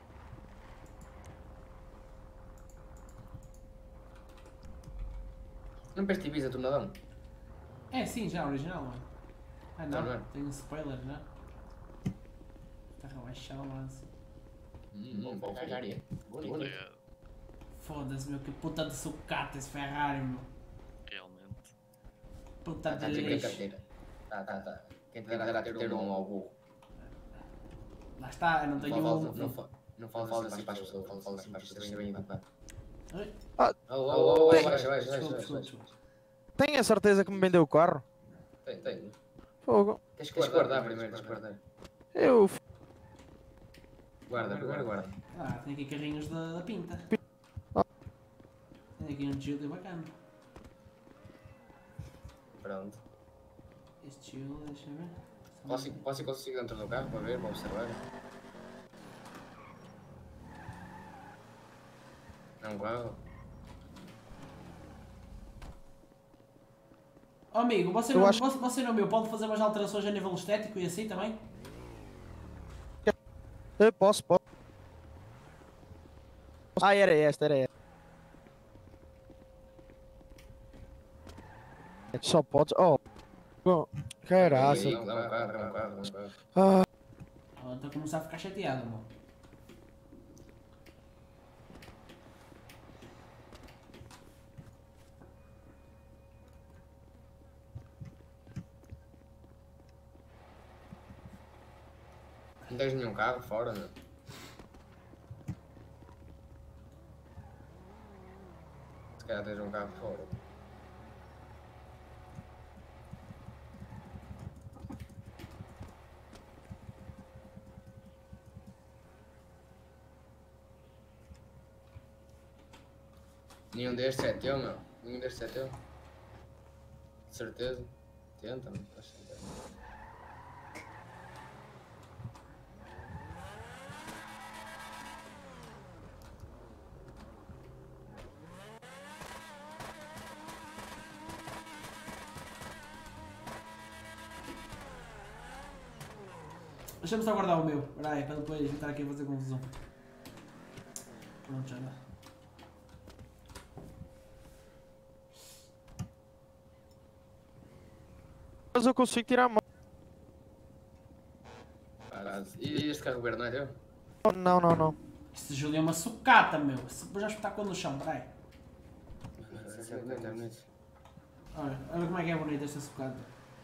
Não peste Ibiza, tu nadão? É sim, já original, mano. Ah não, tem um spoiler já. Está a baixar o lance. Não vou Ferrari. Bonito. Foda-se, meu, que puta de sucata esse Ferrari, meu. Realmente. Puta de lixo. Tá. Quem te dará ter um ao burro? Lá está, eu não tenho um. Não fala assim para as pessoas, fala assim para as pessoas bem educadas. Vai. Tem a certeza que me vendeu o carro? Tem. Fogo. Tens que guardar primeiro, Eu... Guarda. Ah, tem aqui carrinhos da pinta. Tem aqui um Gilda bacana. Pronto. Este Gilda, deixa eu ver. Posso ir consigo dentro do carro para ver, para observar? Não guardo. Oh, amigo, você não meu, pode fazer umas alterações a nível estético e assim também? Posso. Ah, era esta. Só pode... Oh. Caraca. Estou a começar a ficar chateado, mano. Não tens nenhum carro fora, não? Se calhar tens um carro fora. Nenhum destes é teu, meu. Nenhum destes é teu. De certeza. Tenta-me. Deixa-me só guardar o meu. Espera aí, para depois estar aqui a fazer confusão. Pronto, já dá. Mas eu consigo tirar a mão. E este carro verde não é teu? Não. Este Júlio é uma sucata, meu. Vou já espetar quando no chão, peraí. Olha como é que é bonita esta sucata.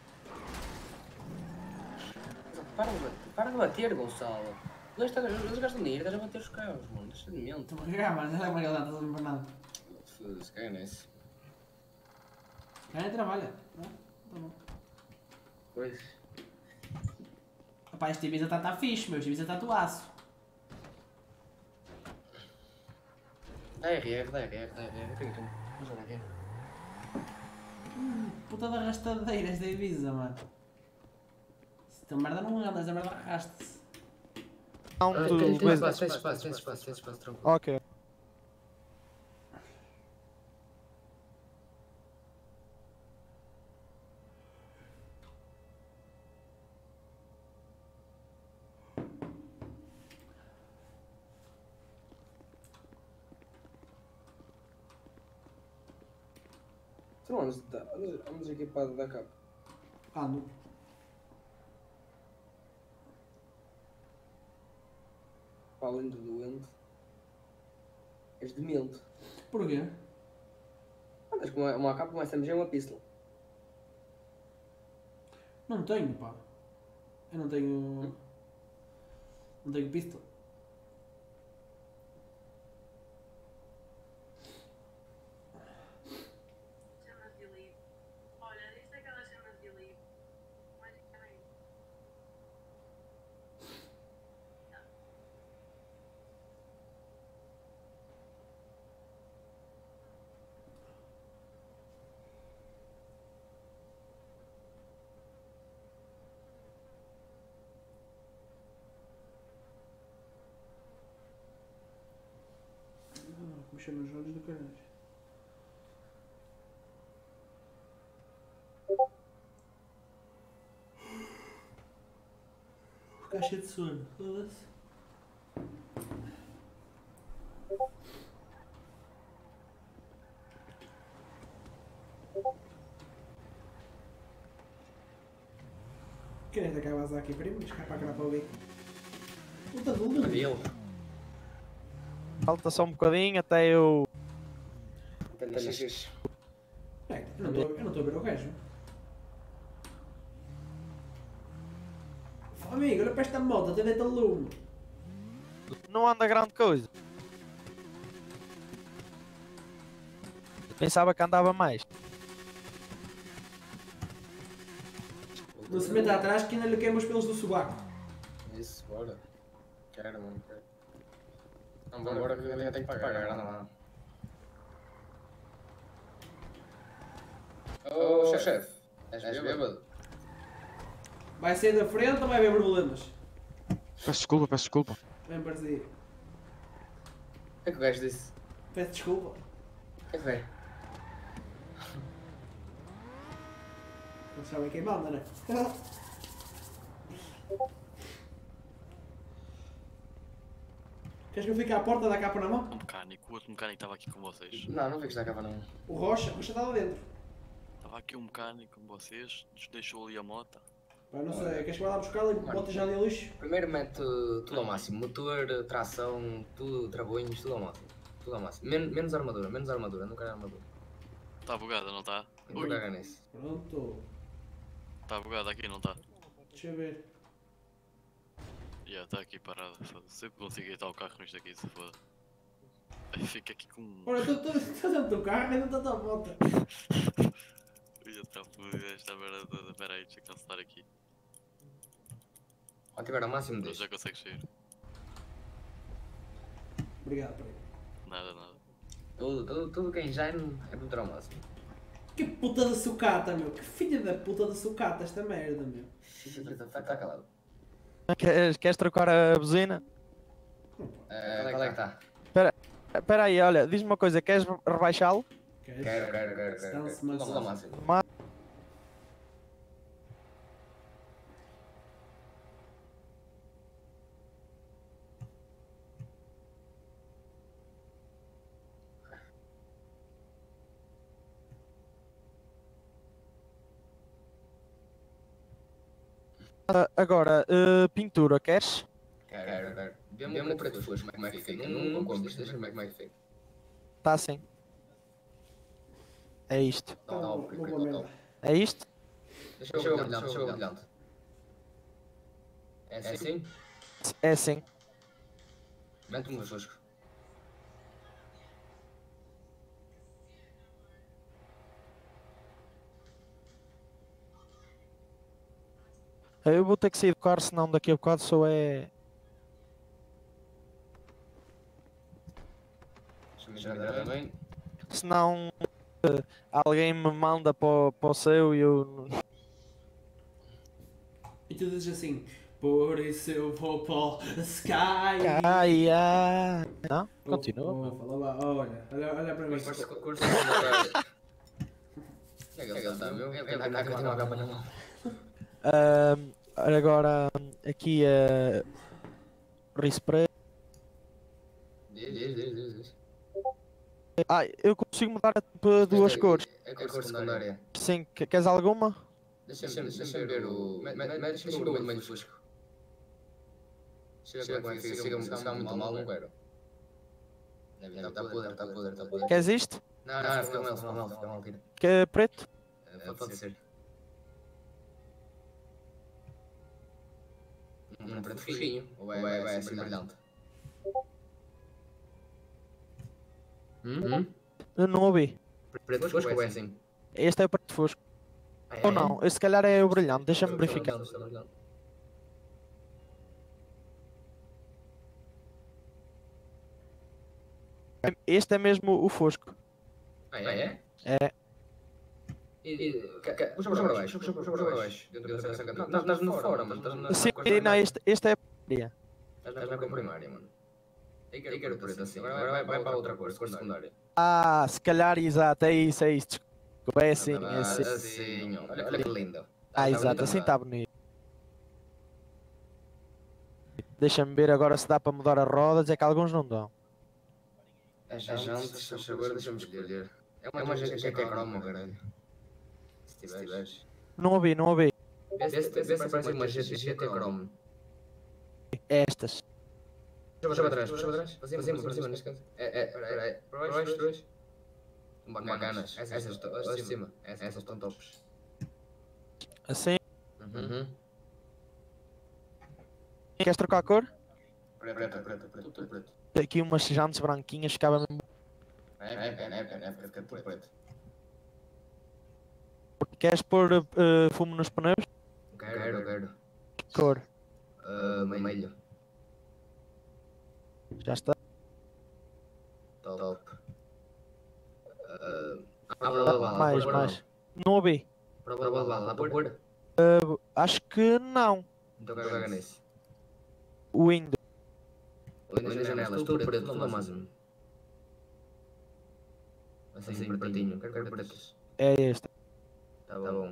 Para de bater, Gonçalo. Eles gastam dinheiro, estás a bater os carros, mano. Deixa de mente. Estou a cagar, mas não é uma galera, estás a limpar nada. Foda-se, caga nisso. Cara, trabalha. Tá bom. Pois. Rapaz, este Ibiza tá fixe, meu. Este Ibiza tá do aço. Dá RR. Tenho tu. Vamos lá aqui. Puta de arrastadeira esta Ibiza, mano. Esta merda não anda, esta merda arrasta-se. Não, Tens espaço, tranquilo. Ok. Tu não andas equipado da capa? Ando. Para além de doente, és demente. Porquê? Andas com uma capa, uma SMG e uma pistola. Não tenho, pá. Eu não tenho. Não tenho pistola. Mexer nos olhos do caralho. Ficar cheio de sono. Foda-se. Quem é que acabas aqui primeiro? Escapa para o bico. Puta do mundo. Falta só um bocadinho até eu. É, eu não estou a ver o gajo. Amigo, olha para esta moto, até dentro do lume. Não anda grande coisa. Pensava que andava mais. Não se meta atrás que ainda lhe queima os pelos do sobaco. Isso, bora. Quero, mano. Não, bora que eu tenho que pagar, anda lá. Ô, chefe. És bêbado? Vai sair da frente ou vai haver problemas? Peço desculpa. Bem parecido. O que é que o gajo disse? Peço desculpa. O que é que foi? Não sabem quem manda, né? Queres que eu fique à porta da capa na mão? O outro mecânico estava aqui com vocês. Não vi que está a capa na mão. O Rocha está lá dentro. Estava aqui um mecânico com vocês, nos deixou ali a moto. Pá, não sei, queres que vá lá buscá-la e bote já ali a lixo? Primeiro mete tudo ao máximo. Motor, tração, tudo, travões, tudo ao máximo. Tudo ao máximo. Menos armadura, não quero armadura. Está bugada, não está? Não vou cagar nisso. Pronto. Está bugada aqui, não está? Deixa eu ver. Já está aqui parada. Sempre consigo deitar o carro nisto aqui, se foda. Fica aqui com. Ora, estou dentro do carro e não está a volta. Já está fodido esta merda toda. Espera aí, deixa eu cancelar aqui. Ao tiver ao máximo Mas deixa. já consegues sair. Obrigado, pai. Nada. Tudo quem já é muito ao máximo. Que puta de sucata, meu. Que filha da puta de sucata esta merda, meu. Está calado. Queres trocar a buzina? Qual é que está? Espera aí, olha, diz-me uma coisa, queres rebaixá-lo? Quero. Tudo ao máximo. Agora, pintura, queres? Quero. Dê-me um preto fosco, como é que fica? Não compres, deixa-me ver como é que fica. Tá assim. É isto. Então, É isto? Deixa eu ver brilhante. É assim? É assim. Mete-me um fosco. Eu vou ter que sair do carro, senão daqui a bocado só é... Deixa-me já também. Senão alguém me manda para o seu e eu... E tu dizes assim, por isso eu vou para o Sky. Não? Continua. Fala lá, olha para mim. Curso é que ele está, meu? Ele está com uma gaba na mão. Agora aqui a Rispray. Diz. Eu consigo mudar para duas cores. É a cor secundária. Sim, queres alguma? Deixa-me ver o... Deixa-me ver o vermelho fosco. Chega como é que fica, fica muito mal, não quero. Está podre. Queres isto? Não, fica mal, tira. Quer preto? Pode ser. Um preto fosquinho, ou é assim brilhante? Eu não ouvi. Preto fosco ou é assim? Este é o preto fosco. Ou não, esse se calhar é o brilhante, deixa-me verificar. Este é mesmo o fosco. É? É. Puxa para baixo. Estás no fora, mano. Sim, não, este é a primária. Estás na cor primária, mano. Eu quero preto assim. Agora vai para outra cor secundária. Se calhar, exato, é isso. Desculpa, é assim. Assim, olha que lindo. Exato, assim está bonito. Deixa-me ver agora se dá para mudar as rodas, é que alguns não dão. As jantes, agora deixa-me escolher. É uma GT Chrome, caralho. Se tiveres. Não ouvi. Vê se parece uma GT Chrome. Estas. Puxa para trás. Para cima, neste caso. Para baixo. Bacanas. Essas de cima. Essas estão tops. Assim. Queres trocar a cor? Preto. Aqui umas jantes branquinhas, ficava mesmo. Fica tudo preto. Queres pôr fumo nos pneus? Quero. Que cor? Vermelho. Já está. Top. Mais. Não ouvi. Prova de bala, dá para pôr? Acho que não. Então caga nesse. Windows. Nas janelas, tudo preto, tudo ao máximo. Assim, pretinho, quero pretos. É este. Tá bom.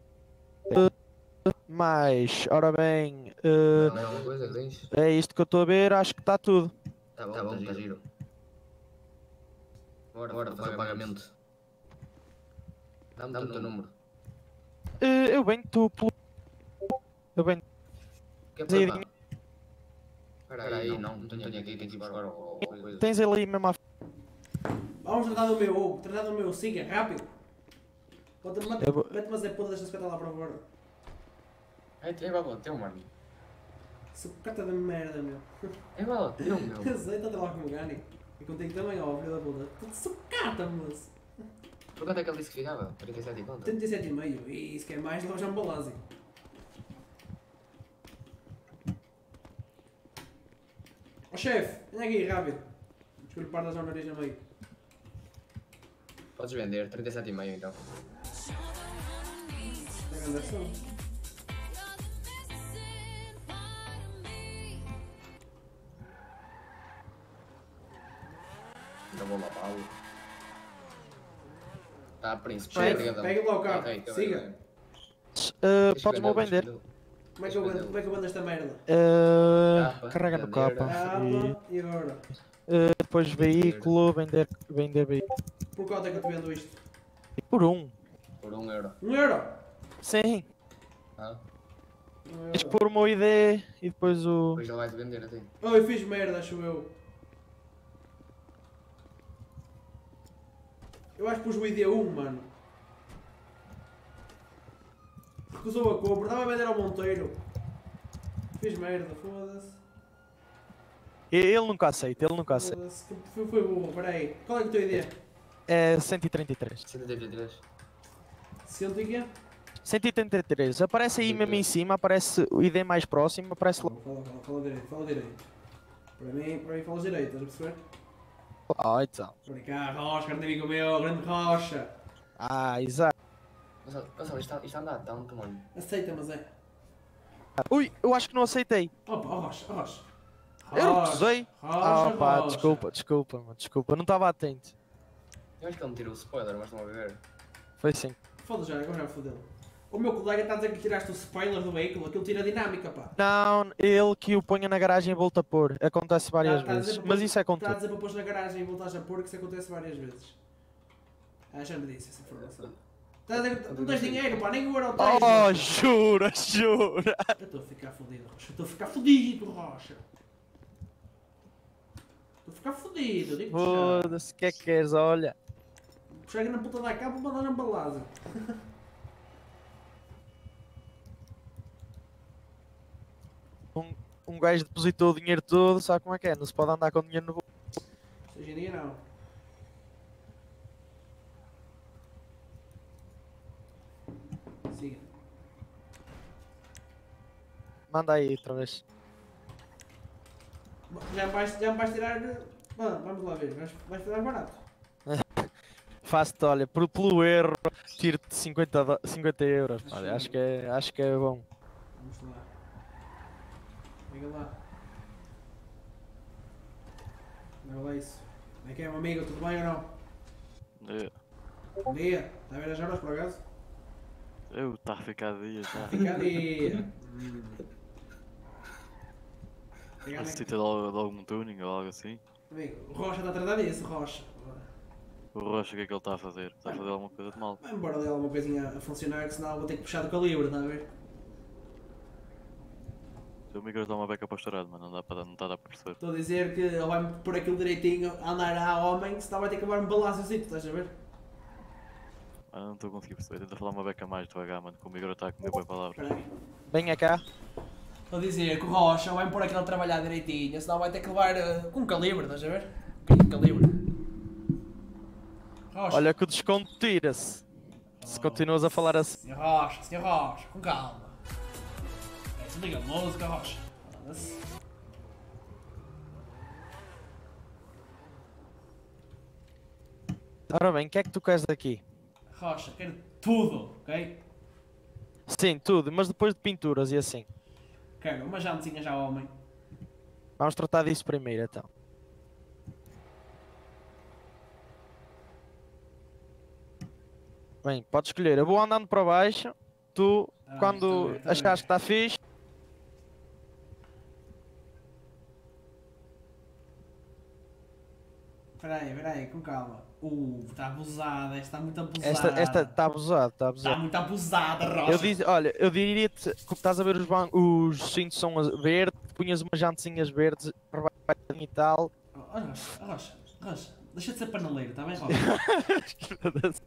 Mais, ora bem. Mais alguma coisa que tens? É isto que eu estou a ver, acho que está tudo. Tá bom, tá giro. Bora, fazer o pagamento. Dá-me o teu número. Eu venho tu pelo. Eu venho. Espera aí, não tenho aqui, tenho que ir buscar alguma coisa. Tens ali mesmo à. Vamos tratar do meu, Hugo. Tratar do meu, siga, rápido. Mete-me as epodas desta escada lá para fora. É baloteu, mano. Sucata da merda, meu. É baloteu, meu. Azeita lá com o Gani. E contigo também, ó, filho da puta. Tudo sucata, moço. Por quanto é que ele disse que ficava? 37 e quanto? 37,5. E isso que é mais longe a ambulância. Ó chefe, vem aqui rápido. Escolhe par das nariz no meio. Podes vender, 37,5 então. É grande ação. Então vou lá, Paulo. Tá, príncipe. Pega lá o carro, siga. Podes-me vender. Como é que eu vendo esta merda? Carrega no capa. E agora? Depois veículo, vender veículo. Por quanto é que eu te vendo isto? Por 1. Por 1 euro. 1 euro? Sim. Tens que pôr o meu ID e depois o. Depois ele vai-te vender até. Oh, eu fiz merda, acho eu. Eu acho que pus o ID1, mano. Recusou a compra, estava a vender ao Monteiro. Fiz merda, foda-se. Ele nunca aceita, ele nunca aceita. Foda-se, foi burro, peraí. Qual é que é a tua ideia? É 133. 133. 100 e quê? 133. Aparece aí mesmo em cima, aparece o ID mais próximo, aparece lá. Fala direito. Para mim falas direito, estás a perceber? Ah, então. Para cá, Rocha, grande amigo meu, grande Rocha. Ah, exato. Gonçalo, isto anda a tanto, mano. Aceita, mas é. Ui, eu acho que não aceitei. Opa, Rocha. Eu não usei. Ah, pá, Rocha. desculpa, eu não estava atento. Eu acho que ele me tirou o spoiler, mas estão a ver. Foi sim. Foda-se já, agora já fodeu. O meu colega está a dizer que tiraste o spoiler do veículo, aquilo tira a dinâmica, pá. Não, ele que o ponha na garagem e volta a pôr. Acontece várias Tá a dizer vezes. para Mas pôr- isso é com Está a tudo. dizer para pôr na garagem e voltares a pôr, que isso acontece várias vezes. Ah, já me disse essa informação. Está a dizer que não tens dinheiro, pá, nem o euro tens. Oh, pá. jura. Eu estou a ficar fodido, Rocha. Estou a ficar fodido, Rocha. Estou a ficar fodido, digo-te já. Foda-se, o que é que queres? Olha. Chega na puta da capa e mandar na balada. Um gajo depositou o dinheiro todo, sabe como é que é? Não se pode andar com dinheiro no bolso. Hoje em dia não. Siga. Manda aí outra vez. Já me vais tirar. Mano, vamos lá ver. Vais tirar barato. Faço-te, olha, pelo erro, tiro-te 50 euros. Olha, acho que é bom. Vamos lá. Liga lá. Não é isso. Como é que é, meu amigo? Tudo bem ou não? É. Bom dia. Está a ver as horas por acaso? Eu tá a ficar dias já. Fica ali. Necessita de algum tuning ou algo assim? Amigo, o Rocha está a tratar disso, Rocha. O Rocha, o que é que ele está a fazer? Está a fazer alguma coisa de mal? Vai embora ali alguma coisinha a funcionar, que senão vou ter que puxar do calibre, está a ver? O teu micro está uma beca para estourar, mas não está a dar para perceber. Estou a dizer que ele vai pôr aquilo direitinho a andar a homem, senão vai ter que levar um balaçozito, estás a ver? Ah, não estou a conseguir perceber. Tenta falar uma beca mais devagar, mano, que o micro está a comer boas palavras. Venha cá. Estou a dizer que o Rocha vai pôr aquilo a trabalhar direitinho, senão vai ter que levar com calibre, estás a ver? Um bocadinho de calibre. Rocha. Olha que o desconto tira-se. Se continuas a falar assim. Senhor Rocha, com calma. Desliga a música, Rocha. Foda-se. Ora bem, o que é que tu queres daqui? Rocha, quero tudo, ok? Sim, tudo, mas depois de pinturas e assim. Quero uma jantinha já homem. Vamos tratar disso primeiro então. Bem, podes escolher. Eu vou andando para baixo. Tu, quando tá achares que está fixe. Espera aí, com calma. Está abusada, esta está muito abusada. Esta está abusada, está abusada. Está muito abusada, Rocha. Olha, eu diria-te, como estás a ver os cintos são verdes, punhas umas jantezinhas verdes para baixo e tal. Olha, Rocha, deixa de ser paneleiro, está bem, Rocha?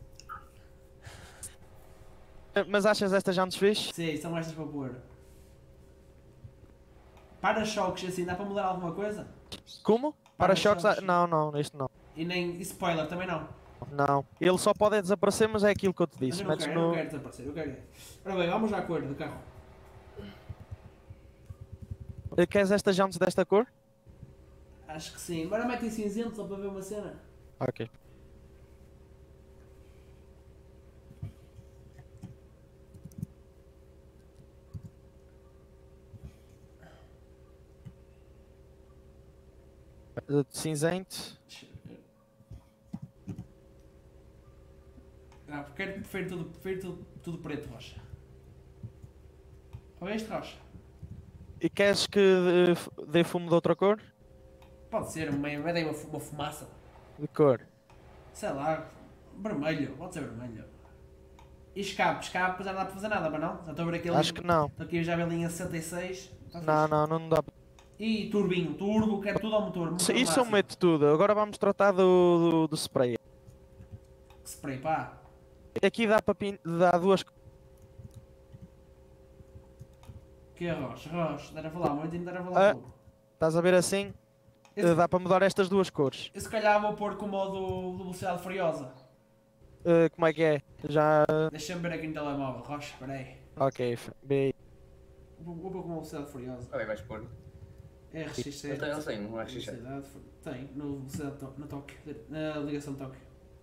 Mas achas estas jantes fixe? Sim, são estas para pôr. Para-choques assim, dá para mudar alguma coisa? Como? Para-choques? Para-choques. Não, isto não. E spoiler também não? Não. Ele só pode desaparecer, mas é aquilo que eu te Mas disse. eu não quero desaparecer, eu quero. Ora bem, vamos à cor do carro. Queres estas jantes desta cor? Acho que sim. Agora mete em cinzento só para ver uma cena. Ok. Cinzento. Prefiro tudo preto, Rocha. Ouviste, Rocha? E queres que dê fumo de outra cor? Pode ser, medem uma fumaça. De cor. Sei lá, vermelho, pode ser vermelho. E escape já não dá para fazer nada, mas não? Já estou a ver aquele. Acho que não. Estou aqui já a ver a linha 66. Não dá para. E turbinho, turbo, quero tudo ao motor. Motor Isso eu máximo. meto tudo. Agora vamos tratar do spray. Spray, pá. Aqui dá para dar duas. Que é Roche, dar a falar muito e me dar a falar pouco. Estás a ver assim? Dá para mudar estas duas cores. Eu se calhar vou pôr com o modo de velocidade furiosa. Como é que é? Já. Deixa-me ver aqui no telemóvel, Roche, espera aí. Ok, bem. Vou pôr com uma velocidade furiosa. Olha, vais pôr. RX7. Eu tenho um RX7. Tem, no velocidade no toque, na ligação de toque.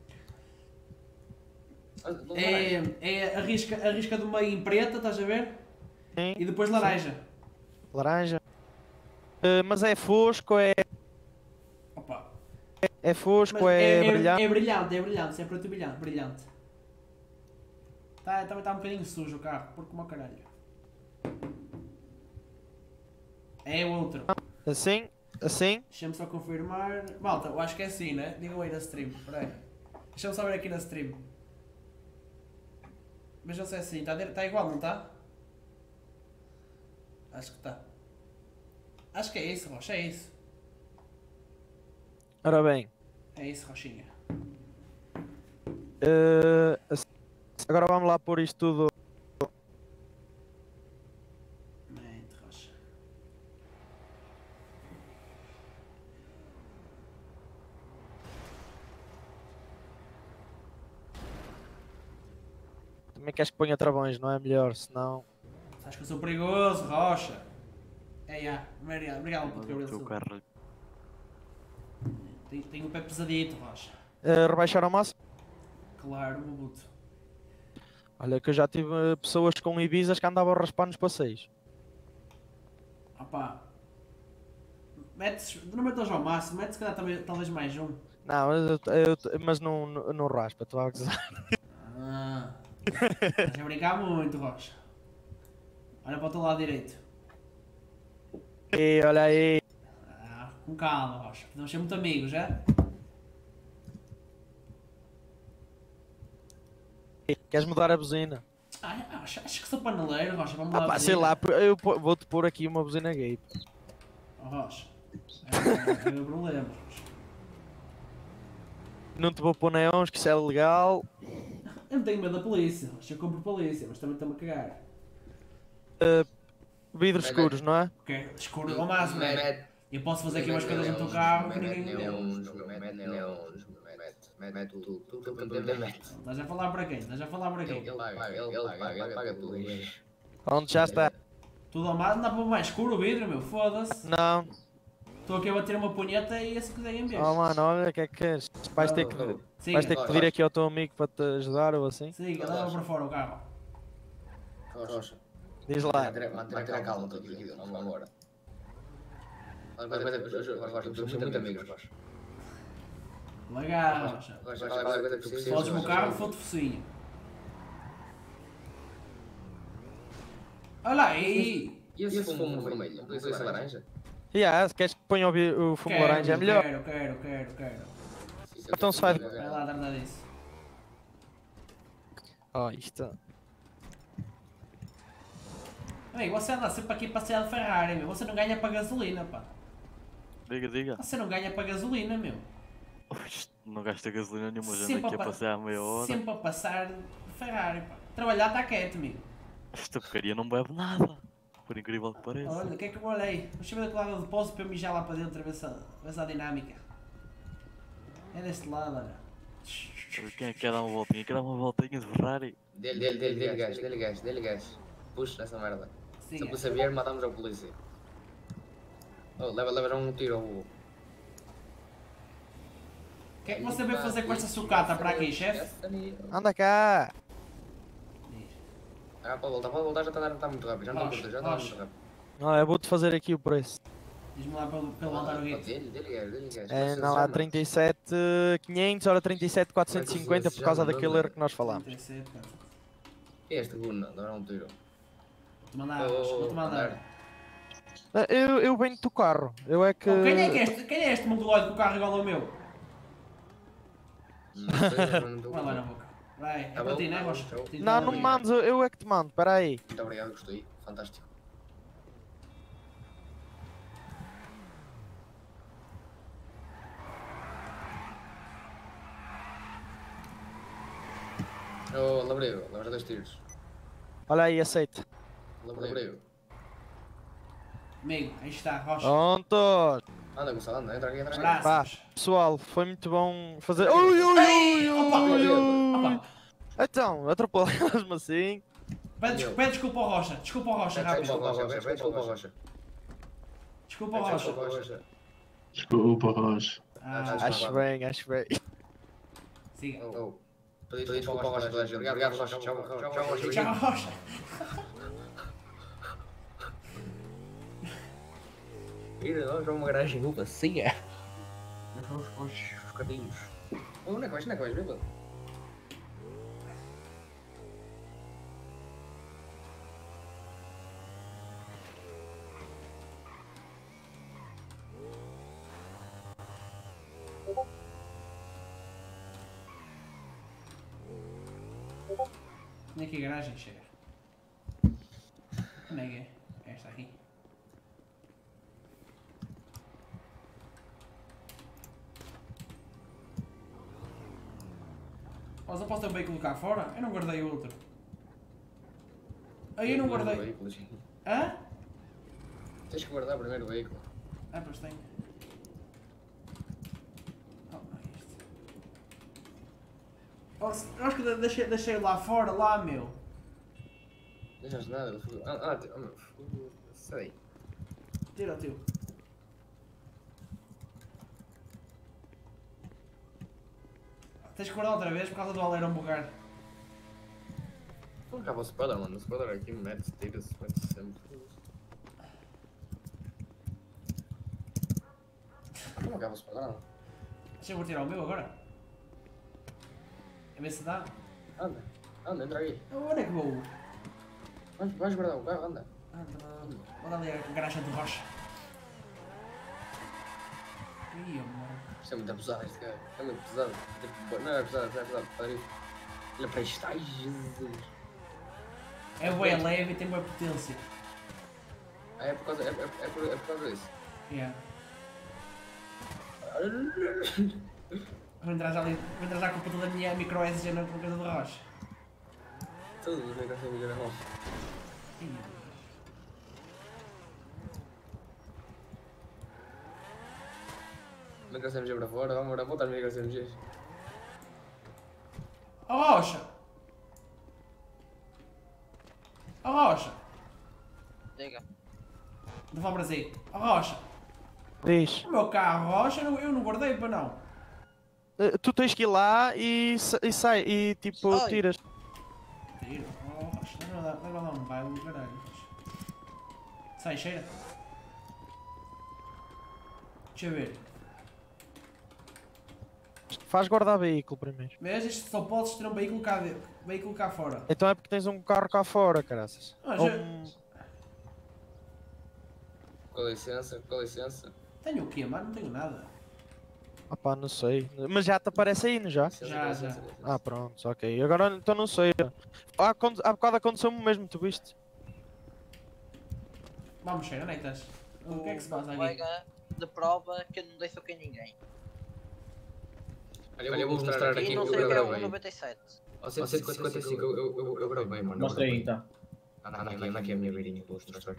É a risca do meio em preta, estás a ver? Sim. E depois laranja. Laranja. Mas é fosco, é. Opa. É fosco, é brilhante. É brilhante, é preto e brilhante. Também está um bocadinho sujo o carro, porque como caralho. É outro. Assim? Deixa-me só confirmar. Malta, eu acho que é assim, né? Digam aí na stream, peraí. Deixa-me só ver aqui na stream. Vejam se é assim, está igual, não está? Acho que está. Acho que é isso, Rocha, é isso. Ora bem. É isso, Rochinha. Agora vamos lá pôr isto tudo. Mente, Rocha. Também queres que ponha travões, não é melhor? Senão. Acho que eu sou perigoso, Rocha. Obrigado por ter O carro. Tenho o pé pesadito, Rocha. Rebaixar ao máximo? Claro, meu puto. Olha que eu já tive pessoas com Ibizas que andavam a raspar nos passeios. Opá. Não metas ao máximo, mete se calhar talvez mais um. Não, mas não raspa, tu vai gozar. Estás a brincar muito, Rocha. Olha para o teu lado direito. E olha aí. Com calma, Rocha. Podemos ser muito amigos, já? Queres mudar a buzina? Acho que sou paneleiro, Rocha. Vamos mudar a buzina. Sei lá, eu vou-te pôr aqui uma buzina gay. Rocha. É o meu problema, Rocha. Não te vou pôr neons, que isso é legal. Eu não tenho medo da polícia, Rocha. Eu compro polícia, mas também estou-me a cagar. Vidros escuros, não é? Ok, escuro ao máximo. Eu posso fazer aqui umas coisas no teu carro que ninguém... Mete tudo. Estás a falar para quem? Estás a falar para quem? Ele paga tudo. Onde já está? Tudo ao máximo, dá para mais escuro o vidro, meu, foda-se. Não. Estou aqui a bater uma punheta e assim que deem vez. Oh mano, olha o que é que queres? Vais ter que pedir aqui ao teu amigo para te ajudar ou assim? Siga, leva para fora o carro. Rocha. Diz lá. Manter a calma, vamos embora. Somos muito amigos, Rocha. Lagar, Rocha. Podes o carro, foto focinho. Olha aí! E esse fumo vermelho? Não sei se é laranja? Se queres que ponha o fumo laranja é melhor. Quero. Então se faz. Vai lá dar nada disso. Oh, isto. Amigo, você anda sempre aqui passear de Ferrari, meu. Você não ganha para gasolina, pá. Diga. Você não ganha para gasolina, meu. Não gasta gasolina nenhuma, já ando aqui a passear meia hora. Sempre a passar de Ferrari, pá. Trabalhar está quieto, amigo. Esta porcaria não bebe nada, por incrível que pareça. Olha, o que é que eu olhei? Deixa eu ver daquele lado do depósito para eu mijar lá para dentro, ver se a dinâmica. É deste lado, olha. Quem é que quer dar uma voltinha? Quer dar uma voltinha de Ferrari? Dele gás. Puxa essa merda. Sim, se a polícia vier, matamos a polícia. Leva já um tiro ao burro. O que é que você veio fazer com esta sucata para aqui, chefe? Anda cá! Pode voltar, já está muito rápido. Já está muito rápido. Não, eu vou-te fazer aqui o preço. Diz-me lá para levantar o guito. Dele gás. É, não, há 37.500, ora 37.450 por causa daquele erro que nós falámos. 37, cara. Este Guna, dá um tiro. Vou-te mandar. Eu venho do carro, eu é que... Quem é este mongoloide com o carro igual ao meu? Vai lá na boca. Vai, é para ti, não é, Rocha? Não, não me mandes, eu é que te mando, espera aí. Muito obrigado, gostei. Fantástico. Oh, Labrego, leva já 2 tiros. Olha aí, aceita. Labrego. Amigo, aí está, Rocha. Pronto. Anda, Gonçalo, anda, entra aqui, entra aqui. Pá, pessoal, foi muito bom fazer. Ui, ui, ui, ui, ui. Então, atropelamos-me assim. Pede desculpa ao Rocha, desculpa ao Rocha, rápido. Desculpa ao Rocha. Desculpa ao Rocha. Desculpa, Rocha. Acho bem, acho bem. Siga. Pedi desculpa ao Rocha, obrigado, Rocha. Tchau, Rocha. Tchau, Rocha. Mira, nós vamos uma garagem vazia. Nós vamos com os bocadinhos. Onde é que vais, bêbado? Onde é que a garagem chega? Onde é que é? Esta aqui. Mas eu posso também colocar fora? Eu não guardei o outro. Aí eu não guardei. Hã? Tens que guardar primeiro o veículo. Ah, pois tenho. Eu acho que deixei lá fora, lá, meu. Deixas nada, sei. Tira o teu. Tens que guardar outra vez por causa do alerão bugar. Não acaba o spoiler, mano. O spoiler aqui mete-se, tira-se, mete-se sempre. Como acaba o spoiler, não? Deixa eu tirar o meu agora. A ver se dá. Anda, entra aí. Onde é que vou? Vais guardar o carro, anda. Anda ali a garagem de Rocha. Ih, amor. Isto é muito pesado, este cara. É muito pesado. Não é pesado, para isso. Olha para isto, ai Jesus. É bem leve e tem boa potência. Ah, é por causa disso? Yeah. Vou entrar já com o puto da minha micro SG na coisa de Rocha. Todos os micros são micro Rocha. Micro SMG para fora, vamos voltar micro SMGs. Ó Rocha! Ó Rocha! Diga. Não vou Brasil. Ó Rocha! Diz. O meu carro, Rocha, eu não guardei para não. Tu tens que ir lá e sai, e tipo, Sai. tiras. Tiro? Oh Rocha, dá lá um baile do caralho. Sai, cheira. Deixa eu ver. Faz guardar veículo primeiro. Vês, isto só podes ter um veículo cá fora. Então é porque tens um carro cá fora, caraças. Com licença. Tenho o quê, mano? Não tenho nada. Ah pá, não sei. Mas já te aparece aí, não já? Já. Ah pronto, ok. Agora então não sei. Há bocado aconteceu-me mesmo, tu viste? Vamos, cheira, onde é que estás? O que é que se passa aqui? Colega de prova que eu não dei soco em ninguém. Olha, eu vou mostrar aqui E não o que sei eu o que é o gravei. 97. Ao 155 eu gravei, mano. Mostra aí então. Anda aqui a minha virinha, vou mostrar.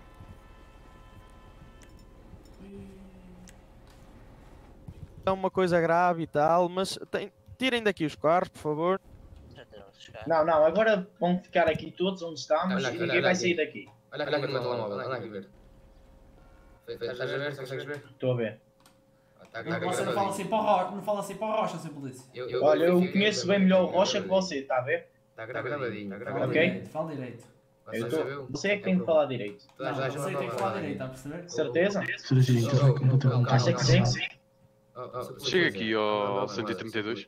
É uma coisa grave e tal, mas tirem daqui os carros, por favor. Não, agora vão ficar aqui todos onde estamos e ninguém vai sair daqui. Olha aqui no meu telemóvel, anda aqui ver. Estás a ver? Consegues ver? Estou a ver. Você não fala assim para o Rocha, Sr. Polícia. Olha, eu conheço bem melhor o Rocha que você, está a ver? Está gravadinho. Ok? Fala direito. Você é que tem que falar direito. Não, você tem que falar direito, está a perceber? Certeza? Acha que sim? Chega aqui ao 132.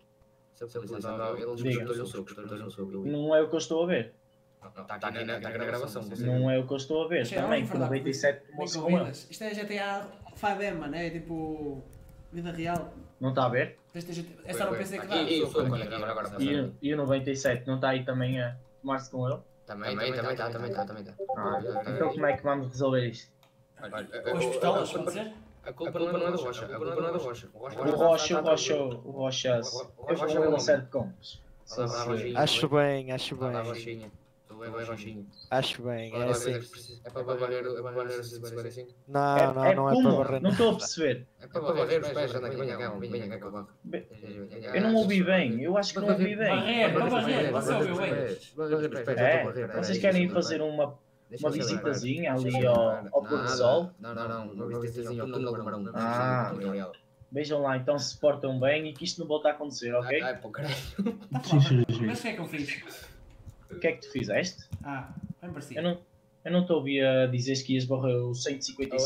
Não é o que eu estou a ver. Está aqui na gravação. Não é o que eu estou a ver. Também, com 97 nem convidas. Isto é GTA 5M, mano. É tipo. Vida real. Não está a ver? É só no PC que dá. E o 97 não está aí também a tomar-se com ele? Também tá. Então como é que vamos resolver isto? Com as pistolas, pode ser? A culpa não é do Rocha. O Rocha. Eu vou ele a sério de compras. Acho bem. Rochinha. Acho bem, é assim. É para varrer o 145? Não é para varrer. Não estou a perceber. É para varrer os pés, anda aqui, venha cá que eu barro. Eu não ouvi bem, eu acho que não ouvi bem. Varrer, você ouviu bem? Vocês querem ir fazer uma visitazinha ali ao pôr do sol? Não, uma visitazinha ao túnel número 1. Vejam lá, então se portam bem e que isto não volta a acontecer, ok? Ai, pô, caralho. Mas o que é que eu fiz? O que é que tu fizeste? Bem parecido. Eu não te ouvi a dizer que ias barrer o 155.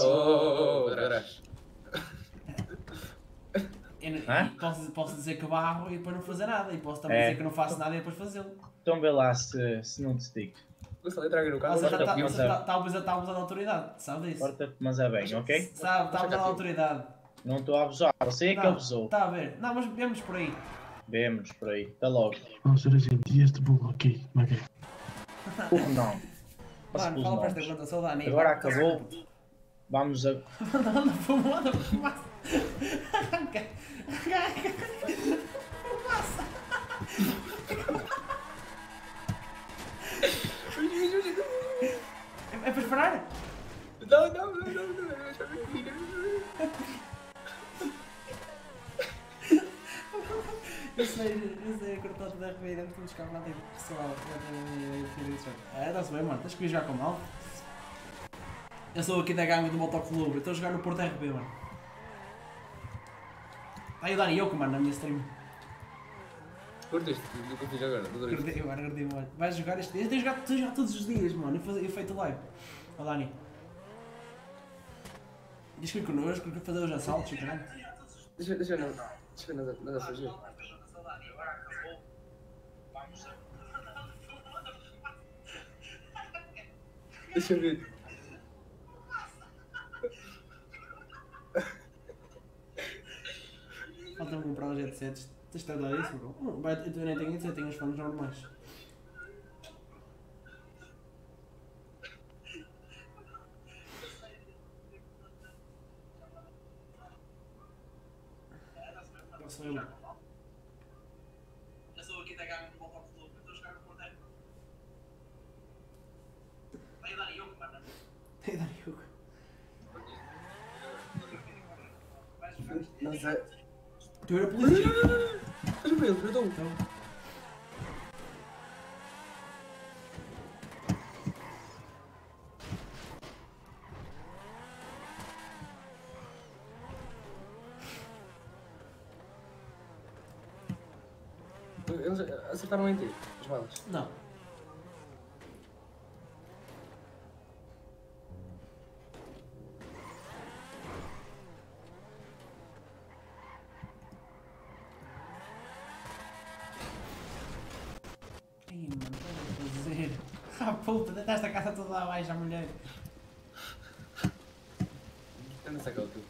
Posso dizer que barro e depois não fazer nada. E posso também dizer que não faço nada e depois fazê-lo. Então vê lá se não te digo. Está a abusar da autoridade, sabe disso? Porta-te, mas é bem, ok? Sabe, está a abusar da autoridade. Não estou a abusar, você é que abusou. Está a ver. Não, mas vemos por aí. Vemos por aí, até logo. Vamos ser assim, e este burro aqui, como é que é? Burro não. Mano, fala para esta conta, sou o Dani. Agora acabou. Vamos a. Anda fumaça. É para esperar? Não. Eu sei cortar-te da RB dentro dos carros lá tipo pessoal. Está-se bem, mano, tens que vir jogar com mal. Eu sou aqui da gangue do motoclube, eu estou a jogar no Porto RB, mano. Está aí o Dani Yoko, mano, na minha stream. Curtiste o que eu fiz agora? Agora, mano. Vais jogar este dia? Eu tenho jogado todos os dias, mano, e feito live. Ó Dani. Diz que ir connosco, que fazer os assaltos e caralho. Deixa eu não fugir. Deixa eu ver. Falta-me comprar os headsets. Tens de dar isso, bro? Eu nem tenho headset, tenho os fones normais. Não sou eu, mano. Eu sou aqui da gama do motoclube, eu estou a jogar no Porto RB. Tem o Dani Yoko, mano. Tem o Dani Yoko. Não sei. Tu era polícia? Tranquilo, perdão. Eles acertaram em ti, as balas? Não. Ih, mano, o que é que fazer? Ah, puta, deitaste a casa toda abaixo à mulher. Anda sacou tu.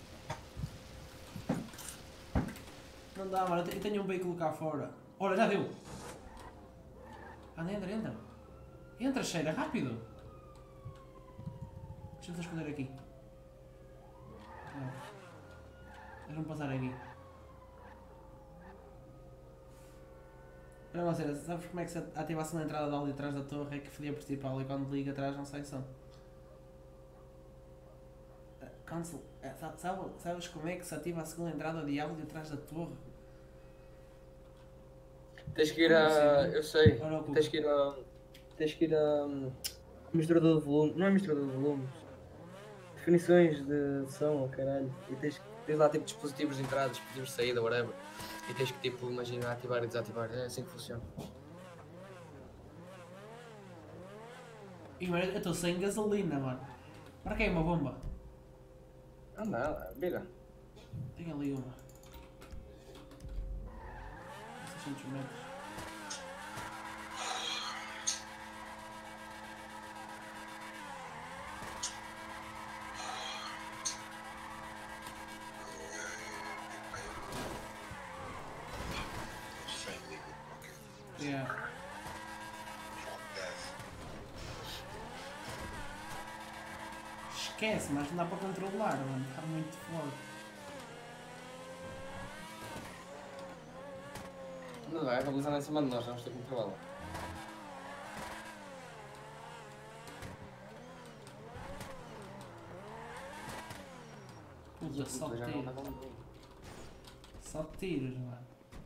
Não dá, mano, eu tenho um veículo cá fora. Olha, já deu. Anda, entra. Entra, cheira, rápido. Deixa-me esconder aqui. Não. Deixa-me passar aqui. Olha, você, sabes como é que se ativa a ação da entrada de áudio atrás da torre? É que fedia principal e quando liga atrás não sai som. Cancel. Sabes como é que se ativa a segunda entrada de áudio atrás da torre? Tens que ir a. Eu sei. Tens que ir a. Misturador de volume. Não é misturador de volumes. Definições de som, oh, caralho. E tens lá tipo dispositivos de entrada, dispositivos de saída, whatever. E tens que tipo, imagina, ativar e desativar. É assim que funciona. E mano, eu estou sem gasolina, mano. Para que é uma bomba? Não nada, vira. Tem ali uma. 600 metros. Esquece, mas não dá para controlar, mano. Está muito forte. Não vai, vamos andar em cima de nós, vamos ter que controlá-la. Puta, só tiros. Só tiros, mano.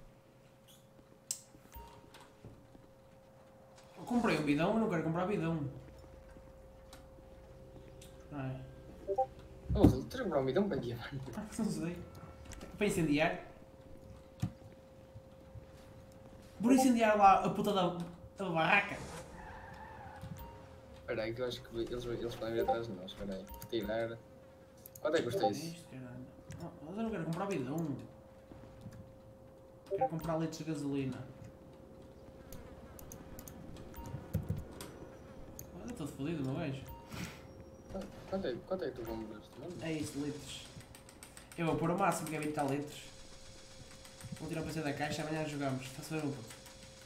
Eu comprei um bidão, eu não quero comprar bidão. Ai. Oh, tens de comprar um bidão para quê, mano? Não sei. Para incendiar. Por incendiar lá a puta da barraca. Espera aí que eu acho que eles podem vir atrás de nós, espera aí. Tirar... Quanto é que custa isso? Mas eu não quero comprar bidão. Quero comprar litros de gasolina. Olha, estou fodido, meu gajo. Quanto é que tu compras? É isso, litros. Eu vou pôr o máximo, que é 20 litros. Vou tirar o PC da caixa, amanhã jogamos. Faça ver um pouco.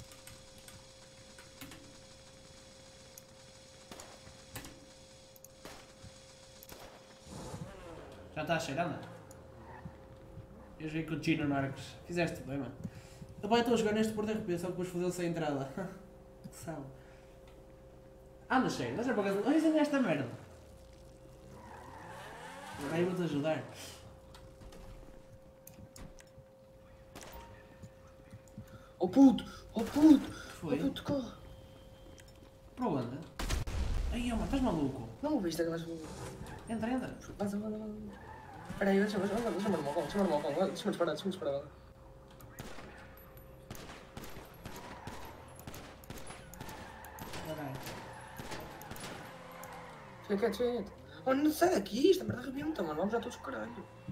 Já está a cheirar, anda? Eu joguei com o Chino Narcos. Fizeste bem, mano. Eu estou a jogar neste por RP, só que depois fodeu-se a entrada. Que sabe. Anda, cheiro, não sei para casa. Olha, isso esta merda. Aí vou-te ajudar. Oh puto! Oh puto! Foi? Oh puto, corre! Para onde? Aí, mano, estás maluco? Não o viste que nós... Entra, entra. Vaza. Espera aí, deixa-me armar o cão, deixa-me disparar. Caralho. Fica quieto. Oh, não sai daqui, esta merda arrebenta, mano, vamos já todos caralho.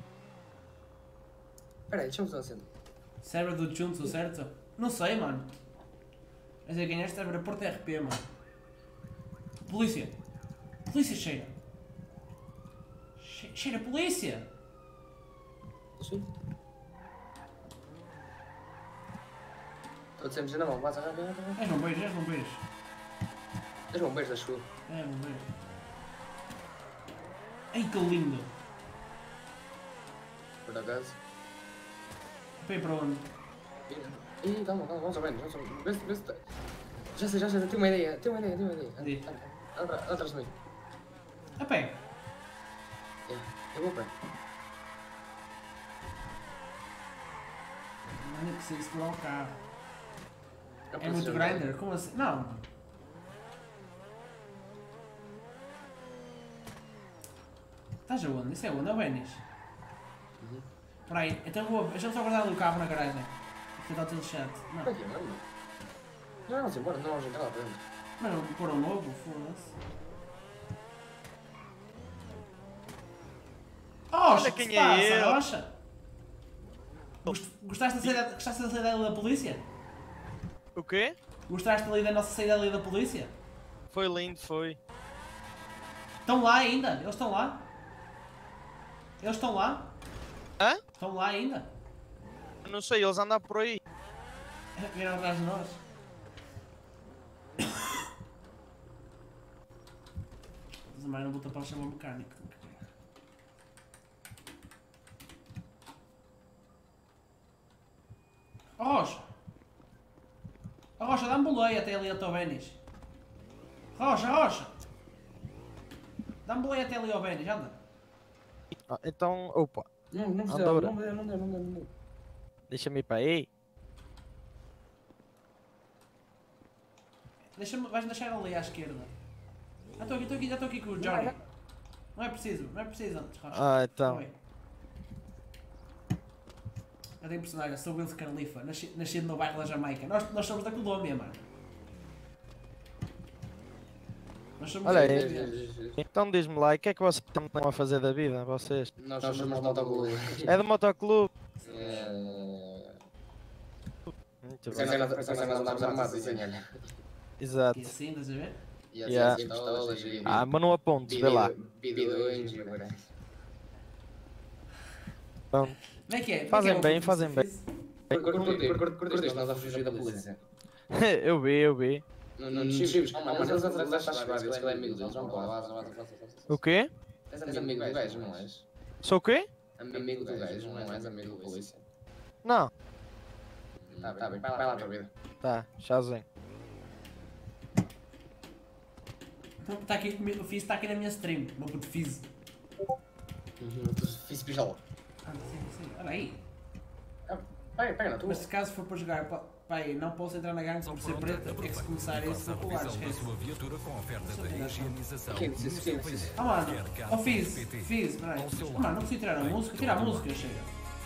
Espera aí, deixa-me fazer um acento. Server do Junto, certo? Não sei, mano. Mas é ganhaste server a Porto RP, mano. Polícia! Polícia cheira! Cheira polícia! Sim. Estou sempre dizendo na mão, vaza, És bombeiros, és bombeiros. És bombeiros da chuva. É bombeiros. Ai, que lindo! Por acaso. Para ir para onde? Ih, calma, vamos ao banho, vê se tá... Já sei, tenho uma ideia. Andi. Anda atrás de mim. A pé? Eu vou a pé. Não é preciso segurar o carro. Eu É muito preciso grinder? Como assim? Não. Estás aonde? Isso é onde? É o Benis? Espera aí, então deixa-me só guardar ali o carro na garagem. Porque está tudo chato. Não. Para quê, mano? Não vamos embora, não vamos entrar lá para dentro. Mas não pôr um novo, foda-se. Olha quem é ele! Rocha? Gostaste da saída da polícia? O quê? Gostaste ali da nossa saída ali da polícia? Foi lindo, foi. Estão lá ainda? Eles estão lá? Eles estão lá? Hã? Estão lá ainda? Eu não sei, eles andam por aí. Vieram atrás de nós. Mas a mãe não voltou para chamar o mecânico. Oh, Rocha! Oh, Rocha, dá-me boleia até ali ao teu Benis. Rocha! Dá-me boleia até ali ao Benis, anda. Ah, então, opa. Não deu. Deixa-me ir para aí. Vais deixar ali à esquerda. Já estou aqui com o Johnny. Não é preciso antes, Rocha. Ah, então. Oi. Eu tenho personagem, sou o Wiz Khalifa, nascido no bairro da Jamaica. Nós somos da Colômbia, mano. Nós somos Olha aí. colombianos. Então diz-me lá, o que é que vocês estão a fazer da vida, vocês? Nós somos motoclube. É do motoclube? Muito Por bem. isso é que nós andamos armados, assim, olha. Exato. E assim, estás a ver? E assim, Yeah. pistolas e... Ah, mas não apontes, vê lá. Bidões e... Pronto. Como é que é? Fazem bem. Curtiste nós a fugir da polícia. Eu vi. Não descibes. Não, mas eles atrás das chavadas, que é amigo deles, vão para lá. O quê? És amigo do gajo, não és? Sou o quê? Amigo do gajo, não és amigo do polícia. Não. Tá bem, vai lá a tua vida. Tá, chazinho. Então, tá aqui, o Fizz está aqui na minha stream, meu puto Fizz. Fizz pistola. Sim, olha aí. Pega na tua. Mas se caso for para jogar, pai, não posso entrar na gangue por ser preto, é que se começar esse vou pular, esquece. Quem disse isso? Ah, mano, oh Fizz, peraí. Mano, não preciso tirar a música, tira a música, chega.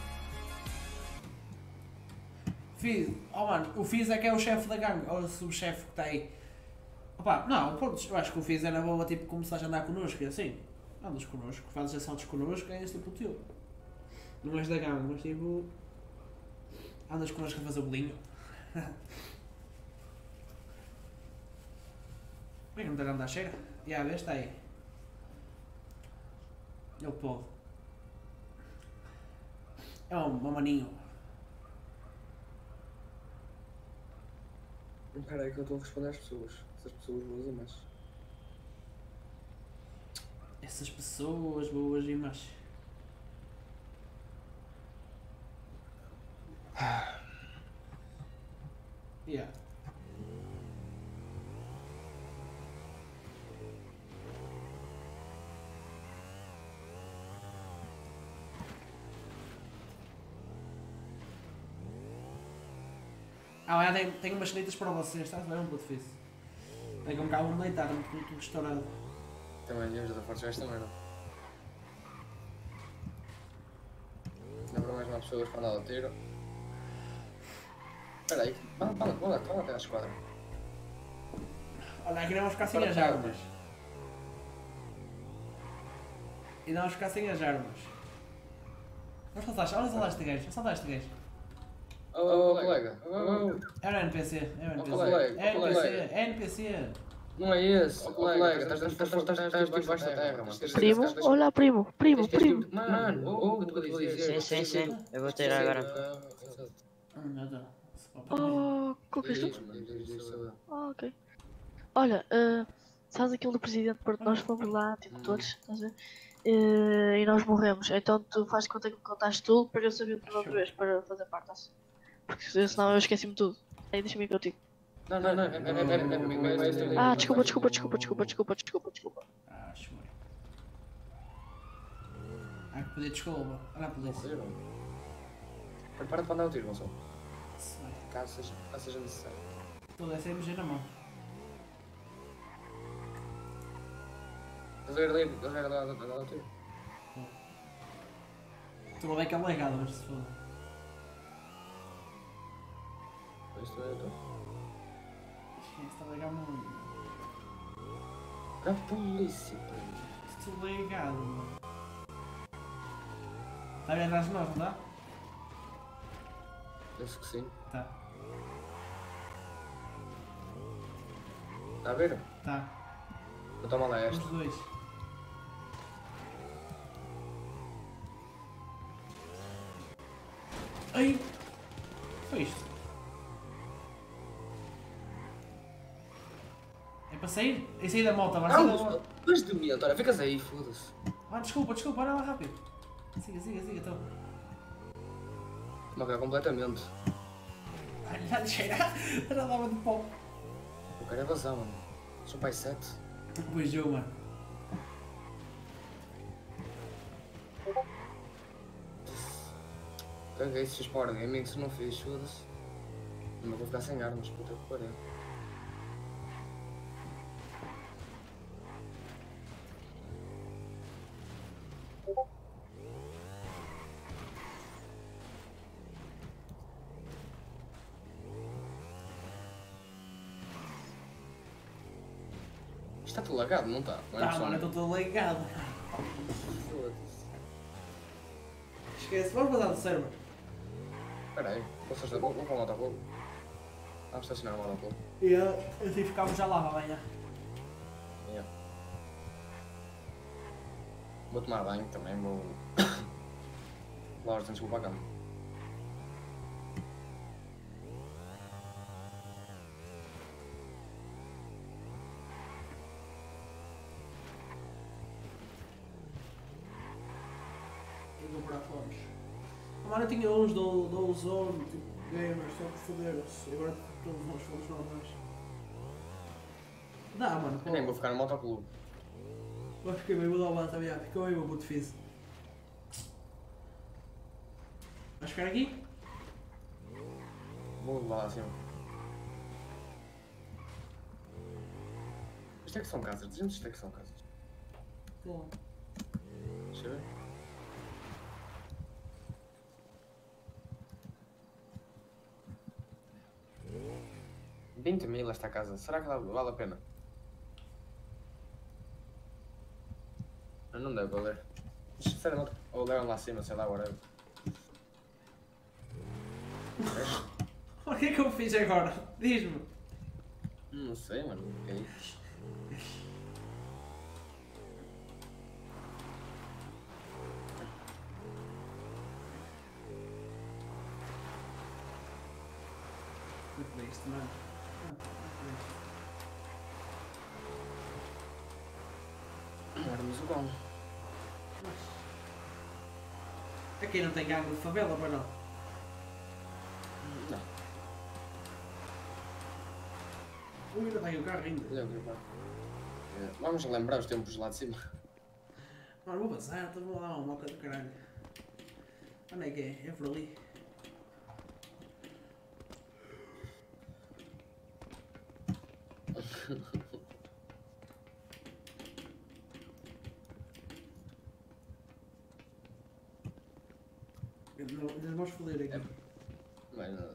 Fizz, oh mano, o Fizz é que é o chefe da gangue, ou o subchefe que está aí. Opa, não, pronto, eu acho que o Fizz é na boa, tipo, começar a andar connosco e assim. Andas connosco, fazes assaltos connosco, é esse tipo o teu. Não és da gangue, mas tipo... Andas connosco a fazer bolinho. Como é que não está a andar cheira? Já, vês, está aí. Ele pode. É um maninho. Espera aí que eu estou a responder às pessoas. Essas pessoas boas e más. Essas pessoas boas e más. Yeah. Tenho umas sanitas para vocês, estás bem? Um puto fixe. Tenho que um bocado me deitar, muito restaurado. Também, eu já estou forte, esta merda. Não para mais uma pessoas para andar a tiro. Espera aí, vamos até à esquadra. Olha, aqui não vamos ficar sem as armas. E não vamos ficar sem as armas. Vamos saltar, olha saltar este gajo, vamos saltar este gajo. Oh, colega. É o NPC, é o NPC. Colega, É NPC. Não é esse, colega, estás debaixo da terra, mano. Primo? Olá, primo. Mano, o que tu dizes? Sim, eu vou tirar agora. Oh, qual que és tu? Ah, ok. Olha, sabes aquilo do presidente Porto? Nós fomos lá, tipo, todos, estás a ver? E nós morremos. Então tu fazes conta que me contaste tudo para eu saber tudo outra vez, para fazer parte assim. Porque senão eu esqueci-me tudo. Aí deixa-me ir contigo. Não. Ah, desculpa. Ah, chorei. Ah, que pedir desculpa. Olha a polícia. Prepara-te para andar o tiro, Gonçalo. Caso seja necessário. Tudo é sem MG na mão. Estás a ver ali o tiro? Estou a ver que é legado, mas se foda. Isto é tu? Está legado muito. A polícia, Estou legado, mano. Está bem atrás de nós, não dá? Penso que sim. Tá. Está a ver? Tá. Então toma lá esta. Os dois. Ai! Foi isto? É para sair? É sair da moto, vai sair da moto. Mas de mim, António, ficas aí, foda-se. Ah, desculpa, olha lá rápido. Siga, então. Morreu completamente. Ai, já cheirar. Já dava de pó. O cara é vazão, mano. Sou pai 7. Pois eu, mano. Caguei esses Power Gaming, se não fiz, foda-se. Não vou ficar sem armas, puta que pariu. Está tudo lagado, não está? Tá, mano, eu estou todo ligado. Esquece, vamos mudar de server. Espera aí, vou para o motoclube. Vamos estacionar o motoclube. E assim ficámos já lá, amanhã. Yeah. Vou tomar banho também, vou... Laura, antes vou para a cama. comprar fones. Mano, eu tinha uns do Ozone, tipo, gamers, só que foderam-se. Agora estou a levar os fones normais. Dá, mano. Eu nem vou ficar no motoclube. Vai ficar bem, vou dar o lado também. Ficou bem, meu puto fiz. Vais ficar aqui? Vou lá acima. Isto é que são casas, dizemos isto é que são casas. Bom. Deixa eu ver. $20.000 esta casa, será que vale a pena? Não deve valer. Sinceramente, ou levam lá acima, sei lá, whatever. O que é que eu fiz agora? Diz-me. Não sei, mano. O que é isso? Muito bem, isto, mano. Éramos o bom. Aqui não tem gangue de favela, mas não? Não. Ainda tem o carro ainda. Vamos lembrar os tempos lá de cima. Mano, vou passar, estou a dar uma moca do caralho. Onde é que é? É por ali. Não vamos foder aqui. Vai nada.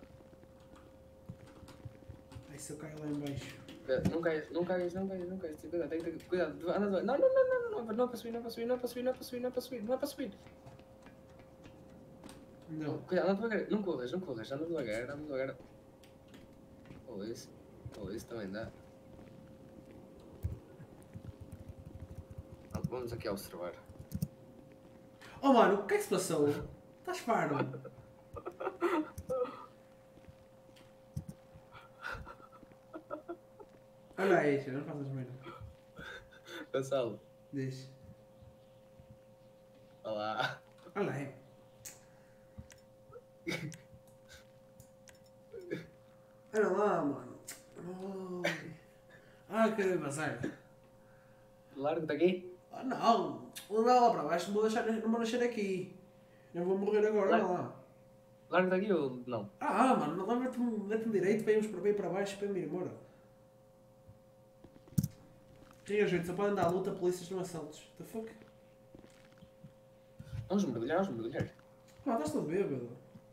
Ai, se eu caio lá em baixo. Não caias. Cuidado, tem que ter cuidado. Anda, não é para subir, não é para subir, não é para subir, não é para subir, não é para subir, não é para subir. Não. Cuidado, anda devagar, não corras, anda devagar. Ou isso também dá. Vamos aqui observar. Oh mano, o que é que se passou? Estás pardo? Olha aí, não faças merda. Gonçalo. Diz. Olá. Olha aí. Olha lá, mano. Quero passar. Largo daqui? Ah, não. Vou lá para baixo, não vou deixar aqui. Eu vou morrer agora, olha lá. Largo daqui ou não? Mano, não mete-me direito para irmos para baixo para ir embora. Tinha gente, só pode andar à luta, polícias não assaltos. What the fuck? Vamos mergulhar. Estás todo bêbado.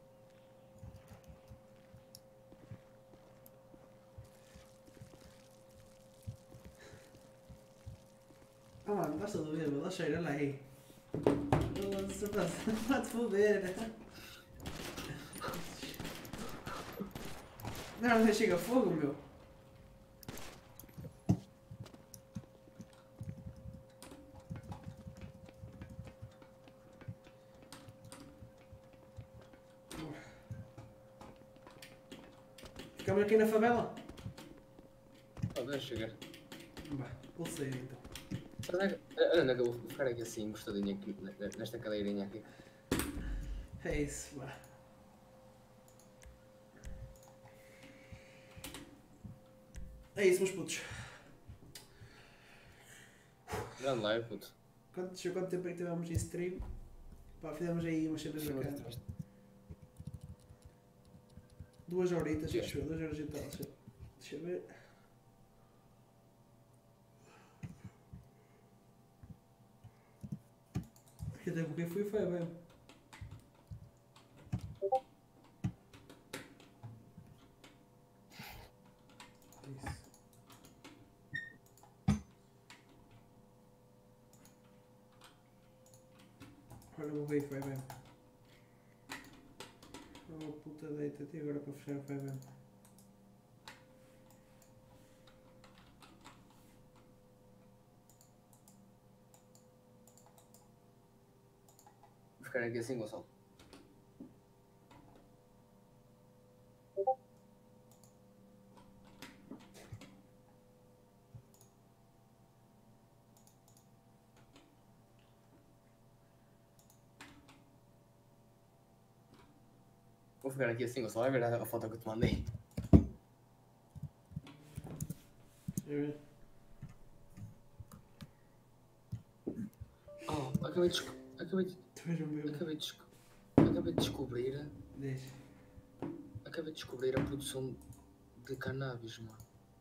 Mano, estás todo bêbado, a cheira, olha aí. Vai-te foder. Não chega fogo, meu. Ficamos aqui na favela? Deixa chegar. Vou sair então. Olha, eu vou ficar aqui assim, encostadinho aqui, nesta cadeirinha aqui. É isso, vá. É isso, meus putos. Grande live, puto. Quanto tempo é que tivemos em stream? Pá, fizemos aí umas cenas bacanas. 2 horitas, acho eu, 2 horas e tal. Deixa eu ver. Porque até porque foi mesmo. Olha o rei foi mesmo. Oh puta, deita-te agora para fechar o mesmo. Vou ficar aqui assim, Gonçalo. Vou ficar aqui assim, eu só vai ver a foto que eu te mandei. Oh, acabei de descobrir. Acabei de descobrir a produção de cannabis, mano.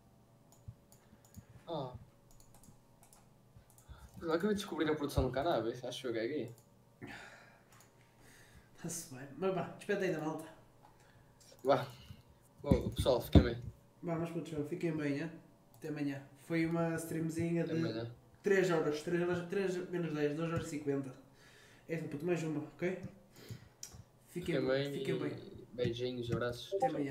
Oh. Acabei de descobrir a produção de cannabis, acho que eu ganhei. Está-se bem. Mas vá, despede aí da malta. Vá. Bom, pessoal, fiquem bem. Vá, mas pronto, fiquem bem, hein? Até amanhã. Foi uma streamzinha de amanhã. 3 horas, 3 menos 10, 2 horas e 50. É, puto, mais uma, ok? Fiquem bem. Beijinhos, abraços. Até amanhã.